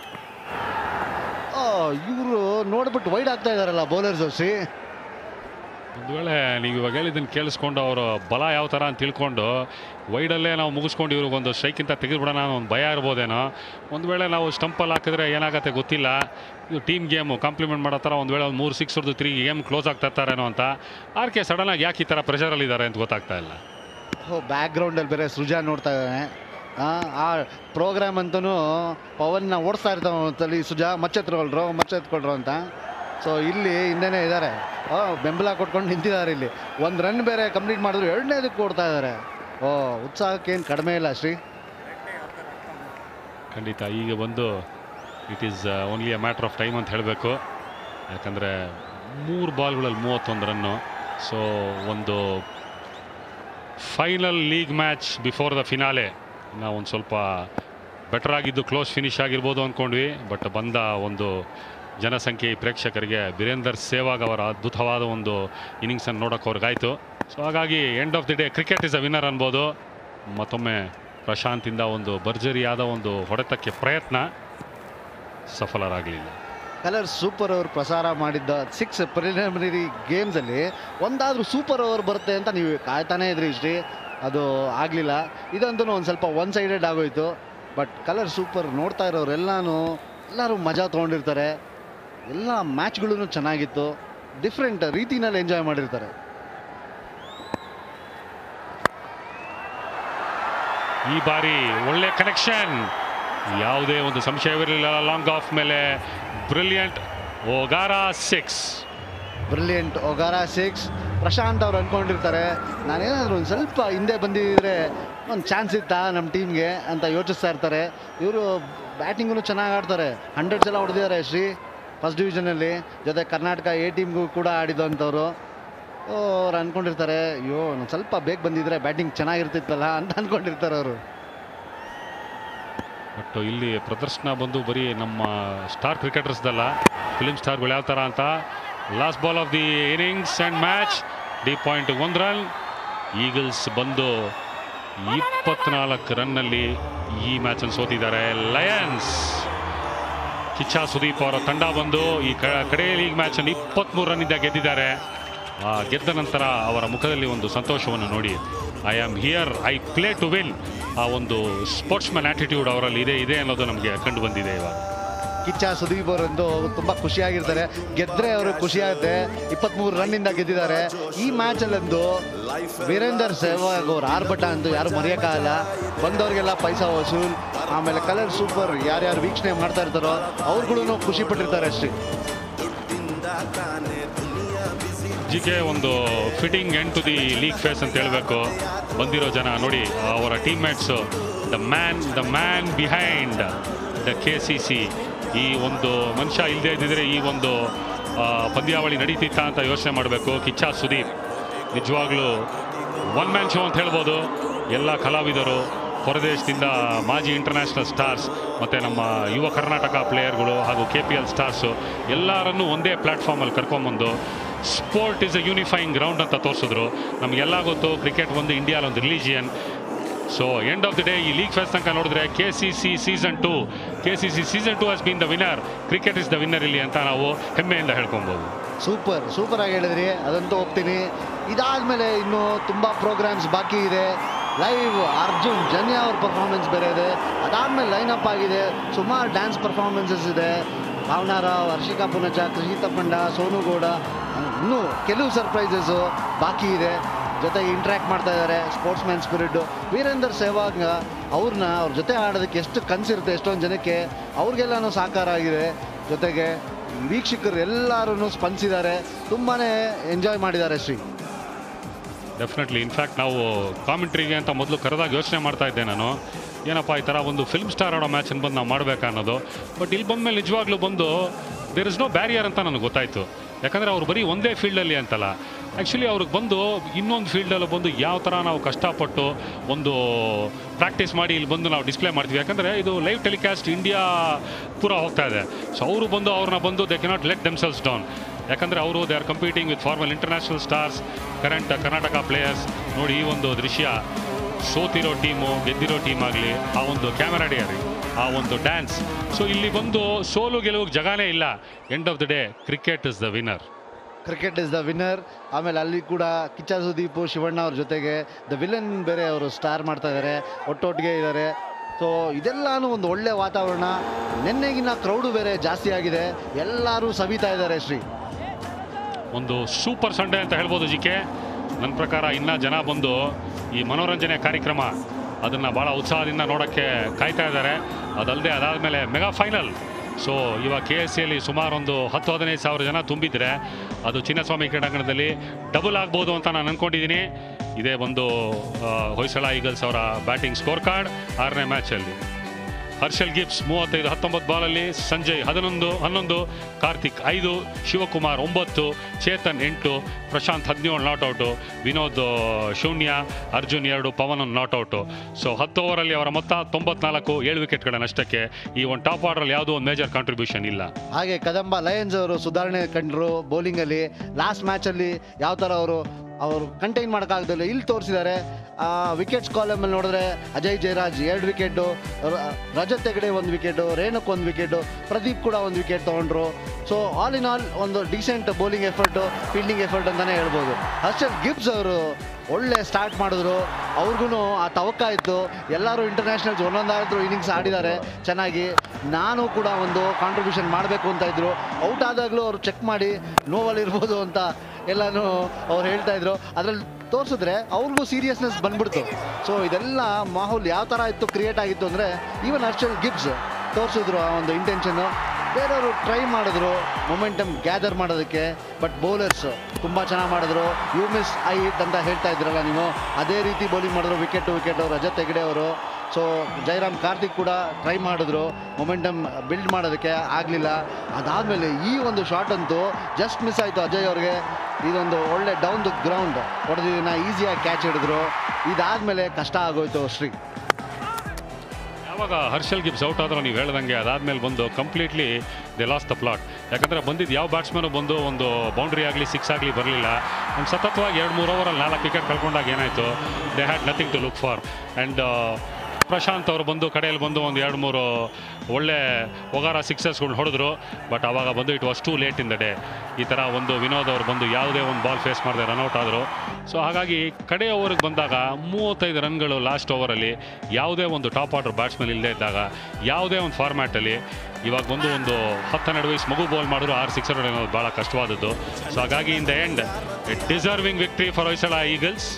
ಇವರು ನೋಡ್ಬಿಟ್ಟು ವೈಡ್ ಆಗ್ತಾ ಇದ್ದಾರಲ್ಲ ಬೌಲರ್ಸ್ ಶ್ರೀ. ಒಂದು ವೇಳೆ ನೀವು ಇವಾಗ ಹೇಳಿದ್ದನ್ನು ಕೇಳಿಸ್ಕೊಂಡು ಅವರು ಬಲ ಯಾವ ಥರ ಅಂತ ತಿಳ್ಕೊಂಡು ವೈಡಲ್ಲೇ ನಾವು ಮುಗಿಸ್ಕೊಂಡು ಇವ್ರಿಗೊಂದು ಸ್ಟ್ರೈಕಿಂತ ತೆಗೆದುಬಿಡೋಣ ಅನ್ನೋ ಒಂದು ಭಯ ಇರ್ಬೋದೇನೋ. ಒಂದು ವೇಳೆ ನಾವು ಸ್ಟಂಪಲ್ಲಿ ಹಾಕಿದ್ರೆ ಏನಾಗುತ್ತೆ ಗೊತ್ತಿಲ್ಲ. ಇದು ಟೀಮ್ ಗೇಮು ಕಾಂಪ್ಲಿಮೆಂಟ್ ಮಾಡೋ ಥರ ಒಂದು ವೇಳೆ ಒಂದು 3 6 ಹೊಡೆದು 3 ಗೇಮ್ ಕ್ಲೋಸ್ ಆಗ್ತಾ ಇರ್ತಾರೇನೋ ಅಂತ. ಆರ್ಕೆ ಸಡನ್ನಾಗಿ ಯಾಕೆ ಈ ಥರ ಪ್ರೆಷರಲ್ಲಿದ್ದಾರೆ ಅಂತ ಗೊತ್ತಾಗ್ತಾ ಇಲ್ಲ. ಬ್ಯಾಕ್ ಗ್ರೌಂಡಲ್ಲಿ ಬೇರೆ ಸೃಜಾ ನೋಡ್ತಾ ಇದ್ದಾನೆ. ಆ ಪ್ರೋಗ್ರಾಮ್ ಅಂತೂ ಪವನ್ನ ಓಡಿಸ್ತಾ ಇರ್ತಾವೆ ಅಂತಲ್ಲಿ ಸುಜಾ ಮಚ್ಚೆತ್ಕೊಳ್ರು ಅಂತ. ಸೊ ಇಲ್ಲಿ ಹಿಂದೆನೇ ಇದ್ದಾರೆ, ಬೆಂಬಲ ಕೊಟ್ಕೊಂಡು ನಿಂತಿದ್ದಾರೆ. ಇಲ್ಲಿ 1 ರನ್ ಬೇರೆ ಕಂಪ್ಲೀಟ್ ಮಾಡಿದ್ರು, 2ನೇದಕ್ಕೆ ಕೊಡ್ತಾ ಇದ್ದಾರೆ. ಉತ್ಸಾಹಕ್ಕೇನು ಕಡಿಮೆ ಇಲ್ಲ ಶ್ರೀ. ಖಂಡಿತ ಈಗ ಬಂದು it is only a matter of time ಅಂತ ಹೇಳಬೇಕು. ಯಾಕಂದರೆ 3 ಬಾಲ್ಗಳಲ್ಲಿ 31 ರನ್ನು. ಸೊ ಒಂದು final league match before the finale ನಾವು ಒಂದು ಸ್ವಲ್ಪ ಬೆಟರ್ ಆಗಿದ್ದು ಕ್ಲೋಸ್ ಫಿನಿಶ್ ಆಗಿರ್ಬೋದು ಅಂದ್ಕೊಂಡ್ವಿ. ಬಟ್ ಬಂದ ಒಂದು ಜನಸಂಖ್ಯೆ ಪ್ರೇಕ್ಷಕರಿಗೆ ವಿರೇಂದರ್ ಸೆಹ್ವಾಗ್ ಅವರ ಅದ್ಭುತವಾದ ಒಂದು ಇನ್ನಿಂಗ್ಸನ್ನು ನೋಡೋಕೆ ಅವ್ರಿಗಾಯಿತು. ಸೊ ಹಾಗಾಗಿ end of the day cricket is a winner ಅನ್ಬೋದು. ಮತ್ತೊಮ್ಮೆ ಪ್ರಶಾಂತಿಂದ ಒಂದು ಭರ್ಜರಿಯಾದ ಒಂದು ಹೊಡೆತಕ್ಕೆ ಪ್ರಯತ್ನ ಸಫಲರಾಗಲಿಲ್ಲ. ಕಲರ್ ಸೂಪರ್ ಓವರ್ ಪ್ರಸಾರ ಮಾಡಿದ್ದ 6 ಪ್ರಿಲಿಮಿನರಿ ಗೇಮ್ಸಲ್ಲಿ ಒಂದಾದರೂ ಸೂಪರ್ ಓವರ್ ಬರುತ್ತೆ ಅಂತ ನೀವು ಕಾಯ್ತಾನೇ ಇದ್ರಿ ಶ್ರೀ. ಅದು ಆಗಲಿಲ್ಲ. ಇದಂತೂ ಒಂದು ಸ್ವಲ್ಪ ಒನ್ ಸೈಡೆಡ್ ಆಗೋಯ್ತು. ಬಟ್ ಕಲರ್ ಸೂಪರ್ ನೋಡ್ತಾ ಇರೋರು ಎಲ್ಲರೂ ಮಜಾ ತೊಗೊಂಡಿರ್ತಾರೆ. ಎಲ್ಲ ಮ್ಯಾಚ್ಗಳೂ ಚೆನ್ನಾಗಿತ್ತು. ಡಿಫ್ರೆಂಟ್ ರೀತಿನಲ್ಲಿ ಎಂಜಾಯ್ ಮಾಡಿರ್ತಾರೆ. ಈ ಬಾರಿ ಒಳ್ಳೆ ಕನೆಕ್ಷನ್, ಯಾವುದೇ ಒಂದು ಸಂಶಯವಿರಲಿಲ್ಲ. ಲಾಂಗ್ ಆಫ್ ಮೇಲೆ ಬ್ರಿಲಿಯಂಟ್ ಒಗಾರಾ 6. ಪ್ರಶಾಂತ್ ಅವ್ರು ಅಂದ್ಕೊಂಡಿರ್ತಾರೆ ನಾನೇನಾದರೂ ಒಂದು ಸ್ವಲ್ಪ ಹಿಂದೆ ಬಂದಿದ್ದರೆ ಒಂದು ಚಾನ್ಸ್ ಇತ್ತಾ ನಮ್ಮ ಟೀಮ್ಗೆ ಅಂತ ಯೋಚಿಸ್ತಾ ಇರ್ತಾರೆ. ಇವರು ಬ್ಯಾಟಿಂಗೂ ಚೆನ್ನಾಗಿ ಆಡ್ತಾರೆ. 100 ಸಲ ಹೊಡೆದಿದ್ದಾರೆ ಶ್ರೀ ಫಸ್ಟ್ ಡಿವಿಷನಲ್ಲಿ. ಜೊತೆ ಕರ್ನಾಟಕ A ಟೀಮ್ಗೂ ಕೂಡ ಆಡಿದಂಥವ್ರು. ಅವ್ರು ಅಂದ್ಕೊಂಡಿರ್ತಾರೆ ಅಯ್ಯೋ ಒಂದು ಸ್ವಲ್ಪ ಬೇಗ ಬಂದಿದ್ರೆ ಬ್ಯಾಟಿಂಗ್ ಚೆನ್ನಾಗಿರ್ತಿತ್ತಲ್ಲ ಅಂತ ಅಂದ್ಕೊಂಡಿರ್ತಾರೆ ಅವರು. ಬಟ್ ಇಲ್ಲಿ ಪ್ರದರ್ಶನ ಬಂದು ಬರೀ ನಮ್ಮ ಸ್ಟಾರ್ ಕ್ರಿಕೆಟರ್ಸ್ದಲ್ಲ, ಫಿಲಿಮ್ ಸ್ಟಾರ್ಗಳು ಯಾವ ಥರ ಅಂತ. Last ball of the innings and match, deep point 1 run. Eagles ಬಂದು 24 ರನ್ನಲ್ಲಿ ಈ ಮ್ಯಾಚನ್ನು ಸೋತಿದ್ದಾರೆ. ಲಯನ್ಸ್ ಕಿಚ್ಚ ಸುದೀಪ್ ಅವರ ತಂಡ ಬಂದು ಈ ಕಡೆ ಲೀಗ್ ಮ್ಯಾಚನ್ನು 23 ರನ್ನಿಂದ ಗೆದ್ದಿದ್ದಾರೆ. ಗೆದ್ದ ನಂತರ ಅವರ ಮುಖದಲ್ಲಿ ಒಂದು ಸಂತೋಷವನ್ನು ನೋಡಿ, I am here, I play to win, ಆ ಒಂದು ಸ್ಪೋರ್ಟ್ಸ್ಮನ್ ಆ್ಯಟಿಟ್ಯೂಡ್ ಅವರಲ್ಲಿ ಇದೆ ಅನ್ನೋದು ನಮಗೆ ಕಂಡು ಬಂದಿದೆ. ಇವಾಗ ಕಿಚ್ಚ ಸುದೀಪ್ ಅವರಂದು ತುಂಬ ಖುಷಿಯಾಗಿರ್ತಾರೆ. ಗೆದ್ದರೆ ಅವರು ಖುಷಿಯಾಗುತ್ತೆ. 23 ರನ್ನಿಂದ ಗೆದ್ದಿದ್ದಾರೆ. ಈ ಮ್ಯಾಚಲ್ಲಂದು ವೀರೇಂದರ್ ಸೆಹ್ವಾಗ್ ಅವರು ಆರ್ಭಟ ಅಂತೂ ಯಾರು ಮರೆಯೋಕ್ಕಾಗಲ್ಲ. ಬಂದವರಿಗೆಲ್ಲ ಪೈಸಾ ವಸೂಲ್. ಆಮೇಲೆ ಕಲರ್ ಸೂಪರ್ ಯಾರ್ಯಾರು ವೀಕ್ಷಣೆ ಮಾಡ್ತಾ ಇರ್ತಾರೋ ಅವ್ರುಗಳೂ ಖುಷಿ ಪಟ್ಟಿರ್ತಾರೆ ಅಷ್ಟೇ. ಜಿಗೆ ಒಂದು fitting end to the league phase ಅಂತ ಹೇಳಬೇಕು. ಬಂದಿರೋ ಜನ ನೋಡಿ, ಅವರ team mates, the man behind the KCC. ಈ ಒಂದು ಮನುಷ್ಯ ಇಲ್ಲದೆ ಇದ್ದಿದ್ರೆ ಈ ಒಂದು ಪಂದ್ಯಾವಳಿ ನಡೀತಿತ್ತ ಅಂತ ಯೋಚನೆ ಮಾಡಬೇಕು. ಕಿಚ್ಚ ಸುದೀಪ್ ನಿಜವಾಗ್ಲೂ 1 ಮ್ಯಾನ್ ಶೋ ಅಂತ ಹೇಳ್ಬೋದು. ಎಲ್ಲ ಕಲಾವಿದರು, ಹೊರದೇಶದಿಂದ ಮಾಜಿ ಇಂಟರ್ನ್ಯಾಷನಲ್ ಸ್ಟಾರ್ಸ್ ಮತ್ತು ನಮ್ಮ ಯುವ ಕರ್ನಾಟಕ ಪ್ಲೇಯರ್ಗಳು ಹಾಗೂ KPL ಸ್ಟಾರ್ಸು ಎಲ್ಲರನ್ನೂ ಒಂದೇ ಪ್ಲ್ಯಾಟ್ಫಾರ್ಮಲ್ಲಿ ಕರ್ಕೊಂಬಂದು sport is a unifying ground ಅಂತ ತೋರಿಸಿದ್ರು. ನಮಗೆಲ್ಲ ಗೊತ್ತು ಕ್ರಿಕೆಟ್ ಒಂದು ಇಂಡಿಯಾದ ಒಂದು religion. So end of the day ಈ ಲೀಗ್ ಫೇಸ್ ತನಕ ನೋಡಿದ್ರೆ KCC season 2 has been the winner, cricket is the winner ಇಲ್ಲಿ ಅಂತ ನಾವು ಹೆಮ್ಮೆಯಿಂದ ಹೇಳ್ಕೊಬೋದು. ಸೂಪರ್ ಆಗಿ ಹೇಳಿದ್ರಿ, ಅದಂತೂ ಹೋಗ್ತೀನಿ. ಇದಾದಮೇಲೆ ಇನ್ನೂ ತುಂಬ ಪ್ರೋಗ್ರಾಮ್ಸ್ ಬಾಕಿ ಇದೆ. ಲೈವ್ ಅರ್ಜುನ್ ಜನ್ಯ ಅವ್ರ ಪರ್ಫಾರ್ಮೆನ್ಸ್ ಬೇರೆ ಇದೆ. ಅದಾದಮೇಲೆ ಲೈನಪ್ ಆಗಿದೆ, ಸುಮಾರು ಡ್ಯಾನ್ಸ್ ಪರ್ಫಾರ್ಮೆನ್ಸಸ್ ಇದೆ. ಭಾವನಾ ರಾವ್, ಹರ್ಷಿಕಾ ಪುನಚ, ಕೃಷಿತ ಪಂಡ, ಸೋನು ಗೌಡ, ಇನ್ನೂ ಕೆಲವು ಸರ್ಪ್ರೈಸಸ್ಸು ಬಾಕಿ ಇದೆ. ಜೊತೆಗೆ ಇಂಟ್ರ್ಯಾಕ್ಟ್ ಮಾಡ್ತಾ ಇದ್ದಾರೆ. Sportsman spirit. ವೀರೇಂದರ್ ಸೆಹ್ವಾಗ್ ಅವ್ರ ಜೊತೆ ಆಡೋದಕ್ಕೆ ಎಷ್ಟು ಕನಸಿರುತ್ತೆ ಎಷ್ಟೊಂದು ಜನಕ್ಕೆ, ಅವ್ರಿಗೆಲ್ಲನೂ ಸಾಕಾರ ಆಗಿದೆ. ಜೊತೆಗೆ ವೀಕ್ಷಕರು ಎಲ್ಲರೂ ಸ್ಪಂದಿಸಿದ್ದಾರೆ, ತುಂಬಾ ಎಂಜಾಯ್ ಮಾಡಿದ್ದಾರೆ ಶ್ರೀ. ಡೆಫಿನೆಟ್ಲಿ. ಇನ್ಫ್ಯಾಕ್ಟ್ ನಾವು ಕಾಮೆಂಟ್ರಿಗೆ ಅಂತ ಮೊದಲು ಕರೆದಾಗ ಯೋಚನೆ ಮಾಡ್ತಾ ಇದ್ದೆ ನಾನು, ಏನಪ್ಪ ಈ ಥರ ಒಂದು ಫಿಲ್ಮ್ ಸ್ಟಾರ್ ಆಡೋ ಮ್ಯಾಚನ್ನು ಬಂದು ನಾವು ಮಾಡಬೇಕಾ ಅನ್ನೋದು. ಬಟ್ ಇಲ್ಲಿ ಬಂದಮೇಲೆ ನಿಜವಾಗ್ಲೂ ಬಂದು ದೇರ್ ಇಸ್ ನೋ ಬ್ಯಾರಿಯರ್ ಅಂತ ನನಗೆ ಗೊತ್ತಾಯಿತು. ಯಾಕಂದರೆ ಅವ್ರು ಬರೀ ಒಂದೇ ಫೀಲ್ಡಲ್ಲಿ ಅಂತಲ್ಲ, ಆ್ಯಕ್ಚುಲಿ ಅವ್ರಿಗೆ ಬಂದು ಇನ್ನೊಂದು ಫೀಲ್ಡಲ್ಲಿ ಬಂದು ಯಾವ ಥರ ನಾವು ಕಷ್ಟಪಟ್ಟು ಒಂದು ಪ್ರಾಕ್ಟೀಸ್ ಮಾಡಿ ಇಲ್ಲಿ ಬಂದು ನಾವು ಡಿಸ್ಪ್ಲೇ ಮಾಡ್ತೀವಿ. ಯಾಕಂದರೆ ಇದು ಲೈವ್ ಟೆಲಿಕಾಸ್ಟ್ ಇಂಡಿಯಾ ಪೂರ ಹೋಗ್ತಾ ಇದೆ. ಸೊ ಅವರು ಬಂದು ಅವ್ರನ್ನ ಬಂದು they cannot let themselves down. ಯಾಕಂದರೆ ಅವರು they are competing with former international stars, current Karnataka players. ನೋಡಿ ಈ ಒಂದು ದೃಶ್ಯ, ಸೋತಿರೋ ಟೀಮು ಗೆದ್ದಿರೋ ಟೀಮ್ ಆಗಲಿ, ಆ ಒಂದು ಕ್ಯಾಮರಾಡಿಯರಿ, ಆ ಒಂದು ಡ್ಯಾನ್ಸ್. ಸೊ ಇಲ್ಲಿ ಬಂದು ಸೋಲು ಗೆಲುವಿಗೆ ಜಗಾನೇ ಇಲ್ಲ. End of the day cricket is the winner. Cricket is the winner. ಆಮೇಲೆ ಅಲ್ಲಿ ಕೂಡ ಕಿಚ್ಚ ಸುದೀಪು ಶಿವಣ್ಣ ಅವ್ರ ಜೊತೆಗೆ ದ ವಿಲನ್ ಬೇರೆ ಅವರು ಸ್ಟಾರ್ ಮಾಡ್ತಾ ಇದ್ದಾರೆ, ಒಟ್ಟೊಟ್ಟಿಗೆ ಇದ್ದಾರೆ. ಸೊ ಇದೆಲ್ಲಾನು ಒಂದು ಒಳ್ಳೆ ವಾತಾವರಣ. ನಿನ್ನೆಗಿನ ಕ್ರೌಡು ಬೇರೆ ಜಾಸ್ತಿ ಆಗಿದೆ, ಎಲ್ಲರೂ ಸವಿತಾ ಇದ್ದಾರೆ. ಶ್ರೀ, ಒಂದು ಸೂಪರ್ ಸಂಡೇ ಅಂತ ಹೇಳ್ಬೋದು ಜಿಕೆ. ನನ್ನ ಪ್ರಕಾರ ಇನ್ನೂ ಜನ ಬಂದು ಈ ಮನೋರಂಜನೆ ಕಾರ್ಯಕ್ರಮ ಅದನ್ನು ಭಾಳ ಉತ್ಸಾಹದಿಂದ ನೋಡೋಕ್ಕೆ ಕಾಯ್ತಾ ಇದ್ದಾರೆ. ಅದಲ್ಲದೆ ಅದಾದಮೇಲೆ ಮೆಗಾ ಫೈನಲ್. ಸೊ ಇವಾಗ KCCಯಲ್ಲಿ ಸುಮಾರು ಒಂದು 10-15 ಸಾವಿರ ಜನ ತುಂಬಿದ್ರೆ ಅದು ಚಿನ್ನಸ್ವಾಮಿ ಕ್ರೀಡಾಂಗಣದಲ್ಲಿ ಡಬಲ್ ಆಗ್ಬೋದು ಅಂತ ನಾನು ಅಂದ್ಕೊಂಡಿದ್ದೀನಿ. ಇದೇ ಒಂದು ಹೊಯ್ಸಳ ಈಗಲ್ಸ್ ಅವರ ಬ್ಯಾಟಿಂಗ್ ಸ್ಕೋರ್ ಕಾರ್ಡ್ 6ನೇ ಮ್ಯಾಚಲ್ಲಿ. ಹರ್ಷಲ್ ಗಿಬ್ಸ್ 35-19 ಬಾಲಲ್ಲಿ, Sanjay 11, Karthik 5, Shivakumar 9, Chetan 8, Prashanth 17 not out, Vinod 0, Arjun 2, Pavan not out. So 10 ಓವರಲ್ಲಿ ಅವರ ಮೊತ್ತ 94, 7 ವಿಕೆಟ್ಗಳ ನಷ್ಟಕ್ಕೆ. ಈ ಒಂದು ಟಾಪ್ ಆರ್ಡ್ರಲ್ಲಿ ಯಾವುದೋ ಒಂದು ಮೇಜರ್ ಕಾಂಟ್ರಿಬ್ಯೂಷನ್ ಇಲ್ಲ. ಹಾಗೆ ಕದಂಬ ಲಯನ್ಸ್ ಅವರು ಸುಧಾರಣೆ ಕಂಡರು ಬೌಲಿಂಗಲ್ಲಿ. ಲಾಸ್ಟ್ ಮ್ಯಾಚಲ್ಲಿ ಯಾವ ಥರ ಅವರು ಕಂಟೈನ್ ಮಾಡೋಕ್ಕಾಗ್ದಿಲ್ಲ, ಇಲ್ಲಿ ತೋರಿಸಿದ್ದಾರೆ. ವಿಕೆಟ್ಸ್ ಕಾಲಮಲ್ಲಿ ನೋಡಿದ್ರೆ Ajay Jayaraj 2 wicket, Rajat Hegde 1 wicket, Renuk 1 wicket, Pradeep ಕೂಡ 1 ವಿಕೆಟ್ ತೊಗೊಂಡ್ರು. ಸೊ ಆಲ್ ಇನ್ ಆಲ್ ಒಂದು decent bowling effort, fielding effort ಅಂತಲೇ ಹೇಳ್ಬೋದು. ಹರ್ಷಲ್ ಗಿಬ್ಸ್ ಅವರು ಒಳ್ಳೆ ಸ್ಟಾರ್ಟ್ ಮಾಡಿದ್ರು, ಅವ್ರಿಗೂ ಆ ತವಕ ಇತ್ತು. ಎಲ್ಲರೂ ಇಂಟರ್ನ್ಯಾಷನಲ್ಸ್ ಒಂದೊಂದಾದರೂ ಇನ್ನಿಂಗ್ಸ್ ಆಡಿದ್ದಾರೆ ಚೆನ್ನಾಗಿ. ನಾನು ಕೂಡ ಒಂದು ಕಾಂಟ್ರಿಬ್ಯೂಷನ್ ಮಾಡಬೇಕು ಅಂತ ಇದ್ರು. ಔಟ್ ಆದಾಗಲೂ ಅವರು ಚೆಕ್ ಮಾಡಿ ನೋವಲ್ಲಿ ಇರ್ಬೋದು ಅಂತ ಎಲ್ಲನೂ ಅವ್ರು ಹೇಳ್ತಾ ಇದ್ರು. ಅದರಲ್ಲಿ ತೋರಿಸಿದ್ರೆ ಅವ್ರಿಗೂ ಸೀರಿಯಸ್ನೆಸ್ ಬಂದ್ಬಿಡ್ತು. ಸೊ ಇದೆಲ್ಲ ಮಾಹೌಲ್ ಯಾವ ಥರ ಇತ್ತು, ಕ್ರಿಯೇಟ್ ಆಗಿತ್ತು ಅಂದರೆ ಈವನ್ ಹರ್ಷಲ್ ಗಿಬ್ಸ್ ತೋರಿಸಿದ್ರು ಆ ಒಂದು ಇಂಟೆನ್ಷನ್ನು. ಬೇರೆಯವರು ಟ್ರೈ ಮಾಡಿದ್ರು ಮೊಮೆಂಟಮ್ ಗ್ಯಾದರ್ ಮಾಡೋದಕ್ಕೆ, ಬಟ್ ಬೌಲರ್ಸ್ ತುಂಬ ಚೆನ್ನಾಗಿ ಮಾಡಿದ್ರು. ಯು ಮಿಸ್ ಐ ಹಿಟ್ ಅಂತ ಹೇಳ್ತಾ ಇದ್ರಲ್ಲ ನೀವು, ಅದೇ ರೀತಿ ಬೌಲಿಂಗ್ ಮಾಡಿದ್ರು. ವಿಕೆಟು ರಜತ್ ಹೆಗಡೆ ಅವರು. ಸೊ ಜೈರಾಮ್ ಕಾರ್ತಿಕ್ ಕೂಡ ಟ್ರೈ ಮಾಡಿದ್ರು ಮೊಮೆಂಟಮ್ ಬಿಲ್ಡ್ ಮಾಡೋದಕ್ಕೆ, ಆಗಲಿಲ್ಲ. ಅದಾದಮೇಲೆ ಈ ಒಂದು ಶಾಟ್ ಅಂತೂ ಜಸ್ಟ್ ಮಿಸ್ ಆಯಿತು ಅಜಯ್ ಅವ್ರಿಗೆ. ಇದೊಂದು ಒಳ್ಳೆ ಡೌನ್ ದ ಗ್ರೌಂಡ್ ಹೊಡೆದಿದ್ದನ್ನ ಈಸಿಯಾಗಿ ಕ್ಯಾಚ್ ಹಿಡಿದ್ರು. ಇದಾದಮೇಲೆ ಕಷ್ಟ ಆಗೋಯ್ತು ಶ್ರೀ. ಯಾವಾಗ ಹರ್ಷಲ್ ಗಿಬ್ಸ್ ಔಟ್ ಆದರೂ ನೀವು ಹೇಳ್ದಂಗೆ ಅದಾದಮೇಲೆ ಬಂದು completely they lost the plot. ಯಾಕಂದರೆ ಬಂದಿದ್ದು ಯಾವ ಬ್ಯಾಟ್ಸ್ಮನ್ನು ಬಂದು ಒಂದು ಬೌಂಡ್ರಿ ಆಗಲಿ 6 ಆಗಲಿ ಬರಲಿಲ್ಲ. ಆ್ಯಂಡ್ ಸತತವಾಗಿ 2-3 ಓವರಲ್ಲಿ 4 ವಿಕೆಟ್ ಕಳ್ಕೊಂಡಾಗ ಏನಾಯಿತು, they had nothing to look for. And Prashanth ಅವರು ಬಂದು ಕಡೆಯಲ್ಲಿ ಬಂದು ಒಂದು 2-3 ಒಳ್ಳೆ ಒಗಾರ ಸಿಕ್ಸಸ್ಗಳನ್ನ ಹೊಡೆದ್ರು. ಬಟ್ ಆವಾಗ ಬಂದು it was too late in the day. ಈ ಥರ ಒಂದು ವಿನೋದ್ ಅವರು ಬಂದು ಯಾವುದೇ ಒಂದು ಬಾಲ್ ಫೇಸ್ ಮಾಡದೆ ರನ್ಔಟ್ ಆದರು. ಸೊ ಹಾಗಾಗಿ ಕಡೆ ಓವರ್ಗೆ ಬಂದಾಗ 35 ರನ್ಗಳು ಲಾಸ್ಟ್ ಓವರಲ್ಲಿ ಯಾವುದೇ ಒಂದು ಟಾಪ್ ಆರ್ಡರ್ ಬ್ಯಾಟ್ಸ್ಮನ್ ಇಲ್ಲದೆ ಇದ್ದಾಗ, ಯಾವುದೇ ಒಂದು ಫಾರ್ಮ್ಯಾಟಲ್ಲಿ ಇವಾಗ ಬಂದು ಒಂದು 10-12 ವಯಸ್ಸು ಮಗು ಬಾಲ್ ಮಾಡಿದ್ರು 6 ಸಿಕ್ಸರ್ ಅನ್ನೋದು ಭಾಳ ಕಷ್ಟವಾದದ್ದು. ಸೊ ಹಾಗಾಗಿ in the end deserving victory for Hoysala eagles.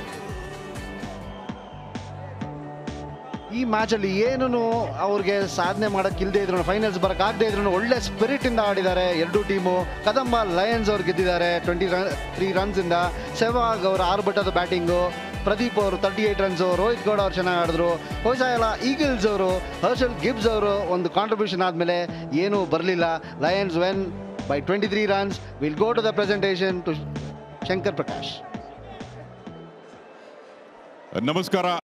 ಈ ಮ್ಯಾಚಲ್ಲಿ ಏನೂ ಅವ್ರಿಗೆ ಸಾಧನೆ ಮಾಡೋಕ್ಕಿಲ್ಲದೆ ಇದ್ರು, ಫೈನಲ್ಸ್ ಬರೋಕ್ಕಾಗದೇ ಇದ್ರು ಒಳ್ಳೆ ಸ್ಪಿರಿಟಿಂದ ಆಡಿದ್ದಾರೆ ಎರಡೂ ಟೀಮು. ಕದಂಬ ಲಯನ್ಸ್ ಅವ್ರು ಗೆದ್ದಿದ್ದಾರೆ 23 ರನ್ಸಿಂದ. ಸೆಹ್ವಾಗ್ ಅವರು 6 ಬಟ್ಟದ ಬ್ಯಾಟಿಂಗು, ಪ್ರದೀಪ್ ಅವರು 38 ರನ್ಸು, ರೋಹಿತ್ ಗೌಡ ಅವರು ಚೆನ್ನಾಗಿ ಆಡಿದ್ರು. ಹೊಯ್ಸಳ ಈಗಲ್ಸ್ ಅವರು ಹರ್ಷಲ್ ಗಿಬ್ಸ್ ಅವರು ಒಂದು ಕಾಂಟ್ರಿಬ್ಯೂಷನ್ ಆದಮೇಲೆ ಏನೂ ಬರಲಿಲ್ಲ. Lions won by 23 runs. Will go to the presentation to Shankar Prakash. ನಮಸ್ಕಾರ.